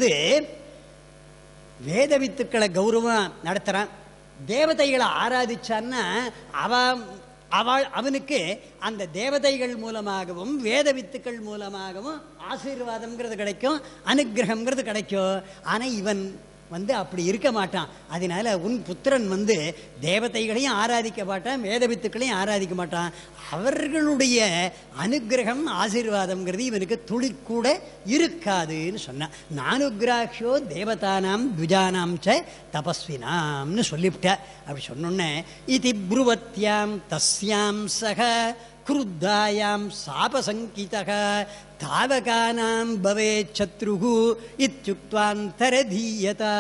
S1: வேத வித்துக்களை கௌரவம் நடத்துறான். தேவதைகளை ஆராதிச்சான்னா அவனுக்கு அந்த தேவதைகள் மூலமாகவும் வேத வித்துக்கள் மூலமாகவும் ஆசீர்வாதம்ங்கிறது கிடைக்கும், அனுகிரகம்ங்கிறது கிடைக்கும். ஆனா இவன் அப்படி இருக்க மாட்டான். அதனால உன் புத்திரன் தேவதைகளையும் ஆராதிக்க மாட்டான், வேத வித்துக்களையும் ஆராதிக்க மாட்டான். அவர்களுடைய அனுகிரகம் ஆசீர்வாதம்ங்கிறது இவனுக்கு துளி கூட இருக்காதுன்னு சொன்னான். நானுக்ராக்ஷோ தேவதானாம் த்விஜானாம் ச தபஸ்வினாம்னு சொல்லிவிட்ட. அப்படி சொன்னோன்னே இதி ப்ருவத்யாம் தஸ்யாம் சக க்ருத்தாயாம் சாபசங்கிதக தாவகானாம் பவே சத்ருஹு இத்யுக்த்வாந்தரதீயதா.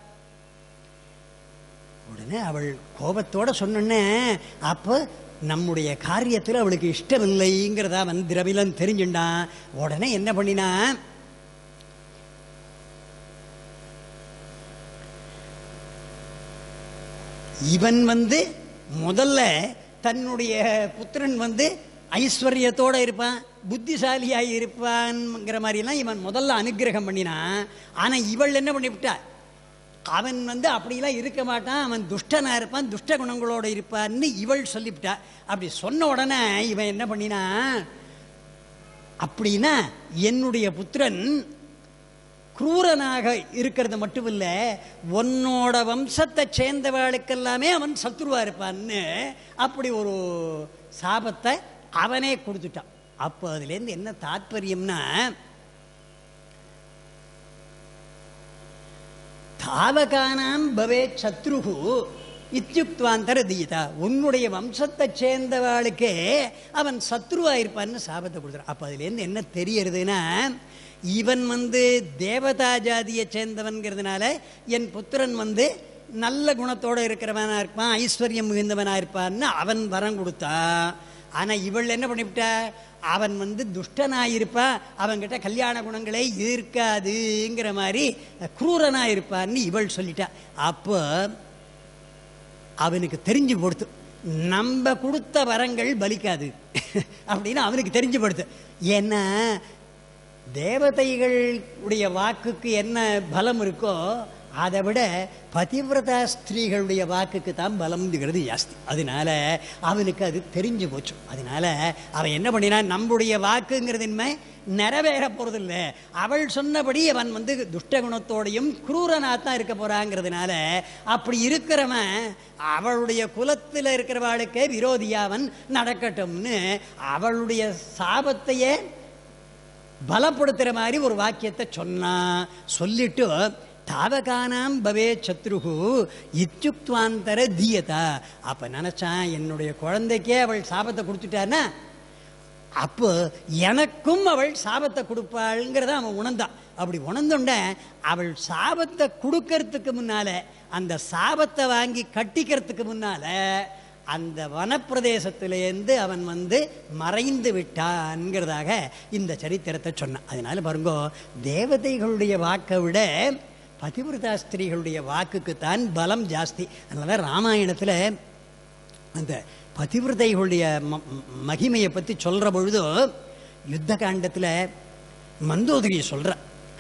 S1: உடனே அவள் கோபத்தோட சொன்னே, அப்போ நம்முடைய காரியத்தில் அவளுக்கு இஷ்டமில்லைங்கிறத அவன் திரவிலன் தெரிஞ்சுட்டான். உடனே என்ன பண்ணினா, இவன் முதல்ல தன்னுடைய புத்திரன் ஐஸ்வர்யத்தோட இருப்பான், புத்திசாலியாகி இருப்பான்ங்கிற மாதிரிலாம் இவன் முதல்ல அனுகிரகம் பண்ணினான். ஆனா இவள் என்ன பண்ணிவிட்டா, அவன் வந்து அப்படிலாம் இருக்க மாட்டான், அவன் துஷ்டனா இருப்பான், துஷ்ட குணங்களோட இருப்பான்னு இவள் சொல்லிவிட்டா. அப்படி சொன்ன உடனே இவன் என்ன பண்ணினா, அப்படின்னா என்னுடைய புத்திரன் குரூரனாக இருக்கிறது மட்டுமில்ல, உன்னோட வம்சத்தை சேர்ந்தவாளுக்கெல்லாமே அவன் சத்ருவா இருப்பான்னு அப்படி ஒரு சாபத்தை அவனே கொடுத்துட்டான். அப்போ அதுலேருந்து என்ன தாத்பரியம்னா, தாவகானாம் பவே சத்ருகு இத்யுக்துவாந்தர தீதா, உன்னுடைய வம்சத்தை சேர்ந்தவாளுக்கே அவன் சத்ருவா இருப்பான்னு சாபத்தை கொடுத்துறான். அப்போ அதுலேருந்து என்ன தெரியறதுன்னா, இவன் வந்து தேவதா ஜாதியை சேர்ந்தவன்கிறதுனால என் புத்திரன் வந்து நல்ல குணத்தோடு இருக்கிறவனா இருப்பான், ஐஸ்வர்யம் மிகுந்தவனா இருப்பான்னு அவன் வரம் கொடுத்தான். ஆனால் இவள் என்ன பண்ணிவிட்டா, அவன் வந்து துஷ்டனாயிருப்பா, அவன்கிட்ட கல்யாண குணங்களே இருக்காதுங்கிற மாதிரி குரூரனாயிருப்பான்னு இவள் சொல்லிட்டா. அப்போ அவனுக்கு தெரிஞ்சு கொடுத்து நம்ம கொடுத்த வரங்கள் பலிக்காது அப்படின்னு அவனுக்கு தெரிஞ்சு கொடுத்து. ஏன்னா தேவதைகளுடைய வாக்குக்கு என்ன பலம் இருக்கோ அதை விட பதிவிரதா ஸ்திரீகளுடைய வாக்குக்கு தான் பலம்ங்கிறது ஜாஸ்தி. அதனால அவனுக்கு அது தெரிஞ்சு போச்சு. அதனால அவன் என்ன பண்ணினான், நம்முடைய வாக்குங்கிறதுமே நிறைவேற போறதில்ல, அவள் சொன்னபடி அவன் வந்து துஷ்டகுணத்தோடையும் குரூரனாத்தான் இருக்க போறாங்கிறதுனால அப்படி இருக்கிறவன் அவளுடைய குலத்தில் இருக்கிறவாளுக்கே விரோதியாவன் நடக்கட்டும்னு அவளுடைய சாபத்தையே பலப்படுத்துகிற மாதிரி ஒரு வாக்கியத்தை சொன்னான். சொல்லிட்டு தாவகானாம் பவே சத்ருகு இத்யுக்துவாந்தர தீயதா, அப்போ நினச்சான் என்னுடைய குழந்தைக்கே அவள் சாபத்தை கொடுத்துட்டான்னா அப்போ எனக்கும் அவள் சாபத்தை கொடுப்பாளுங்கிறத அவன் உணர்ந்தான். அப்படி உணர்ந்துண்ட அவள் சாபத்தை கொடுக்கறதுக்கு முன்னால, அந்த சாபத்தை வாங்கி கட்டிக்கிறதுக்கு முன்னால அந்த வனப்பிரதேசத்திலேருந்து அவன் வந்து மறைந்து விட்டான்ங்கிறதாக இந்த சரித்திரத்தை சொன்னான். அதனால பாருங்கோ, தேவதைகளுடைய வாக்கை விட பதிவிரதா ஸ்திரீகளுடைய வாக்குக்குத்தான் பலம் ஜாஸ்தி. அதனால ராமாயணத்தில் அந்த பதிவிரதைகளுடைய மகிமையை பற்றி சொல்கிற பொழுது யுத்த காண்டத்தில் மந்தோதரியை சொல்கிற,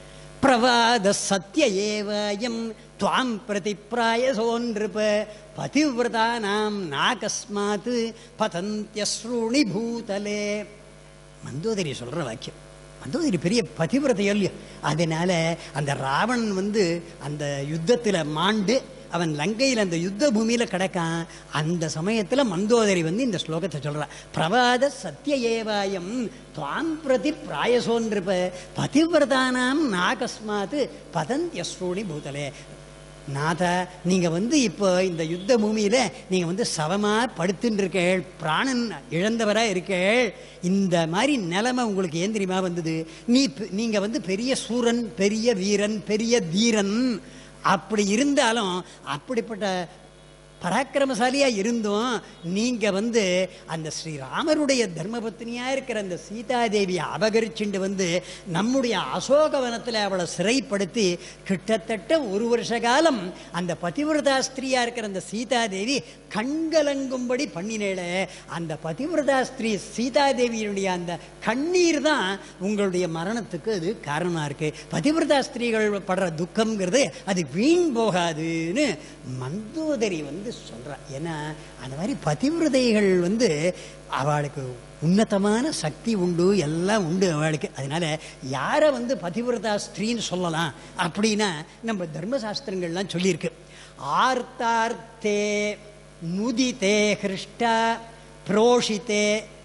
S1: பிரவாத சத்திய ஏவயம் துவாம் பிரதிப்ராயசோன்றிருப்ப பதிவிரதானாம் நாகஸ்மாத் பதந்தியஸ்ரூணி பூதலே. மந்தோதரி சொல்கிற வாக்கியம். மந்தோதரி பெரிய பதிவிரதையோ இல்லையோ, அதனால அந்த ராவணன் வந்து அந்த யுத்தத்தில் மாண்டு அவன் லங்கையில் அந்த யுத்த பூமியில் கிடக்கான். அந்த சமயத்தில் மந்தோதரி வந்து இந்த ஸ்லோகத்தை சொல்கிறான், பிரவாத சத்திய ஏவாயம் துவாம் பிரதி பிராயசோன்றிருப்ப பதிவிரதானாம் நாகஸ்மாத் பதந்தியஸ்ரூணி பூதலே. நாதா, நீங்கள் வந்து இப்போ இந்த யுத்த பூமியில் நீங்கள் வந்து சவமாக படுத்துன்னு இருக்கேள், பிராணன் இழந்தவராக இருக்கேள். இந்த மாதிரி நிலைமை உங்களுக்கு ஏன் தெரியுமா வந்தது? நீங்கள் வந்து பெரிய சூரன், பெரிய வீரன், பெரிய தீரன். அப்படி இருந்தாலும், அப்படிப்பட்ட பராக்கிரமசாலியாக இருந்தும் நீங்கள் வந்து அந்த ஸ்ரீராமருடைய தர்மபத்னியாக இருக்கிற அந்த சீதாதேவியை அபகரிச்சுண்டு வந்து நம்முடைய அசோகவனத்தில் அவளை சிறைப்படுத்தி கிட்டத்தட்ட 1 வருஷ காலம் அந்த பதிவிரதா ஸ்திரீயாக இருக்கிற அந்த சீதாதேவி கண்கலங்கும்படி பண்ணினேள. அந்த பதிவிரதா ஸ்திரீ சீதாதேவியினுடைய அந்த கண்ணீர் தான் உங்களுடைய மரணத்துக்கு அது காரணமாக இருக்குது. பதிவிரதா ஸ்திரீகள் படுற துக்கம்ங்கிறது அது வீண் போகாதுன்னு மந்தோதரி வந்து சொல்றா. ஏன்னா அந்த மாதிரி பதிவிரதைகள் வந்து அவளுக்கு உன்னதமான சக்தி உண்டு, எல்லாம் உண்டு அவளுக்கு. அதனால யாரை வந்து பதிவிரதா ஸ்திரீன்னு சொல்லலாம் அப்படின்னா நம்ம தர்மசாஸ்திரங்கள்லாம் சொல்லியிருக்கு. ஆர்த்தார்த்தே முதிதே ஹிருஷ்டா புரோஷிதே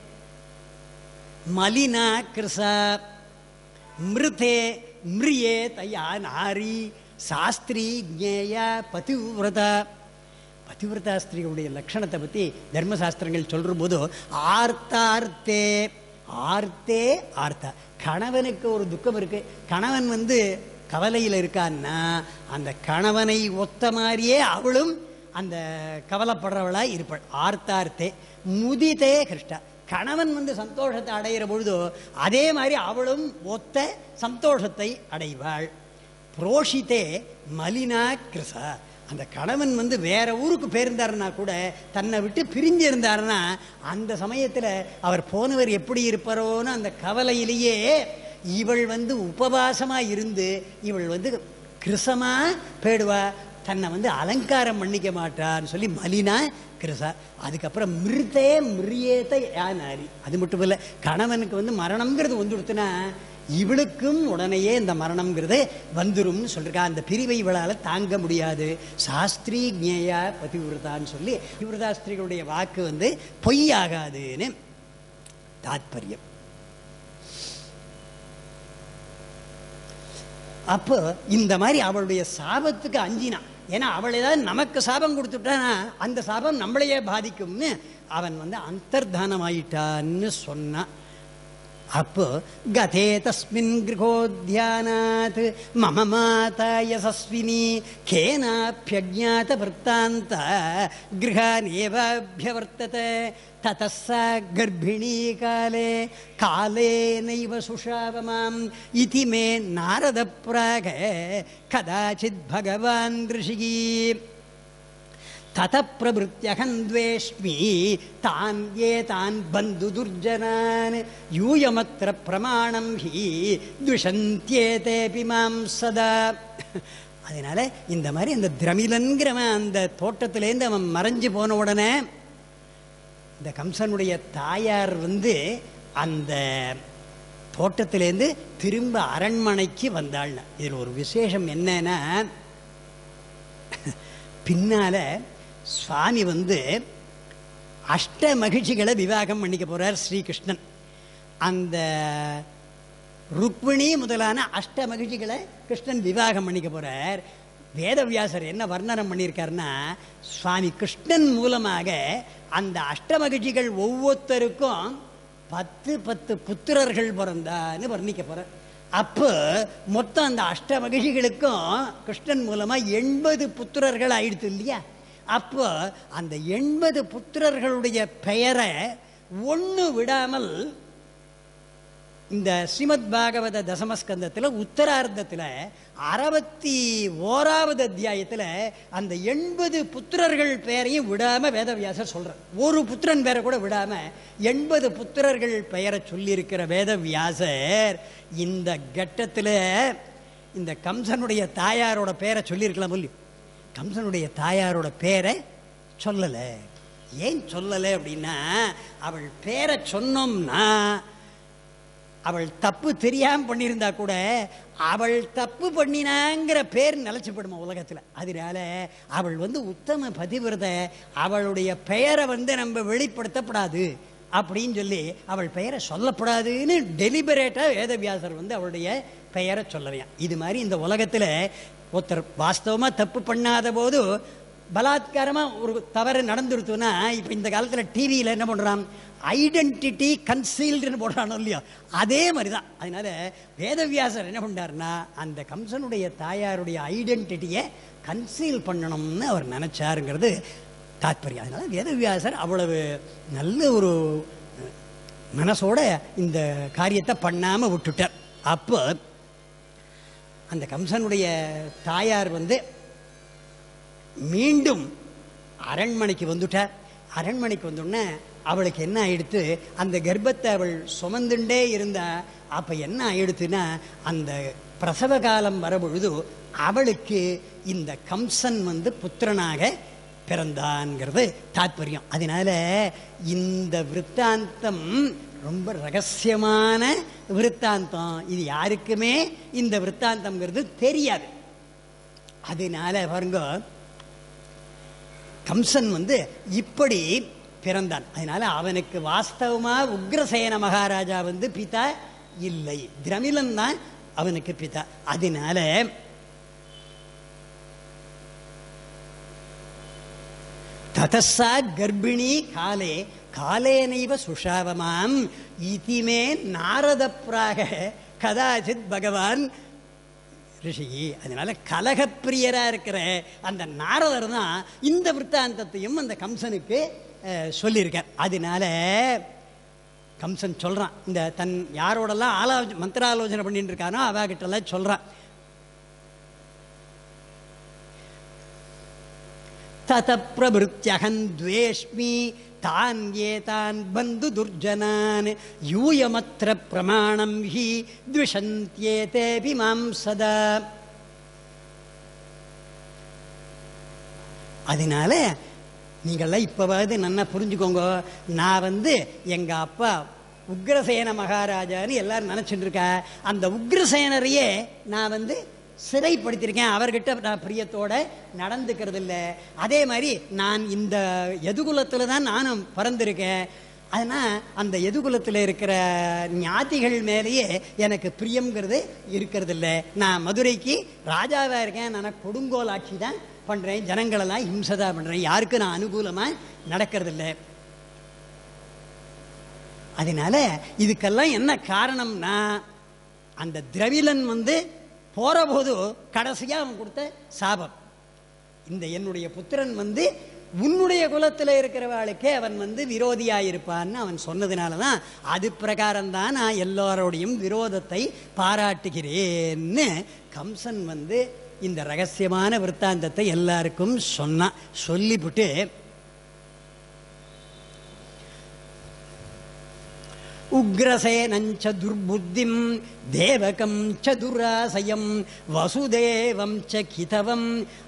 S1: மலினா கிருசா மிருதே மிரியே தயா நாரி சாஸ்திரி ஜேயா பதிவிரதா. பதிவிரதா ஸ்திரீகளுடைய லட்சணத்தை பற்றி தர்மசாஸ்திரங்கள் சொல்கிற போது ஆர்த்தார்த்தே, ஆர்த்தே ஆர்த்தா, கணவனுக்கு ஒரு துக்கம் இருக்குது, கணவன் வந்து கவலையில் இருக்கான்னா அந்த கணவனை ஒத்த மாதிரியே அவளும் அந்த கவலைப்படுறவளாக இருப்பாள். ஆர்த்தார்த்தே முதிதே கிருஷ்டா, கணவன் வந்து சந்தோஷத்தை அடைகிற பொழுதோ அதே மாதிரி அவளும் ஒத்த சந்தோஷத்தை அடைவாள். புரோஷிதே மலினா கிருசா, அந்த கணவன் வந்து வேற ஊருக்கு போயிருந்தாருன்னா கூட, தன்னை விட்டு பிரிஞ்சு இருந்தாருன்னா அந்த சமயத்தில் அவர் போனவர் எப்படி இருப்பாரோன்னு அந்த கவலையிலேயே இவள் வந்து உபவாசமாக இருந்து இவள் வந்து கிருசமா போயிடுவா, தன்னை வந்து அலங்காரம் பண்ணிக்க மாட்டான்னு சொல்லி மலினா கிருசா. அதுக்கப்புறம் மிருதே மிரியேத யானாரி. அது மட்டும் இல்லை, கணவனுக்கு வந்து மரணம்ங்கிறது வந்துடுத்துனா இவளுக்கும் உடனேயே இந்த மரணம்ங்கிறது வந்துரும்னு சொல்லிருக்கா. அந்த பிரிவை இவளால் தாங்க முடியாது. சாஸ்திரி ஜேயா பதிவிரதான்னு சொல்லி விவரதாஸ்திரிகளுடைய வாக்கு வந்து பொய்யாகாதுன்னு தாத்பரியம். அப்போ இந்த மாதிரி அவளுடைய சாபத்துக்கு அஞ்சினா, ஏன்னா அவள் ஏதாவது நமக்கு சாபம் கொடுத்துட்டானா அந்த சாபம் நம்மளையே பாதிக்கும்னு அவன் வந்து அந்தர்தானம் ஆயிட்டான்னு சொன்னான். அப்போ கதே தஸ்மின் கிருஹோத்யானாத் மம மாதா யசஸ்வினி கேனாப்யஜ்ஞாத விற்த்தாந்த கிருஹானேவாப்யவர்த்ததே ததஸ்ஸா கர்ப்பிணீ காலே காலேனைவ சுஷாவமாம் இதி மே நாரத பிராக கதாசித் பகவான் ரிஷிகி தத பிரபுத்யகந்த்வேஷ்மி தான் ஏதான் பந்து துர்ஜனான் யூயமத்ர பிரமாணம் ஹி துஷந்தியேதேபி மாம் சதா. அதனால இந்த மாதிரி அந்த திரமிலன்கிறவன் அந்த தோட்டத்திலேருந்து அவன் மறைஞ்சு போன உடனே இந்த கம்சனுடைய தாயார் வந்து அந்த தோட்டத்திலேருந்து திரும்ப அரண்மனைக்கு வந்தாள். இதில் ஒரு விசேஷம் என்னன்னா, பின்னால சுவாமி வந்து அஷ்ட மகிழ்ச்சிகளை விவாகம் பண்ணிக்க போறார் ஸ்ரீகிருஷ்ணன். அந்த ருக்மிணி முதலான அஷ்ட மகிழ்ச்சிகளை கிருஷ்ணன் விவாகம் பண்ணிக்க போறார். வேதவியாசர் என்ன வர்ணனம் பண்ணியிருக்காருன்னா, சுவாமி கிருஷ்ணன் மூலமாக அந்த அஷ்ட மகிழ்ச்சிகள் ஒவ்வொருத்தருக்கும் 10 புத்திரர்கள் பிறந்தான்னு வர்ணிக்க போறார். அப்போ மொத்தம் அந்த அஷ்ட மகிழ்ச்சிகளுக்கும் கிருஷ்ணன் மூலமா 80 புத்திரர்கள் ஆயிடுத்து இல்லையா. அப்போ அந்த 80 புத்திரர்களுடைய பெயரை ஒன்று விடாமல் இந்த ஸ்ரீமத் பாகவத தசமஸ்கந்தத்தில் உத்தரார்த்தத்தில் 61வது அத்தியாயத்தில் அந்த 80 புத்திரர்கள் பெயரையும் விடாம வேதவியாசர் சொல்றார். ஒரு புத்திரன் பேரை கூட விடாம 80 புத்திரர்கள் பெயரை சொல்லியிருக்கிற வேதவியாசர் இந்த கட்டத்தில் இந்த கம்சனுடைய தாயாரோட பேரை சொல்லியிருக்கலாம். இல்லையோ, கம்சனுடைய தாயாரோட பேரை சொல்லலை. ஏன் சொல்லலை அப்படின்னா, அவள் பேரை சொன்னோம்னா அவள் தப்பு தெரியாமல் பண்ணியிருந்தா கூட அவள் தப்பு பண்ணினாங்கிற பேர் நிலச்சிப்படுமா உலகத்தில். அதனால அவள் வந்து உத்தம பதிவிரத, அவளுடைய பெயரை வந்து நம்ம வெளிப்படுத்தப்படாது அப்படின்னு சொல்லி அவள் பெயரை சொல்லப்படாதுன்னு டெலிபரேட்டாக வேதவியாசர் வந்து அவளுடைய பெயரை சொல்லலையா. இது மாதிரி இந்த உலகத்தில் ஒருத்தர் வாஸ்தவமாக தப்பு பண்ணாத போது பலாத்காரமாக ஒரு தவறு நடந்துருத்துன்னா, இப்போ இந்த காலத்தில் டிவியில் என்ன பண்ணுறான், ஐடென்டிட்டி கன்சீல்டுன்னு போடுறானோ இல்லையோ, அதே மாதிரி தான். அதனால வேதவியாசர் என்ன பண்ணார்னா, அந்த கம்சனுடைய தாயாருடைய ஐடென்டிட்டியை கன்சீல் பண்ணணும்னு அவர் நினைச்சாருங்கிறது தாத்பரியம். அதனால வேதவியாசர் அவ்வளவு நல்ல ஒரு மனசோட இந்த காரியத்தை பண்ணாமல் விட்டுட்டார். அப்போ அந்த கம்சனுடைய தாயார் வந்து மீண்டும் அரண்மனைக்கு வந்துட்டார். அரண்மனைக்கு வந்தோடனே அவளுக்கு என்ன ஆயிடுத்து, அந்த கர்ப்பத்தை அவள் சுமந்துண்டே இருந்தா. அப்போ என்ன ஆயிடுத்துன்னா, அந்த பிரசவ காலம் வரபொழுது அவளுக்கு இந்த கம்சன் வந்து புத்திரனாக பிறந்தான்ங்கிறது தாத்பரியம். அதனால இந்த விற்த்தாந்தம் ரொம்ப ரகசியமான விற்த்தாந்தம். இது யாருக்குமே இந்த விற்த்தாந்தம்ங்கிறது தெரியாது. அதனால பாருங்க, கம்சன் வந்து இப்படி பிறந்தான். அதனால அவனுக்கு வாஸ்தவமா உக்ரசேன மகாராஜா வந்து பிதா இல்லை, திரமிலன் தான் அவனுக்கு பிதா. அதனால ததஸ்ஸா கர்ப்பிணி காலே காலேனைவ சுஷாவமாம் இதிமே நாரத பிராக கதாசித் பகவான் ரிஷி. அதனால கலகப்பிரியராக இருக்கிற அந்த நாரதர் தான் இந்த விற்த்தாந்தத்தையும் அந்த கம்சனுக்கு சொல்லியிருக்கார். அதனால கம்சன் சொல்றான், இந்த தன் யாரோடெல்லாம் மந்திராலோசனை பண்ணிட்டு இருக்கானோ அவாகிட்டெல்லாம் சொல்றான், தத பிரபுத்யஹம் துவேஷ்மி தான் ஏதான் பந்து துர்ஜனான் யூயமத்ர பிரமாணம் ஹி த்விஷந்த்யேதேபி மாம் சதா. அதனால நீங்கள்லாம் இப்போவாவது நல்லா புரிஞ்சுக்கோங்க. நான் எங்கள் அப்பா உக்ரசேன மகாராஜான்னு எல்லாரும் நினச்சிட்டு இருக்கா. அந்த உக்ரசேனரையே நான் சிறைப்படுத்தியிருக்கேன். அவர்கிட்ட நான் பிரியத்தோட நடந்துக்கிறது இல்லை. அதே மாதிரி நான் இந்த யதுகுலத்தில் தான் நானும் பிறந்திருக்கேன். அதனால் அந்த யதுகுலத்தில் இருக்கிற ஞாதிகள் மேலேயே எனக்கு பிரியங்கிறது இருக்கிறது இல்லை. நான் மதுரைக்கு ராஜாவாக இருக்கேன். நான் கொடுங்கோல் ஆட்சி தான் பண்ணுறேன். ஜனங்களெல்லாம் ஹிம்சதா பண்ணுறேன். யாருக்கு நான் அனுகூலமாக நடக்கிறதில்லை. அதனால இதுக்கெல்லாம் என்ன காரணம்னா, அந்த திரவிலன் போற போது கடைசியா அவன் கொடுத்த சாபம். இந்த என்னுடைய புத்திரன் உன்னுடைய குலத்தில் இருக்கிறவாளுக்கே அவன் விரோதியாயிருப்பான்னு அவன் சொன்னதுனாலதான் அது பிரகாரம்தான் நான் எல்லாரோடையும் விரோதத்தை பாராட்டுகிறேன்னு கம்சன் இந்த ரகசியமான விற்த்தாந்தத்தை எல்லாருக்கும் சொன்னான். சொல்லிவிட்டு உக்ரசேனஞ்ச துர்புத்திம் தேவகம் ச துராசயம் வசுதேவம் ச கிதவம்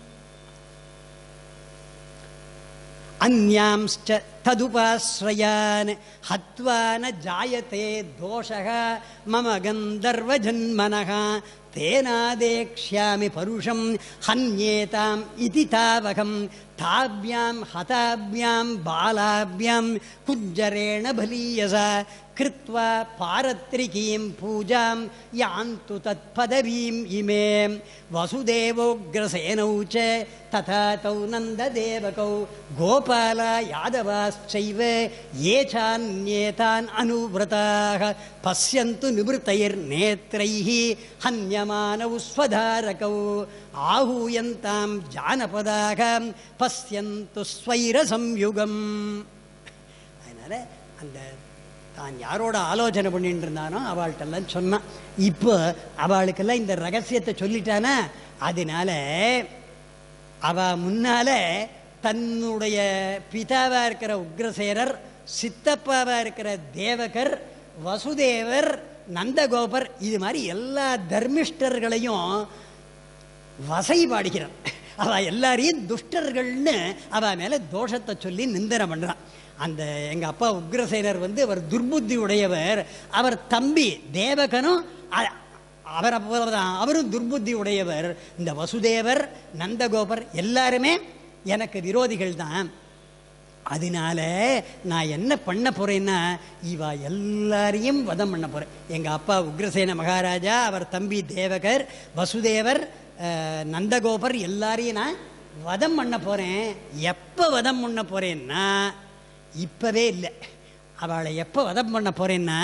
S1: அன்யாம்ச்ச ததுபாஸ்ரயான் ஹத்வா ந ஜாயதே தோஷः மம கந்தர்வ ஜன்மனः தேனாதேக்ஷ்யாமி பருஷம் ஹன்யேதாம் இதி தாவகம் தாவ்யாம் ஹதாவ்யாம் பாலாவ்யாம் குஞ்சரேண பலீயசா கிருத்வா பாரத்ரிகீம் பூஜாம் யாந்து தத்பதவீம் இமே வசுதேவோக்ரசேனௌ ச ததா தௌ நந்ததேவகௌ கோபாலா யாதவாஸ்சைவ ஏ சான்யேதான் அனுவ்ரதாக பஸ்யந்து நிவృத்தைர் நேத்ரைஹி ஹன்யமானௌ ஸ்வதாரகௌ ஆஹூயந்தாம் ஜானபதாக பஸ்யந்து ஸ்வைர சம்யுகம். அதனால அந்த தான் யாரோட ஆலோசனை பண்ணிட்டு இருந்தானோ அவள்கிட்டெல்லாம் சொன்னான். இப்போ அவளுக்கெல்லாம் இந்த ரகசியத்தை சொல்லிட்டானா, அதனால அவ முன்னால தன்னுடைய பிதாவா இருக்கிற உக்ரசேனர், சித்தப்பாவா இருக்கிற தேவகர், வசுதேவர், நந்தகோபர், இது மாதிரி எல்லா தர்மிஷ்டர்களையும் வசைபாடுகிறான். அவ எல்லாரையும் துஷ்டர்கள்னு அவ மேல தோஷத்தை சொல்லி நிந்தனை பண்றான். அந்த எங்க அப்பா உக்ரசேனர் அவர் துர்புத்தி உடையவர். அவர் தம்பி தேவகனும் அவரை போலதான் அவரும் துர்புத்தி உடையவர். இந்த வசுதேவர், நந்தகோபர் எல்லாருமே எனக்கு விரோதிகள் தான். அதனால நான் என்ன பண்ண போறேன்னா, இவா எல்லாரையும் வதம் பண்ண போறேன். எங்க அப்பா உக்ரசேன மகாராஜா, அவர் தம்பி தேவகர், வசுதேவர், நந்தகோபர் எல்லாரையும் நான் வதம் பண்ண போறேன். எப்ப வதம் பண்ண போறேன்னா, இப்பவே இல்லை. அவளை எப்ப வதம் பண்ண போறேன்னா,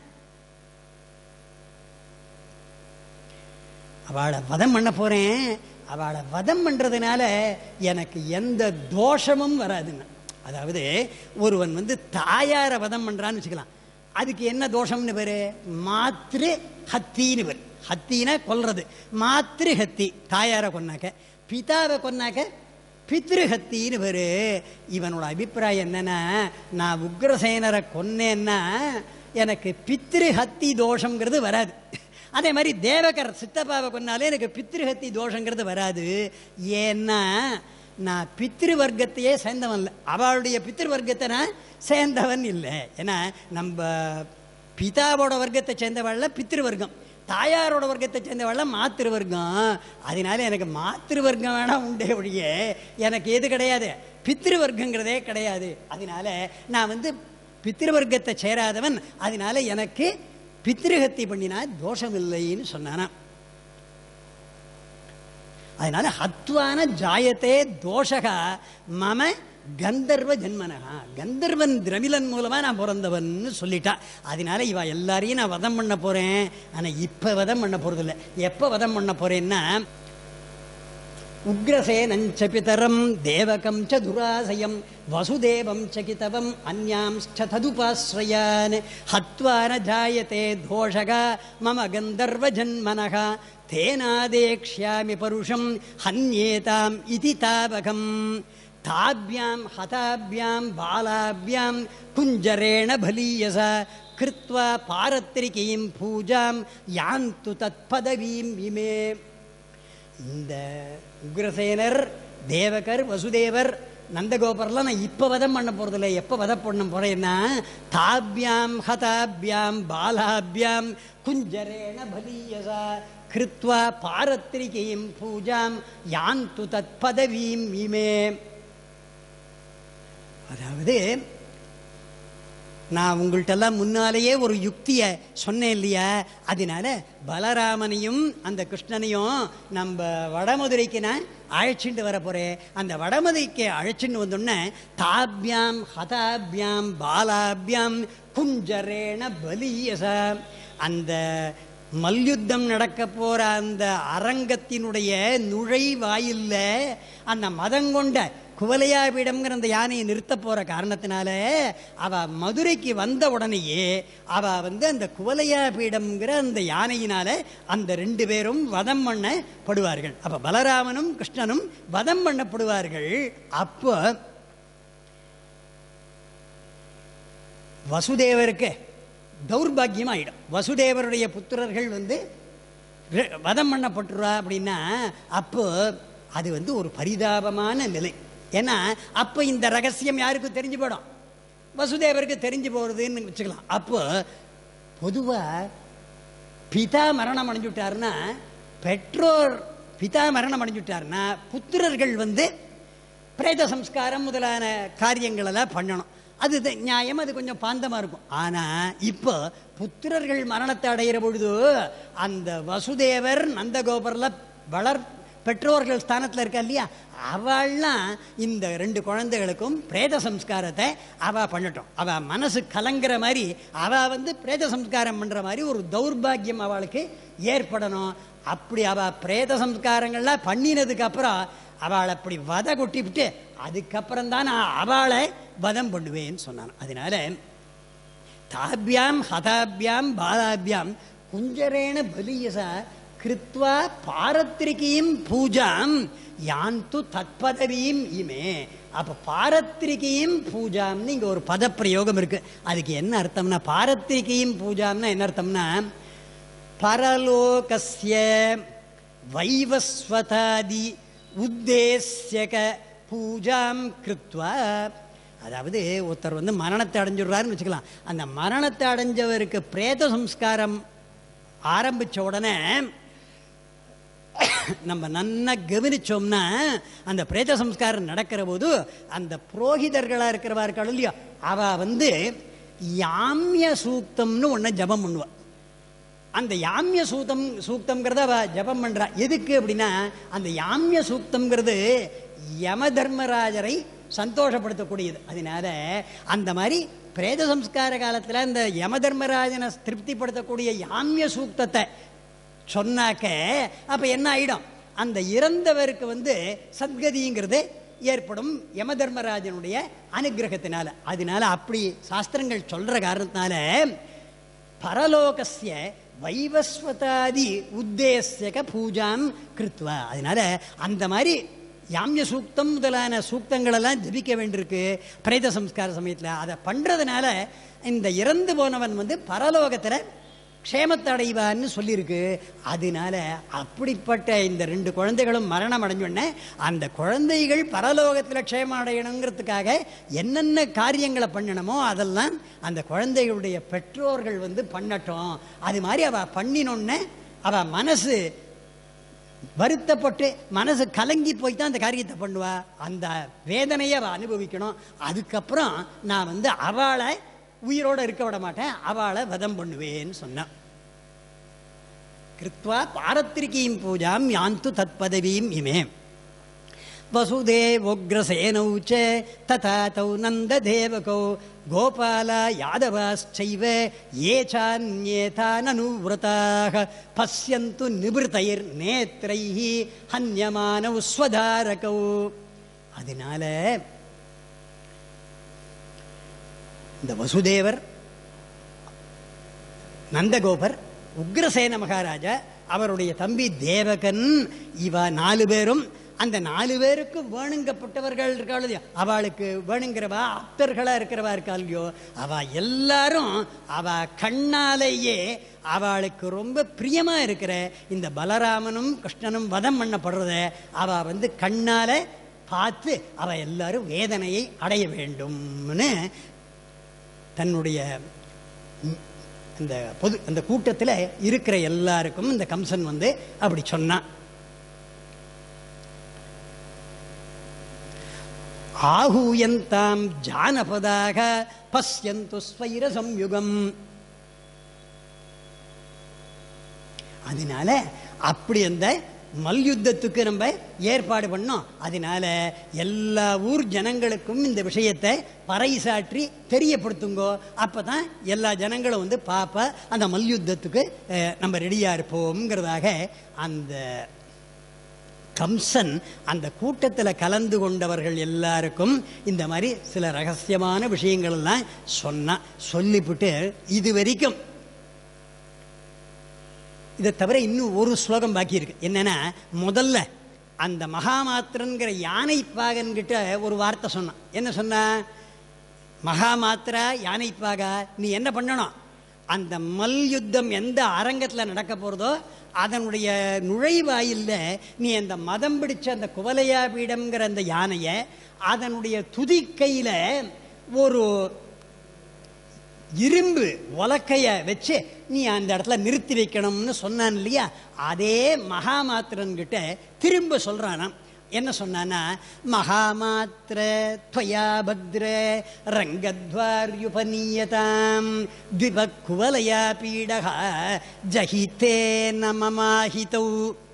S1: அவளை வதம் பண்ண போறேன். அவளை வதம் பண்றதுனால எனக்கு எந்த தோஷமும் வராதுன்னு. அதாவது ஒருவன் தாயார வதம் பண்றான்னு வச்சுக்கலாம். அதுக்கு என்ன தோஷம்னு பேரு? மாத்ரு ஹத்தின்னு பேரு. ஹத்தினா கொல்றது. மாத்ரு ஹத்தி தாயார கொன்னாக்க. பிதாவை கொன்னாக்க பித்ருஹத்தின்னு பேரு. இவனோட அபிப்பிராயம் என்னன்னா, நான் உக்ரசேனரை கொன்னேன்னா எனக்கு பித்ருஹத்தி தோஷங்கிறது வராது. அதே மாதிரி தேவகர் சித்தப்பாவை கொன்னாலே எனக்கு பித்ருஹத்தி தோஷங்கிறது வராது. ஏன்னா நான் பித்ரு வர்க்கத்தையே சேர்ந்தவன் இல்லை. அவளுடைய பித்ரு வர்க்கத்தை நான் சேர்ந்தவன் இல்லை. ஏன்னா நம்ம பிதாவோட வர்க்கத்தை சேர்ந்தவள்ல பித்ரு வர்க்கம், தாயாரோட வர்க்கத்தை சேர்ந்தவள்ல மாத்திரு வர்க்கம். அதனால எனக்கு மாத்திரு வர்க்கம் வேணா உண்டே ஒழிய எனக்கு எது கிடையாது, பித்ரு வர்க்கங்கிறதே கிடையாது. அதனால நான் பித்ரு வர்க்கத்தை சேராதவன். அதனால எனக்கு பித்ருஹத்தி பண்ணினா தோஷம் இல்லைன்னு சொன்னானா. அதனால ஹத்வான ஜாயத்தே தோஷக மம கந்தர்வ ஜன்மனகா. கந்தர்வன் திரவிலன் மூலமா நான் பிறந்தவன் சொல்லிட்டா. அதனால இவ எல்லாரையும் நான் வதம் பண்ண போறேன். ஆனா இப்ப வதம் பண்ண போறதில்லை. எப்ப வதம் பண்ண போறேன்னா, உக்ரசேனஞ்ச பிதரம் தேவகம் ச துராசயம் வசுதேவம் ச கிதவம் அன்யாம்ச்ச ததுபாஸ்ரயான் ஹத்வா ந ஜாயதே தோஷக மம கந்தர்வ ஜன்மனக தேனாதேக்ஷ்யாமி பருஷம் ஹன்யேதாம் இதி தாவகம் தாப்யாம் ஹதாப்யாம் பாலாப்யாம் குஞ்சரேண பலீயசா கிருத்வா பாரத்ரிகீம் பூஜாம் யாந்து தத்பதவீம் இமே. இந்த உக்ரசேனர், தேவகர் வசுதேவர் நந்தகோபர்லாம் நான் இப்போ வதம் பண்ண போகிறதில்ல. எப்போ வதம் பண்ண போகிறேன்னா தாபியாம் ஹதாபியாம் பாலாபியாம் குஞ்சரேண பலீயசா கிருத்வா பாரத்ரிகீம் பூஜாம் யாந்து தத் பதவீம் இமே. அதாவது நான் உங்கள்கிட்டெல்லாம் முன்னாலேயே ஒரு யுக்தியை சொன்னேன் இல்லையா, அதனால பலராமனையும் அந்த கிருஷ்ணனையும் நம்ம வடமதுரைக்கு நான் அழைச்சிட்டு வர போகிறேன். அந்த வடமதுரைக்கு அழைச்சிட்டு வந்தோடனே தாபியாம் ஹதாபியாம் பாலாபியாம் குஞ்சரேண பலீயச, அந்த மல்யுத்தம் நடக்க போகிற அந்த அரங்கத்தினுடைய நுழைவாயில்ல அந்த மதங்கொண்ட குவலையாபீடம்ங்கிற அந்த யானையை நிறுத்த போகிற காரணத்தினால அவள் மதுரைக்கு வந்த உடனேயே அவள் அந்த குவலையாபீடம்ங்கிற அந்த யானையினால அந்த 2 பேரும் வதம் பண்ணப்படுவார்கள். அப்போ பலராமனும் கிருஷ்ணனும் வதம் பண்ணப்படுவார்கள். அப்போ வசுதேவருக்கு தௌர்பாகியம் ஆயிடும். வசுதேவருடைய புத்திரர்கள் வதம் பண்ணப்பட்டுருவா அப்படின்னா அப்போ அது ஒரு பரிதாபமான நிலை. ஏன்னா அப்போ இந்த ரகசியம் யாருக்கும் தெரிஞ்சு போயிடும், வசுதேவருக்கு தெரிஞ்சு போகிறதுன்னு வச்சுக்கலாம். அப்போ பொதுவாக பிதா மரணம் அடைஞ்சுட்டாருன்னா, பெற்றோர் பிதா மரணம் அடைஞ்சுட்டாருன்னா புத்திரர்கள் பிரேத சம்ஸ்காரம் முதலான காரியங்களெல்லாம் பண்ணணும். அது நியாயம், அது கொஞ்சம் பாந்தமாக இருக்கும். ஆனால் இப்போ புத்திரர்கள் மரணத்தை அடைகிற பொழுது அந்த வசுதேவர் நந்தகோபரில் பெற்றோர்கள் ஸ்தானத்தில் இருக்கா இல்லையா, அவள்லாம் இந்த 2 குழந்தைகளுக்கும் பிரேத சம்ஸ்காரத்தை அவள் பண்ணட்டும். அவள் மனசு கலங்குற மாதிரி அவள் பிரேத சம்ஸ்காரம் பண்ணுற மாதிரி ஒரு தௌர்பாகியம் அவளுக்கு ஏற்படணும். அப்படி அவள் பிரேத சம்ஸ்காரங்கள்லாம் பண்ணினதுக்கப்புறம் அவளை அப்படி வதை கொட்டிவிட்டு அதுக்கப்புறம் தான் நான் அவளை வதம் பண்ணுவேன்னு சொன்னான். அதனால தாபியாம் ஹதாபியாம் பாலாபியாம் குஞ்சரேண பலீயசா கிருத்வா பாரத்ரிகீம் பூஜாம் யாந்து தத்பதவீம் இமே. அப்போ பாரத்ரிகீம் பூஜாம்னு இங்கே ஒரு பதப்பிரயோகம் இருக்கு. அதுக்கு என்ன அர்த்தம்னா, பாரத்ரிகீம் பூஜாம்னா என்ன அர்த்தம்னா, பரலோகஸ்ய வைவஸ்வதாதி உத்தேசியக பூஜாம் கிருத்வா. அதாவது ஒருத்தர் மரணத்தை அடைஞ்சிடுறாருன்னு வச்சுக்கலாம். அந்த மரணத்தை அடைஞ்சவருக்கு பிரேத சம்ஸ்காரம் ஆரம்பித்த உடனே நம்ம நன்னா கவனிச்சோம்னா அந்த பிரேத சம்ஸ்காரம் நடக்கிற போது அந்த புரோகிதர்களாக இருக்கிறவார்கள் இல்லையோ அவ யாமிய சூக்தம்னு ஒன்று ஜபம் பண்ணுவா. அந்த யாமிய சூக்தம்ங்கிறத அவ ஜபம் பண்றா. எதுக்கு அப்படின்னா, அந்த யாமிய சூக்தம்ங்கிறது யம தர்மராஜரை சந்தோஷப்படுத்தக்கூடியது. அதனால அந்த மாதிரி பிரேத சம்ஸ்கார காலத்தில் இந்த யம தர்மராஜனை திருப்திப்படுத்தக்கூடிய யாமிய சூக்தத்தை சொன்னாக்க அப்ப என்ன ஆயிடும், அந்த இறந்தவருக்கு சத்கதிங்கிறது ஏற்படும் யம தர்மராஜனுடைய அனுகிரகத்தினால. அதனால அப்படி சாஸ்திரங்கள் சொல்ற காரணத்தினால பரலோகஸ்ய வைவஸ்வதாதி உத்தேசியக பூஜாம் கிருத்வா. அதனால அந்த மாதிரி யாமிய சூக்தம் முதலான சூக்தங்களெல்லாம் ஜபிக்க வேண்டியிருக்கு பிரேத சம்ஸ்கார சமயத்தில். அதை பண்ணுறதுனால இந்த இறந்து போனவன் பரலோகத்தில் க்ஷேமத்தை அடைவான்னு சொல்லியிருக்கு. அதனால அப்படிப்பட்ட இந்த 2 குழந்தைகளும் மரணம் அடைஞ்சோடனே அந்த குழந்தைகள் பரலோகத்தில் க்ஷேமம் அடையணுங்கிறதுக்காக என்னென்ன காரியங்களை பண்ணணுமோ அதெல்லாம் அந்த குழந்தைகளுடைய பெற்றோர்கள் பண்ணட்டும். அது மாதிரி அவள் பண்ணினோன்னே அவள் மனசு வருத்தப்பட்டு மனசு கலங்கி போய் தான் அந்த காரியத்தை பண்ணுவா. அந்த வேதனையை அவள் அனுபவிக்கணும். அதுக்கப்புறம் நான் அவளை உயிரோட இருக்க விட மாட்டேன், அவளை வதம் பண்ணுவேன்னு சொன்னான். கிருத்வா பாரத்ரிகீம் பூஜாம் யாந்து தத் பதவீம் இமே. வசுதேவோக்ரசேனௌ ச ததா தௌ நந்ததேவகௌ கோபாலா யாதவாஸ்சைவ ஏ சான்யேதான் அனுவ்ரதாக பஸ்யந்து நிபிருதைர் நேத்ரைஹி ஹன்யமானௌ ஸ்வதாரகௌ. அதனால இந்த வசுதேவர், நந்தகோபர், உக்ரசேன மகாராஜா, அவருடைய தம்பி தேவகன், இவ 4 பேரும் அந்த 4 பேருக்கு வேணுங்கப்பட்டவர்கள் இருக்காள் இல்லையோ, அவளுக்கு வேணுங்கிறவா ஆப்தர்களா இருக்கிறவா இருக்கா இல்லையோ, அவ எல்லாரும் அவ கண்ணாலேயே அவளுக்கு ரொம்ப பிரியமா இருக்கிற இந்த பலராமனும் கிருஷ்ணனும் வதம் பண்ணப்படுறத அவ கண்ணால பார்த்து அவ எல்லாரும் வேதனையை அடைய வேண்டும்னு தன்னுடைய அந்த கூட்டத்தில் இருக்கிற எல்லாருக்கும் இந்த கம்சன் வந்து அப்படி சொன்னான். ஆஹூயந்தாம் ஜானபதாக பஸ்யந்து ஸ்வைர சம்யுகம். அதனால அப்படி அந்த மல்யுத்தத்துக்கு நம்ம ஏற்பாடு பண்ணோம். அதனால எல்லா ஊர் ஜனங்களுக்கும் இந்த விஷயத்தை பறைசாற்றி தெரியப்படுத்துங்கோ. அப்பதான் எல்லா ஜனங்களும் வந்து பாப்பா அந்த மல்யுத்தத்துக்கு நம்ம ரெடியா இருப்போம்ங்கிறதாக அந்த கம்சன் அந்த கூட்டத்தில் கலந்து கொண்டவர்கள் எல்லாருக்கும் இந்த மாதிரி சில ரகசியமான விஷயங்கள் எல்லாம் சொல்லிவிட்டு இது வரைக்கும் இதை தவிர இன்னும் ஒரு ஸ்லோகம் பாக்கி இருக்கு. என்னன்னா, முதல்ல அந்த மகாமாத்திரன்கிற யானை பாகன்கிட்ட ஒரு வார்த்தை சொன்னான். என்ன சொன்ன? மகாமாத்திரா யானை பாகா, நீ என்ன பண்ணணும், அந்த மல்யுத்தம் எந்த அரங்கத்தில் நடக்க போறதோ அதனுடைய நுழைவாயில்ல நீ அந்த மதம் பிடிச்ச அந்த குவலையா பீடம்ங்கிற அந்த யானையை அதனுடைய துதிக்கையில ஒரு இரும்பு உலக்கைய வச்சு நீ அந்த இடத்துல நிறுத்தி வைக்கணும்னு சொன்னான் இல்லையா? அதே மகாமாத்திரன் கிட்ட திரும்ப சொல்றானா. என்ன சொன்னான்னா, மகாமாத்திர துவயா பத்ர ரங்கத்வார்யுபநீயதாம் த்விபக்குவலயா பீடஹ ஜஹிதே நமமாஹிதௌ.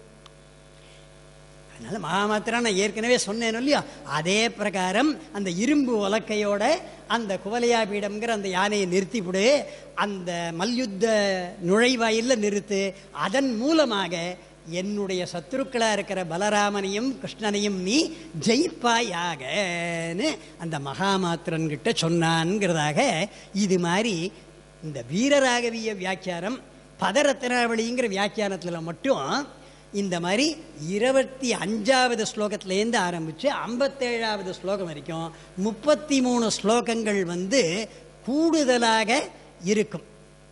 S1: அதனால மகாமாத்திரா நான் ஏற்கனவே சொன்னேன் இல்லையா, அதே பிரகாரம் அந்த இரும்பு உலக்கையோட அந்த குவலையா பீடம்ங்கிற அந்த யானையை நிறுத்திவிடு, அந்த மல்யுத்த நுழைவாயில்ல நிறுத்து, அதன் மூலமாக என்னுடைய சத்துருக்களா இருக்கிற பலராமனையும் கிருஷ்ணனையும் நீ ஜெயிப்பாயாகன்னு அந்த மகாமாத்திரன் கிட்ட சொன்னான்ங்கிறதாக. இது மாதிரி இந்த வீரராகவிய வியாக்கியானம் பதரத்னாவளிங்கிற வியாக்கியானத்தில் மட்டும் இந்த மாதிரி 25வது ஸ்லோகத்திலேருந்து ஆரம்பித்து 57வது ஸ்லோகம் வரைக்கும் 33 ஸ்லோகங்கள் வந்து கூடுதலாக இருக்கும்.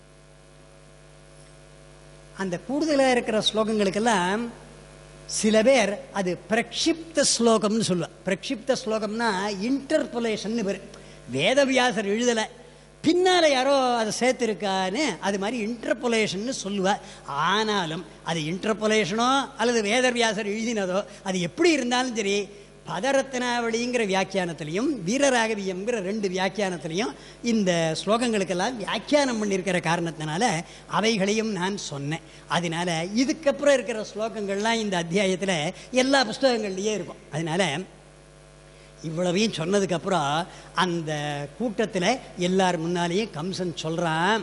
S1: அந்த கூடுதலாக இருக்கிற ஸ்லோகங்களுக்கெல்லாம் சில பேர் அது பிரக்ஷிப்த ஸ்லோகம்னு சொல்லுவார். பிரக்ஷிப்த ஸ்லோகம்னா இன்டர்பொலேஷன் பேர். வேதவியாசர் எழுதலை, பின்னால யாரோ அதை சேர்த்திருக்கான்னு அது மாதிரி இன்டர்பொலேஷன் சொல்லுவார். ஆனாலும் அது இன்டர்பொலேஷனோ அல்லது வேதவியாசர் எழுதினதோ அது எப்படி இருந்தாலும் சரி, பதரத்னாவளிங்கிற வியாக்கியானத்திலையும் வீரராகவியம்ங்கிற 2 வியாக்கியானத்திலையும் இந்த ஸ்லோகங்களுக்கெல்லாம் வியாக்கியானம் பண்ணியிருக்கிற காரணத்தினால அவைகளையும் நான் சொன்னேன். அதனால இதுக்கப்புறம் இருக்கிற ஸ்லோகங்கள்லாம் இந்த அத்தியாயத்தில் எல்லா புஸ்தகங்கள்லேயே இருக்கும். அதனால இவ்வளவையும் சொன்னதுக்கப்புறம் அந்த கூட்டத்தில் எல்லார் முன்னாலேயும் கம்சன் சொல்கிறான்,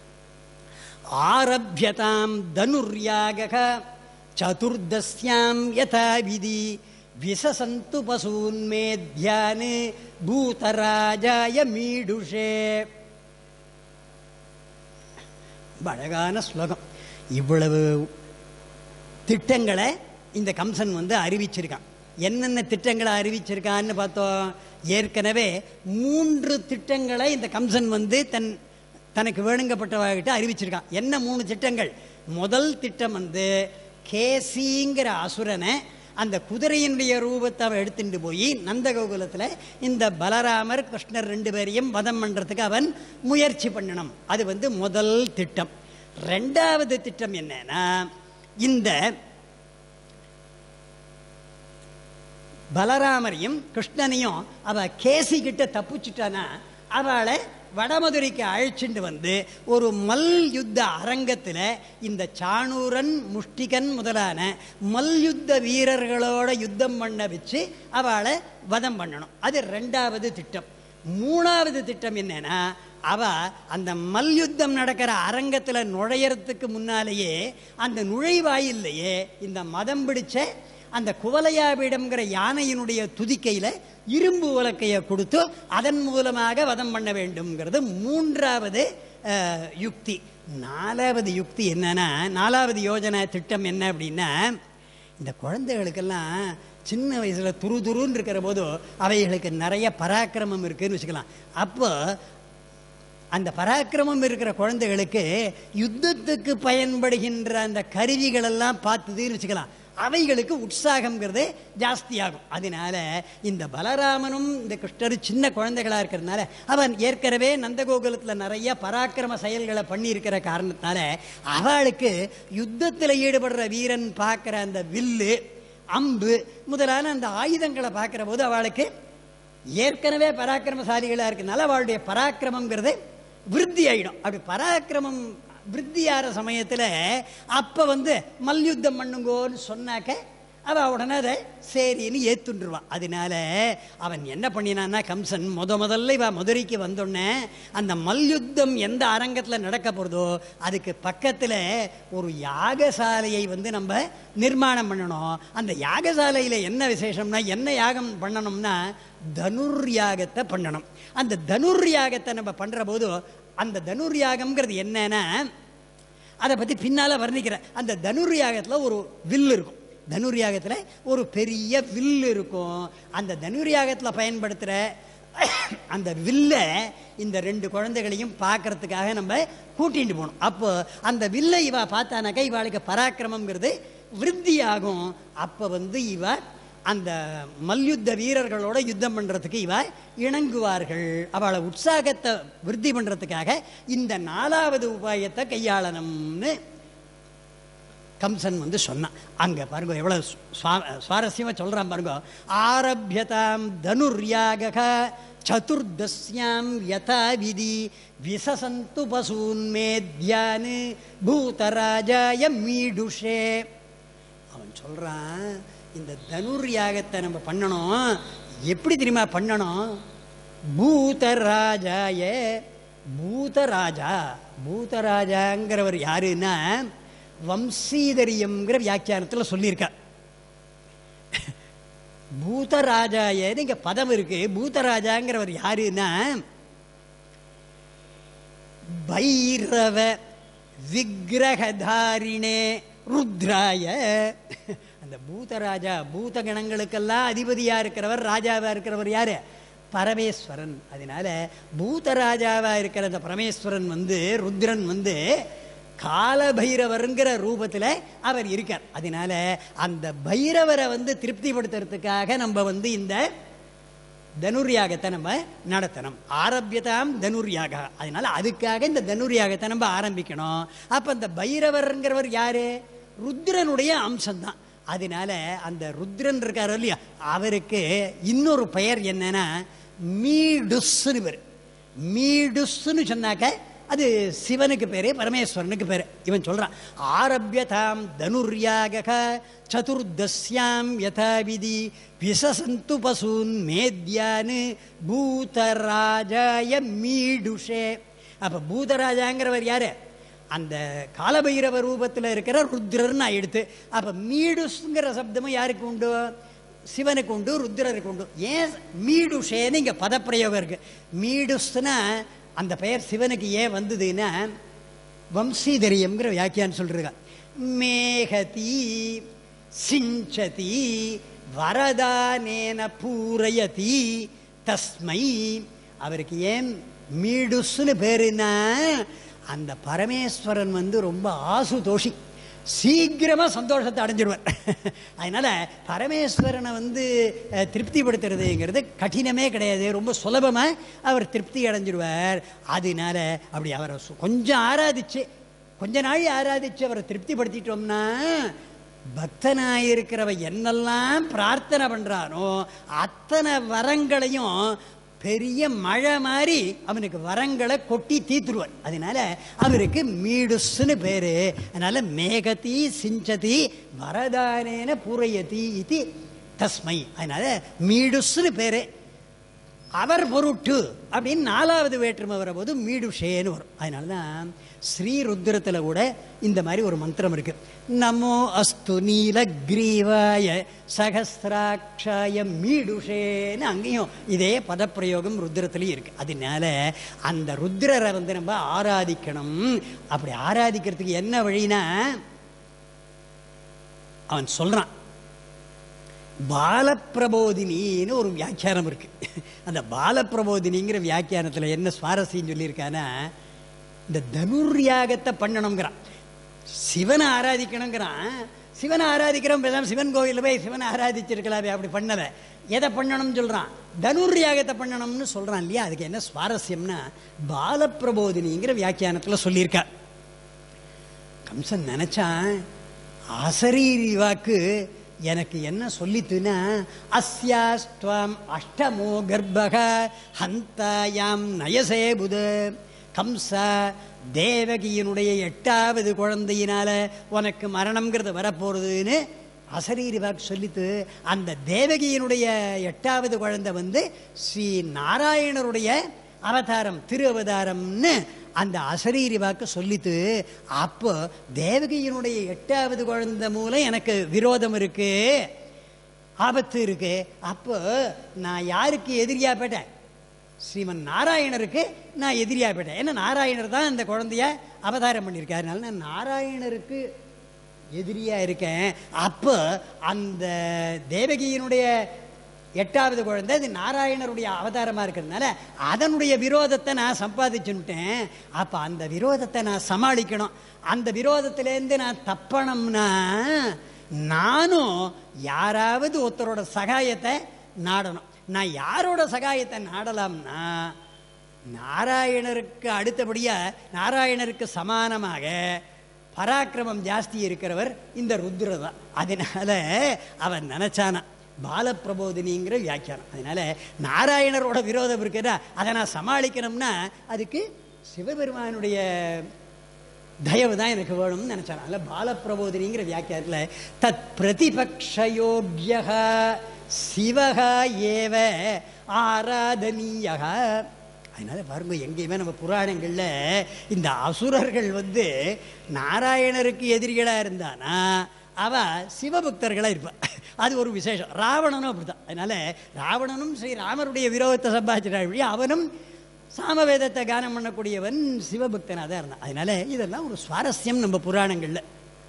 S1: ஆரப்யதாம் தனுர்யாக சதுர்தஸ்யாம் யதா விதி விசசந்து பசூன்மேத்யான் பூதராஜாய மீடுஷே. அழகான ஸ்லோகம். இவ்வளவு திட்டங்களை இந்த கம்சன் வந்து அறிவிச்சிருக்கான். என்னென்ன திட்டங்களை அறிவிச்சிருக்கான்னு பார்த்தோம். ஏற்கனவே 3 திட்டங்களை இந்த கம்சன் வந்து தனக்கு வேணுங்கப்பட்டவர்கிட்ட அறிவிச்சிருக்கான். என்ன 3 திட்டங்கள்? முதல் திட்டம் வந்து கேசிங்கிற அசுரனை அந்த குதிரையினுடைய ரூபத்தை அவன் எடுத்துட்டு போய் நந்தகோகுலத்தில் இந்த பலராமர் கிருஷ்ணர் 2 பேரையும் வதம் பண்ணுறதுக்கு அவன் முயற்சி பண்ணணும். அது வந்து முதல் திட்டம். 2வது திட்டம் என்னன்னா, இந்த பலராமரையும் கிருஷ்ணனையும் அவ கேசி கிட்ட தப்பிச்சுட்டானா அவளை வடமதுரைக்கு அழைச்சிட்டு வந்து ஒரு மல் யுத்த அரங்கத்தில் இந்த சாணூரன் முஷ்டிகன் முதலான மல்யுத்த வீரர்களோட யுத்தம் பண்ண வச்சு அவளை வதம் பண்ணணும். அது 2வது திட்டம். 3வது திட்டம் என்னன்னா, அவ அந்த மல்யுத்தம் நடக்கிற அரங்கத்தில் நுழையறதுக்கு முன்னாலேயே அந்த நுழைவாயில்லையே இந்த மதம் பிடிச்ச அந்த குவலையாபீடம்ங்கிற யானையினுடைய துதிக்கையில் இரும்பு உலக்கையை கொடுத்து அதன் மூலமாக வதம் பண்ண வேண்டும்ங்கிறது 3வது யுக்தி. 4வது யுக்தி என்னன்னா, 4வது யோஜனை திட்டம் என்ன அப்படின்னா, இந்த குழந்தைகளுக்கெல்லாம் சின்ன வயசில் துருதுருன்னு இருக்கிற போது அவைகளுக்கு நிறைய பராக்கிரமம் இருக்குதுன்னு வச்சுக்கலாம். அப்போ அந்த பராக்கிரமம் இருக்கிற குழந்தைகளுக்கு யுத்தத்துக்கு பயன்படுகின்ற அந்த கருவிகளெல்லாம் பார்த்துதுன்னு வச்சுக்கலாம். அவைகளுக்கு உற்சாகம்ங்கிறது ஜாஸ்தியாகும். அதனால இந்த பலராமனும் இந்த கிருஷ்ணரும் சின்ன குழந்தைகளா இருக்கிறதுனால, அவன் ஏற்கனவே நந்தகோகுலத்தில் நிறைய பராக்கிரம செயல்களை பண்ணி இருக்கிற காரணத்தினால அவளுக்கு யுத்தத்தில் ஈடுபடுற வீரன் பார்க்கிற அந்த வில்லு, அம்பு முதலான அந்த ஆயுதங்களை பார்க்கிற போது அவளுக்கு ஏற்கனவே பராக்கிரமசாலிகளா இருக்கிறதுனால அவளுடைய பராக்கிரமங்கிறது விருத்தி ஆயிடும். அப்படி பராக்கிரமம் விருத்தியாகிற சமயத்தில் அப்போ மல்யுத்தம் பண்ணுங்கோன்னு சொன்னாக்க அவள் உடனே அதை சரின்னு ஏற்றுருவான். அதனால அவன் என்ன பண்ணினான்னா, கம்சன் முதல்ல இவ மதுரைக்கு வந்தோடனே அந்த மல்யுத்தம் எந்த அரங்கத்தில் நடக்க போகிறதோ அதுக்கு பக்கத்தில் ஒரு யாகசாலையை நம்ம நிர்மாணம் பண்ணணும். அந்த யாகசாலையில் என்ன விசேஷம்னா, என்ன யாகம் பண்ணணும்னா தனுர்யாகத்தை பண்ணணும். அந்த தனுர்யாகத்தை நம்ம பண்ணுற போது, அந்த தனுர்யாகம்ங்கிறது என்னன்னா அதை பற்றி பின்னால் வர்ணிக்கிற. அந்த தனுர்யாகத்தில் ஒரு வில் இருக்கும். தனுர்யாகத்தில் ஒரு பெரிய வில் இருக்கும். அந்த தனுர்யாகத்தில் பயன்படுத்துகிற அந்த வில்லை இந்த 2 குழந்தைகளையும் பார்க்கறதுக்காக நம்ம கூட்டிகிட்டு போகணும். அப்போ அந்த வில்லை இவ பார்த்தானாக்கா இவாளுக்கு பராக்கிரமங்கிறது விருத்தியாகும். அப்போ இவ அந்த மல்யுத்த வீரர்களோட யுத்தம் பண்ணுறதுக்கு இவ இணங்குவார்கள். அவளை உற்சாகத்தை விருத்தி பண்ணுறதுக்காக இந்த 4வது உபாயத்தை கையாளணும்னு கம்சன் சொன்னான். அங்கே பாருங்க எவ்வளோ சுவாரஸ்யமாக சொல்கிறான் பாருங்க. ஆரபியதாம் தனுர்யாக சதுர்தஸ்யாம் யதா விதி விசசந்து பசூன்மேத்யான் பூதராஜாய மீடுஷே. அவன் சொல்கிறான், இந்த தனுர்யாகத்தை நம்ம பண்ணணும். எப்படி தெரியுமா பண்ணணும்? பூதராஜாய, பூதராஜாங்கிறவர் யாருன்னா வம்சீதரியம்ங்கிற வியாக்கியானத்தில் சொல்லியிருக்கார். பூதராஜாய இங்க பதம் இருக்கு. பூதராஜாங்கிறவர் யாருன்னா பைரவ விக்கிரகதாரிணே ருத்ராய. அந்த பூதராஜா, பூத கணங்களுக்கெல்லாம் அதிபதியா இருக்கிறவர், ராஜாவா இருக்கிறவர் யாரு? பரமேஸ்வரன். அதனால பூதராஜாவா இருக்கிற அந்த பரமேஸ்வரன் ருத்ரன் காலபைரவருங்கிற ரூபத்தில் அவர் இருக்கார். அதனால அந்த பைரவரை திருப்திப்படுத்துறதுக்காக நம்ம இந்த தனுர்யாகத்தை நம்ம நடத்தணும். ஆரம்பியதாம் தனுர்யாக. அதனால அதுக்காக இந்த தனுர்யாகத்தை நம்ம ஆரம்பிக்கணும். அப்ப அந்த பைரவர்ங்கிறவர் யாரு? ருத்ரனுடைய அம்சம்தான். அதனால அந்த ருத்ரன் இருக்காரு இல்லையா, அவருக்கு இன்னொரு பெயர் என்னன்னா மீடுஸ்ன்னு பேர். மீடுஸ்ன்னு சொன்னாக்க அது சிவனுக்கு பேரு, பரமேஸ்வரனுக்கு பேரு. இவன் சொல்றான், ஆரபியதாம் தனுர்யாக சதுர்தஸ்யாம் யதாவிதி விசசந்து பசூன் மேத்யான் பூதராஜாய மீடுஷே. அப்ப பூதராஜாங்கிறவர் யாரு? அந்த காலபைரவ ரூபத்தில் இருக்கிற ருத்ரர்னு எடுத்து. அப்ப மீடுஸ்ங்கிற சப்தமும் யாருக்கு உண்டு? சிவனுக்கு உண்டு, ருத்ரருக்கு உண்டு. ஏன் மீடுஷேன்னு இங்க பதப்பிரயோகம் இருக்கு. மீடுஸ்னா அந்த பெயர் சிவனுக்கு ஏன் வந்ததுன்னா வம்சீதரியம்ங்கிற வியாக்கியான்னு சொல்றாங்க. மேகதி சிஞ்சதி வரதானேன பூரயதி தஸ்மை. அவருக்கு ஏன் மீடுஸ்னு பேருன்னா, அந்த பரமேஸ்வரன் ரொம்ப ஆசுதோஷி, சீக்கிரமா சந்தோஷத்தை அடைஞ்சிடுவார். அதனால பரமேஸ்வரனை திருப்திப்படுத்துறதுங்கிறது கடினமே கிடையாது, ரொம்ப சுலபமா அவர் திருப்தி அடைஞ்சிடுவார். அதனால அப்படி அவரை கொஞ்சம் ஆராதிச்சு, கொஞ்ச நாள் ஆராதிச்சு அவரை திருப்திப்படுத்திட்டோம்னா, பக்தனாயிருக்கிறவ என்னெல்லாம் பிரார்த்தனை பண்றானோ அத்தனை வரங்களையும் பெரிய மழை மாதிரி அவனுக்கு வரங்களை கொட்டி தீத்துருவார். அதனால அவருக்கு மீடுஸ்ன்னு பேரு. அதனால மேகதி சிஞ்சதி வரதானேன பூரயதி இது தஸ்மை. அதனால மீடுஸ்ன்னு பேரு. அவர் பொருட்டு அப்படின்னு 4வது வேற்றுமை வரபோது மீடுஷேன்னு வரும். அதனாலதான் ஸ்ரீருத்ரத்தில் கூட இந்த மாதிரி ஒரு மந்திரம் இருக்கு. நமோ அஸ்து நீலக்ரீவாய சகஸ்ராட்சாய மீடுஷேன்னு அங்கேயும் இதே பதப்பிரயோகம் ருத்ரத்திலையும் இருக்கு. அதனால அந்த ருத்ரரை நம்ம ஆராதிக்கணும். அப்படி ஆராதிக்கிறதுக்கு என்ன வழினா, அவன் சொல்றான், பாலப்பிரபோதினின்னு ஒரு வியாக்கியானம் இருக்கு. அந்த பாலப்பிரபோதினிங்கிற வியாக்கியானத்தில் என்ன சுவாரஸ்யம் சொல்லியிருக்கானா, இந்த தனுர்யாகத்தை பண்ணணுங்கிறான், சிவனை ஆராதிக்கணுங்கிறான். சிவனை ஆராதிக்கிறோம், பேசாமல் சிவன் கோவிலில் போய் சிவனை ஆராதிச்சிருக்கலாமே, அப்படி பண்ணலை. எதை பண்ணணும்னு சொல்கிறான்? தனுர் யாகத்தை பண்ணணும்னு சொல்கிறான் இல்லையா? அதுக்கு என்ன சுவாரஸ்யம்னா, பாலப்பிரபோதினிங்கிற வியாக்கியானத்தில் சொல்லியிருக்கா. கம்சன் நினைச்சான், அசரீரி வாக்கு எனக்கு என்ன சொல்லித்துனா, அஸ்யாஸ்துவம் அஷ்டமோ கர்ப்பக ஹந்தாயாம் நயசே புத. கம்சா, தேவகியினுடைய 8வது குழந்தையினால உனக்கு மரணம்ங்கிறது வரப்போறதுன்னு அசரீரி வாக்கு சொல்லித்து. அந்த தேவகியினுடைய 8வது குழந்தை வந்து ஸ்ரீ நாராயணருடைய அவதாரம், திரு அவதாரம்னு அந்த அசரீரி வாக்கு சொல்லித்து. அப்போ தேவகியினுடைய 8வது குழந்தை மூலம் எனக்கு விரோதம் இருக்கு, ஆபத்து இருக்கு. அப்போ நான் யாருக்கு எதிரியா போயிட்டேன்? ஸ்ரீமன் நாராயணருக்கு நான் எதிரியா போயிட்டேன். ஏன்னா நாராயணர் தான் அந்த குழந்தைய அவதாரம் பண்ணியிருக்காருனால நான் நாராயணருக்கு எதிரியா இருக்கேன். அப்போ அந்த தேவகியினுடைய 8வது குழந்தை அது நாராயணருடைய அவதாரமா இருக்கிறதுனால அதனுடைய விரோதத்தை நான் சம்பாதிச்சுட்டேன். அப்ப அந்த விரோதத்தை நான் சமாளிக்கணும். அந்த விரோதத்திலேருந்து நான் தப்பணும்னா நானும் யாராவது ஒருத்தரோட சகாயத்தை நாடணும். நான் யாரோட சகாயத்தை நாடலாம்னா, நாராயணருக்கு அடுத்தபடியா நாராயணருக்கு சமானமாக பராக்கிரமம் ஜாஸ்தி இருக்கிறவர் இந்த ருத்ரர் தான். அதனால அவன் நினைச்சானா பாலப்பிரபோதினிங்கிற வியாக்கியானம். அதனால நாராயணரோட விரோதம் இருக்குதா, அதை நான் சமாளிக்கணும்னா அதுக்கு சிவபெருமானுடைய தயவு தான் எனக்கு வேணும்னு நினைச்சான். அதனால பாலப்பிரபோதினிங்கிற வியாக்கியானத்தில் தத் பிரதிபக்ஷயோக்யக சிவக ஏவ ஆராதனீயக. அதனால பாருங்க, எங்கேயுமே நம்ம புராணங்களில் இந்த அசுரர்கள் வந்து நாராயணருக்கு எதிரிகளாக இருந்தானா அவ சிவபக்தர்களாக இருப்பாள். அது ஒரு விசேஷம். ராவணனும் அப்படித்தான். அதனால ராவணனும் ஸ்ரீராமருடைய விரோதத்தை சம்பாதிச்சிட்டாள், அவனும் சாமவேதத்தை கானம் பண்ணக்கூடியவன் சிவபக்தனாக தான் இருந்தான். அதனால இதெல்லாம் ஒரு சுவாரஸ்யம் நம்ம புராணங்கள்ல.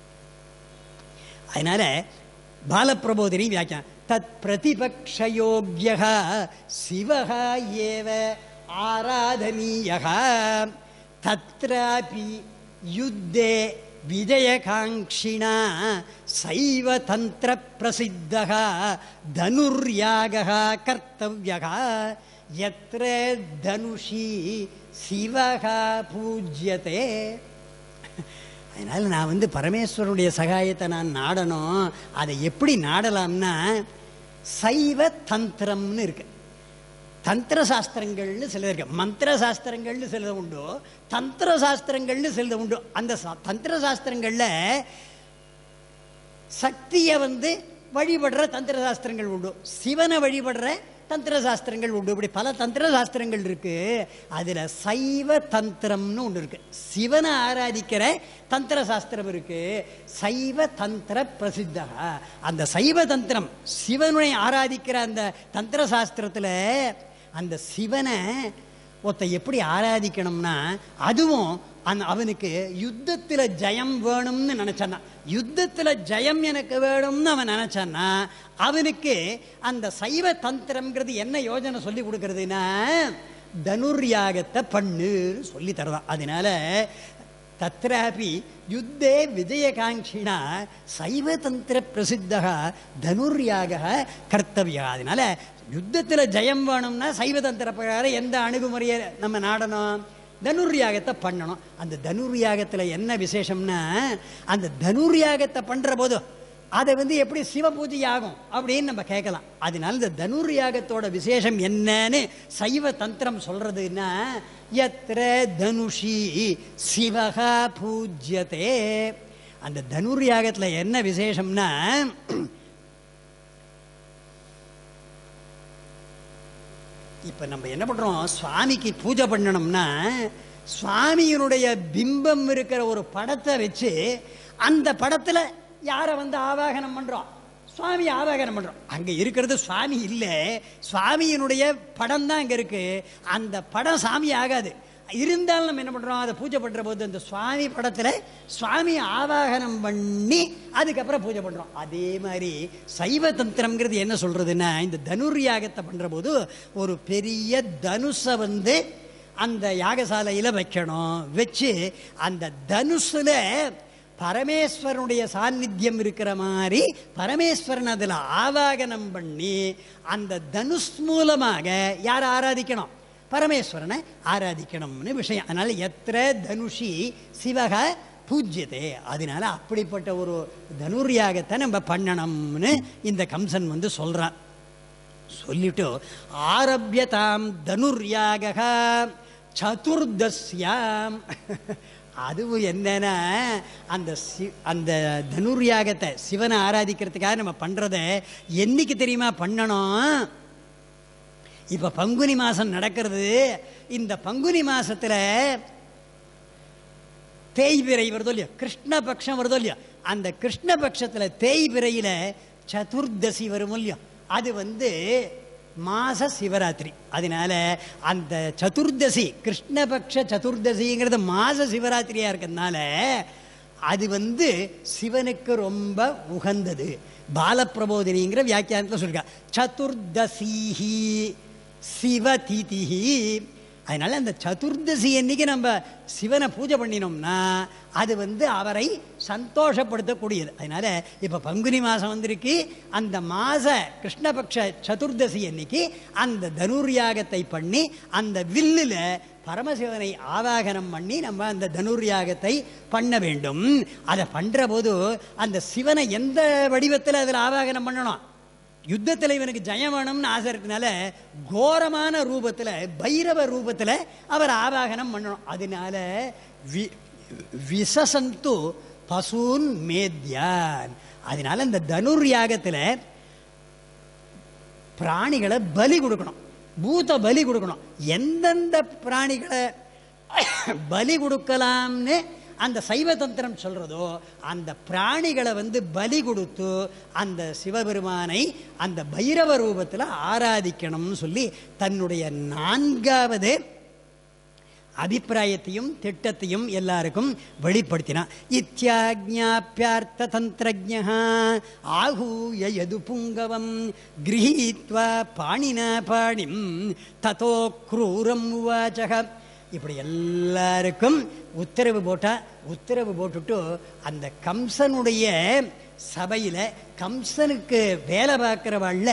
S1: அதனால பாலப்பிரபோதினி வியாக்கியானம் தத் பிரதிபக்ஷயோக்யக சிவக ஏவ ஆராதனீயக தத்ராபி யுத்தே விஜயகாங்க்ஷிணா சைவ தந்திர பிரசித்தக தனுர்யாக கர்த்தவ்யக யத்ர தனுஷி சிவக பூஜ்யதே. அதனால நான் வந்து பரமேஸ்வரனுடைய சகாயத்தை நான் நாடணும். அதை எப்படி நாடலாம்னா சைவ தந்திரம்னு இருக்கு. தந்திர சாஸ்திரங்கள்னு சிலது இருக்கு, மந்திர சாஸ்திரங்கள்னு சிலது உண்டு, தந்திர சாஸ்திரங்கள்னு சிலது உண்டு. அந்த தந்திர சாஸ்திரங்கள்ல சக்தியை வந்து வழிபடுற தந்திர சாஸ்திரங்கள் உண்டு, சிவனை வழிபடுற தந்திர சாஸ்திரங்கள் உண்டு. இப்படி பல தந்திர சாஸ்திரங்கள் இருக்கு. அதுல சைவ தந்திரம்னு ஒன்று இருக்கு, சிவனை ஆராதிக்கிற தந்திர சாஸ்திரம் இருக்கு. சைவ தந்திர பிரசித்தா. அந்த சைவ தந்திரம் சிவனை ஆராதிக்கிற அந்த தந்திர சாஸ்திரத்துல அந்த சிவனை ஒருத்த எப்படி ஆராதிக்கணும்னா, அதுவும் அவனுக்கு யுத்தத்தில் ஜெயம் வேணும்னு நினைச்சான்னா, யுத்தத்தில் ஜெயம் எனக்கு வேணும்னு அவன் நினைச்சான்னா அவனுக்கு அந்த சைவ தந்திரம்ங்கிறது என்ன யோஜனை சொல்லி கொடுக்கறதுன்னா தனுர்யாகத்தை பண்ணு சொல்லி தரதான். அதனால தத்ராபி யுத்தே விஜயகாங்க்ஷினா சைவ தந்திர பிரசித்தக தனுர்யாக கர்த்தவியா. அதனால யுத்தத்தில் ஜெயம் வேணும்னா சைவ தந்திர பிரகாரம் எந்த அணுகுமுறையை நம்ம நாடணும்? தனுர்யாகத்தை பண்ணணும். அந்த தனுர்யாகத்தில் என்ன விசேஷம்னா, அந்த தனுர்யாகத்தை பண்ற போது அதை வந்து எப்படி சிவ பூஜை ஆகும் அப்படின்னு நம்ம கேட்கலாம். அதனால இந்த தனுர்யாகத்தோட விசேஷம் என்னன்னு சைவ தந்திரம் சொல்றதுன்னா, யத்ர தனுஷி சிவகா பூஜ்யதே. அந்த தனுர்யாகத்தில் என்ன விசேஷம்னா, இப்ப நம்ம என்ன பண்றோம், சுவாமிக்கு பூஜை பண்ணணும்னா சுவாமியினுடைய பிம்பம் இருக்கிற ஒரு படத்தை வச்சு அந்த படத்துல யாரை வந்து ஆவாகனம் பண்றோம்? சுவாமி ஆவாகனம் பண்றோம். அங்க இருக்கிறது சுவாமி இல்லை, சுவாமியினுடைய படம் தான் அங்க இருக்கு. அந்த படம் சாமி ஆகாது. இருந்தாலும் நம்ம என்ன பண்றோம், அதை பூஜை பண்ற போது அந்த சுவாமி படத்துல சுவாமி ஆவாகனம் பண்ணி அதுக்கப்புறம் பூஜை பண்றோம். அதே மாதிரி சைவ தந்திரம்ங்கிறது என்ன சொல்றதுன்னா, இந்த தனுர்யாகத்தை பண்ற போது ஒரு பெரிய தனுஷை வந்து அந்த யாகசாலையில வைக்கணும். வச்சு அந்த தனுஷுல பரமேஸ்வரனுடைய சாநித்தியம் இருக்கிற மாதிரி பரமேஸ்வரன் அதில் ஆவாகனம் பண்ணி அந்த தனுஷ் மூலமாக யாரை ஆராதிக்கணும்? பரமேஸ்வரனை ஆராதிக்கணும்னு விஷயம். அதனால எத்திர தனுஷி சிவக பூஜ்யதே. அதனால அப்படிப்பட்ட ஒரு தனுர்யாகத்தை நம்ம பண்ணணும்னு இந்த கம்சன் வந்து சொல்றான். சொல்லிட்டு ஆரம்பியதாம் தனுர்யாக சதுர்தஸ்யாம். அதுவும் என்னன்னா அந்த தனுர்யாகத்தை சிவனை ஆராதிக்கிறதுக்காக நம்ம பண்றத என்னைக்கு தெரியுமா பண்ணணும்? இப்ப பங்குனி மாசம் நடக்கிறது. இந்த பங்குனி மாசத்துல தேய்பிரை வருதோ இல்லையோ, கிருஷ்ணபக்ஷம் வருதோ இல்லையோ, அந்த கிருஷ்ணபக்ஷத்துல தேய்பிரையில சதுர்தசி வரும் இல்லையோ, அது வந்து மாச சிவராத்திரி. அதனால அந்த சதுர்தசி கிருஷ்ணபக்ஷ சதுர்தசிங்கிறது மாச சிவராத்திரியா இருக்கிறதுனால அது வந்து சிவனுக்கு ரொம்ப உகந்தது. பாலப்பிரபோதினிங்கிற வியாக்கியானத்தில் சொல்லிருக்கா சதுர்தசிஹி சிவதிதிஹி. அதனால அந்த சதுர்தசி அன்னைக்கு நம்ம சிவனை பூஜை பண்ணினோம்னா அது வந்து அவரை சந்தோஷப்படுத்தக்கூடியது. அதனால இப்ப பங்குனி மாசம் வந்திருக்கு. அந்த மாச கிருஷ்ணபக்ஷ சதுர்தசி அன்னைக்கு அந்த தனுர்யாகத்தை பண்ணி அந்த வில்லுல பரமசிவனை ஆவாகனம் பண்ணி நம்ம அந்த தனுர்யாகத்தை பண்ண வேண்டும். அதை பண்ற போது அந்த சிவனை எந்த வடிவத்தில் அதில் ஆவாகனம் பண்ணணும்? யுத்தத்தில் இவனுக்கு ஜெயம் வேணும்னு ஆசை இருக்கனால கோரமான ரூபத்தில் பைரவ ரூபத்தில் அவர் ஆவாகனம் பண்ணணும். அதனால விசசந்து பசூன் மேத்யான். அதனால இந்த தனுர்யாகத்தில் பிராணிகளை பலி கொடுக்கணும், பூத பலி கொடுக்கணும். எந்தெந்த பிராணிகளை பலி கொடுக்கலாம்னு அந்த சைவ தந்திரம் சொல்றதோ அந்த பிராணிகளை வந்து பலி கொடுத்து அந்த சிவபெருமானை அந்த பைரவ ரூபத்தில் ஆராதிக்கணும்னு சொல்லி தன்னுடைய 4வது அபிப்பிராயத்தையும் திட்டத்தையும் எல்லாருக்கும் வெளிப்படுத்தினான். இத்யாஜ்ஞாப்யார்த்த தந்திரஜ்ஞா ஆஹூய யது புங்கவம் கிரஹீத்வா பாணினா பாணிம் ததோ க்ரூரம் உவாசக. இப்படி எல்லாருக்கும் உத்தரவு போட்டுட்டு அந்த கம்சனுடைய சபையில கம்சனுக்கு வேலை பார்க்கிறவாள்ல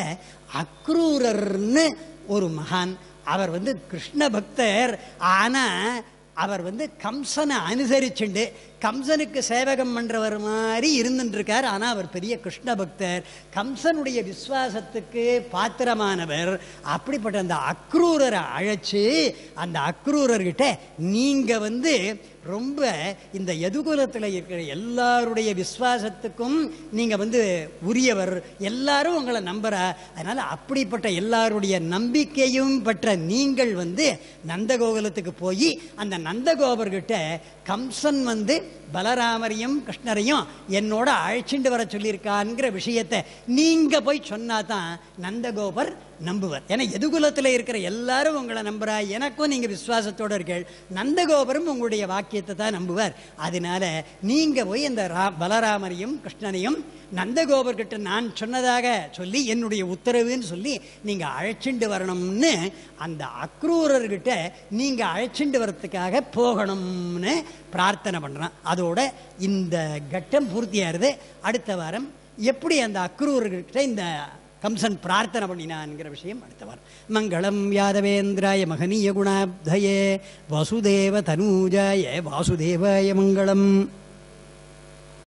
S1: அக்ரூரர்னு ஒரு மகான். அவர் வந்து கிருஷ்ண பக்தர். ஆனா அவர் வந்து கம்சனை அனுசரிச்சுண்டு கம்சனுக்கு சேவகம் பண்றவர் மாதிரி இருந்துட்டு இருக்கார். ஆனா அவர் பெரிய கிருஷ்ண பக்தர், கம்சனுடைய விசுவாசத்துக்கு பாத்திரமானவர். அப்படிப்பட்ட அந்த அக்ரூரரை அழைச்சு அந்த அக்ரூரர்கிட்ட நீங்க வந்து ரொம்ப இந்த யதுகுலத்தில் இருக்கிற எல்லாருடைய விசுவாசத்துக்கும் நீங்க வந்து உரியவர், எல்லாரும் உங்களை நம்புறா. அதனால அப்படிப்பட்ட எல்லாருடைய நம்பிக்கையும் பெற்ற நீங்கள் வந்து நந்தகோகுலத்துக்கு போய் அந்த நந்தகோபர்கிட்ட கம்சன் வந்து பலராமரையும் கிருஷ்ணரையும் என்னோட அழைச்சிட்டு வர சொல்லியிருக்கான்ங்கிற விஷயத்தை நீங்க போய் சொன்னாதான் நந்தகோபர் நம்புவர். ஏன்னா எதுகுலத்தில் இருக்கிற எல்லாரும் உங்களை நம்புறா, எனக்கும் நீங்க விசுவாசத்தோடு இருக்கீள், நந்தகோபரும் உங்களுடைய வாக்கியத்தை தான் நம்புவார். அதனால நீங்க போய் அந்த பலராமரையும் கிருஷ்ணனையும் நந்தகோபர்கிட்ட நான் சொன்னதாக சொல்லி என்னுடைய உத்தரவுன்னு சொல்லி நீங்க அழைச்சிண்டு வரணும்னு அந்த அக்ரூரர்கிட்ட நீங்க அழைச்சிண்டு வரத்துக்காக போகணும்னு பிரார்த்தனை பண்றான். அதோட இந்த கட்டம் பூர்த்தியாருது. அடுத்த வாரம் எப்படி அந்த அக்ரூரர்கிட்ட இந்த கம்சன் பிரார்த்தனை பண்ணினான்ங்கிற விஷயம் அடுத்த வாரம். மங்களம் யாதவேந்திராய மகனீய குணாப்தயே வாசுதேவ தனூஜாய வாசுதேவாய மங்களம்.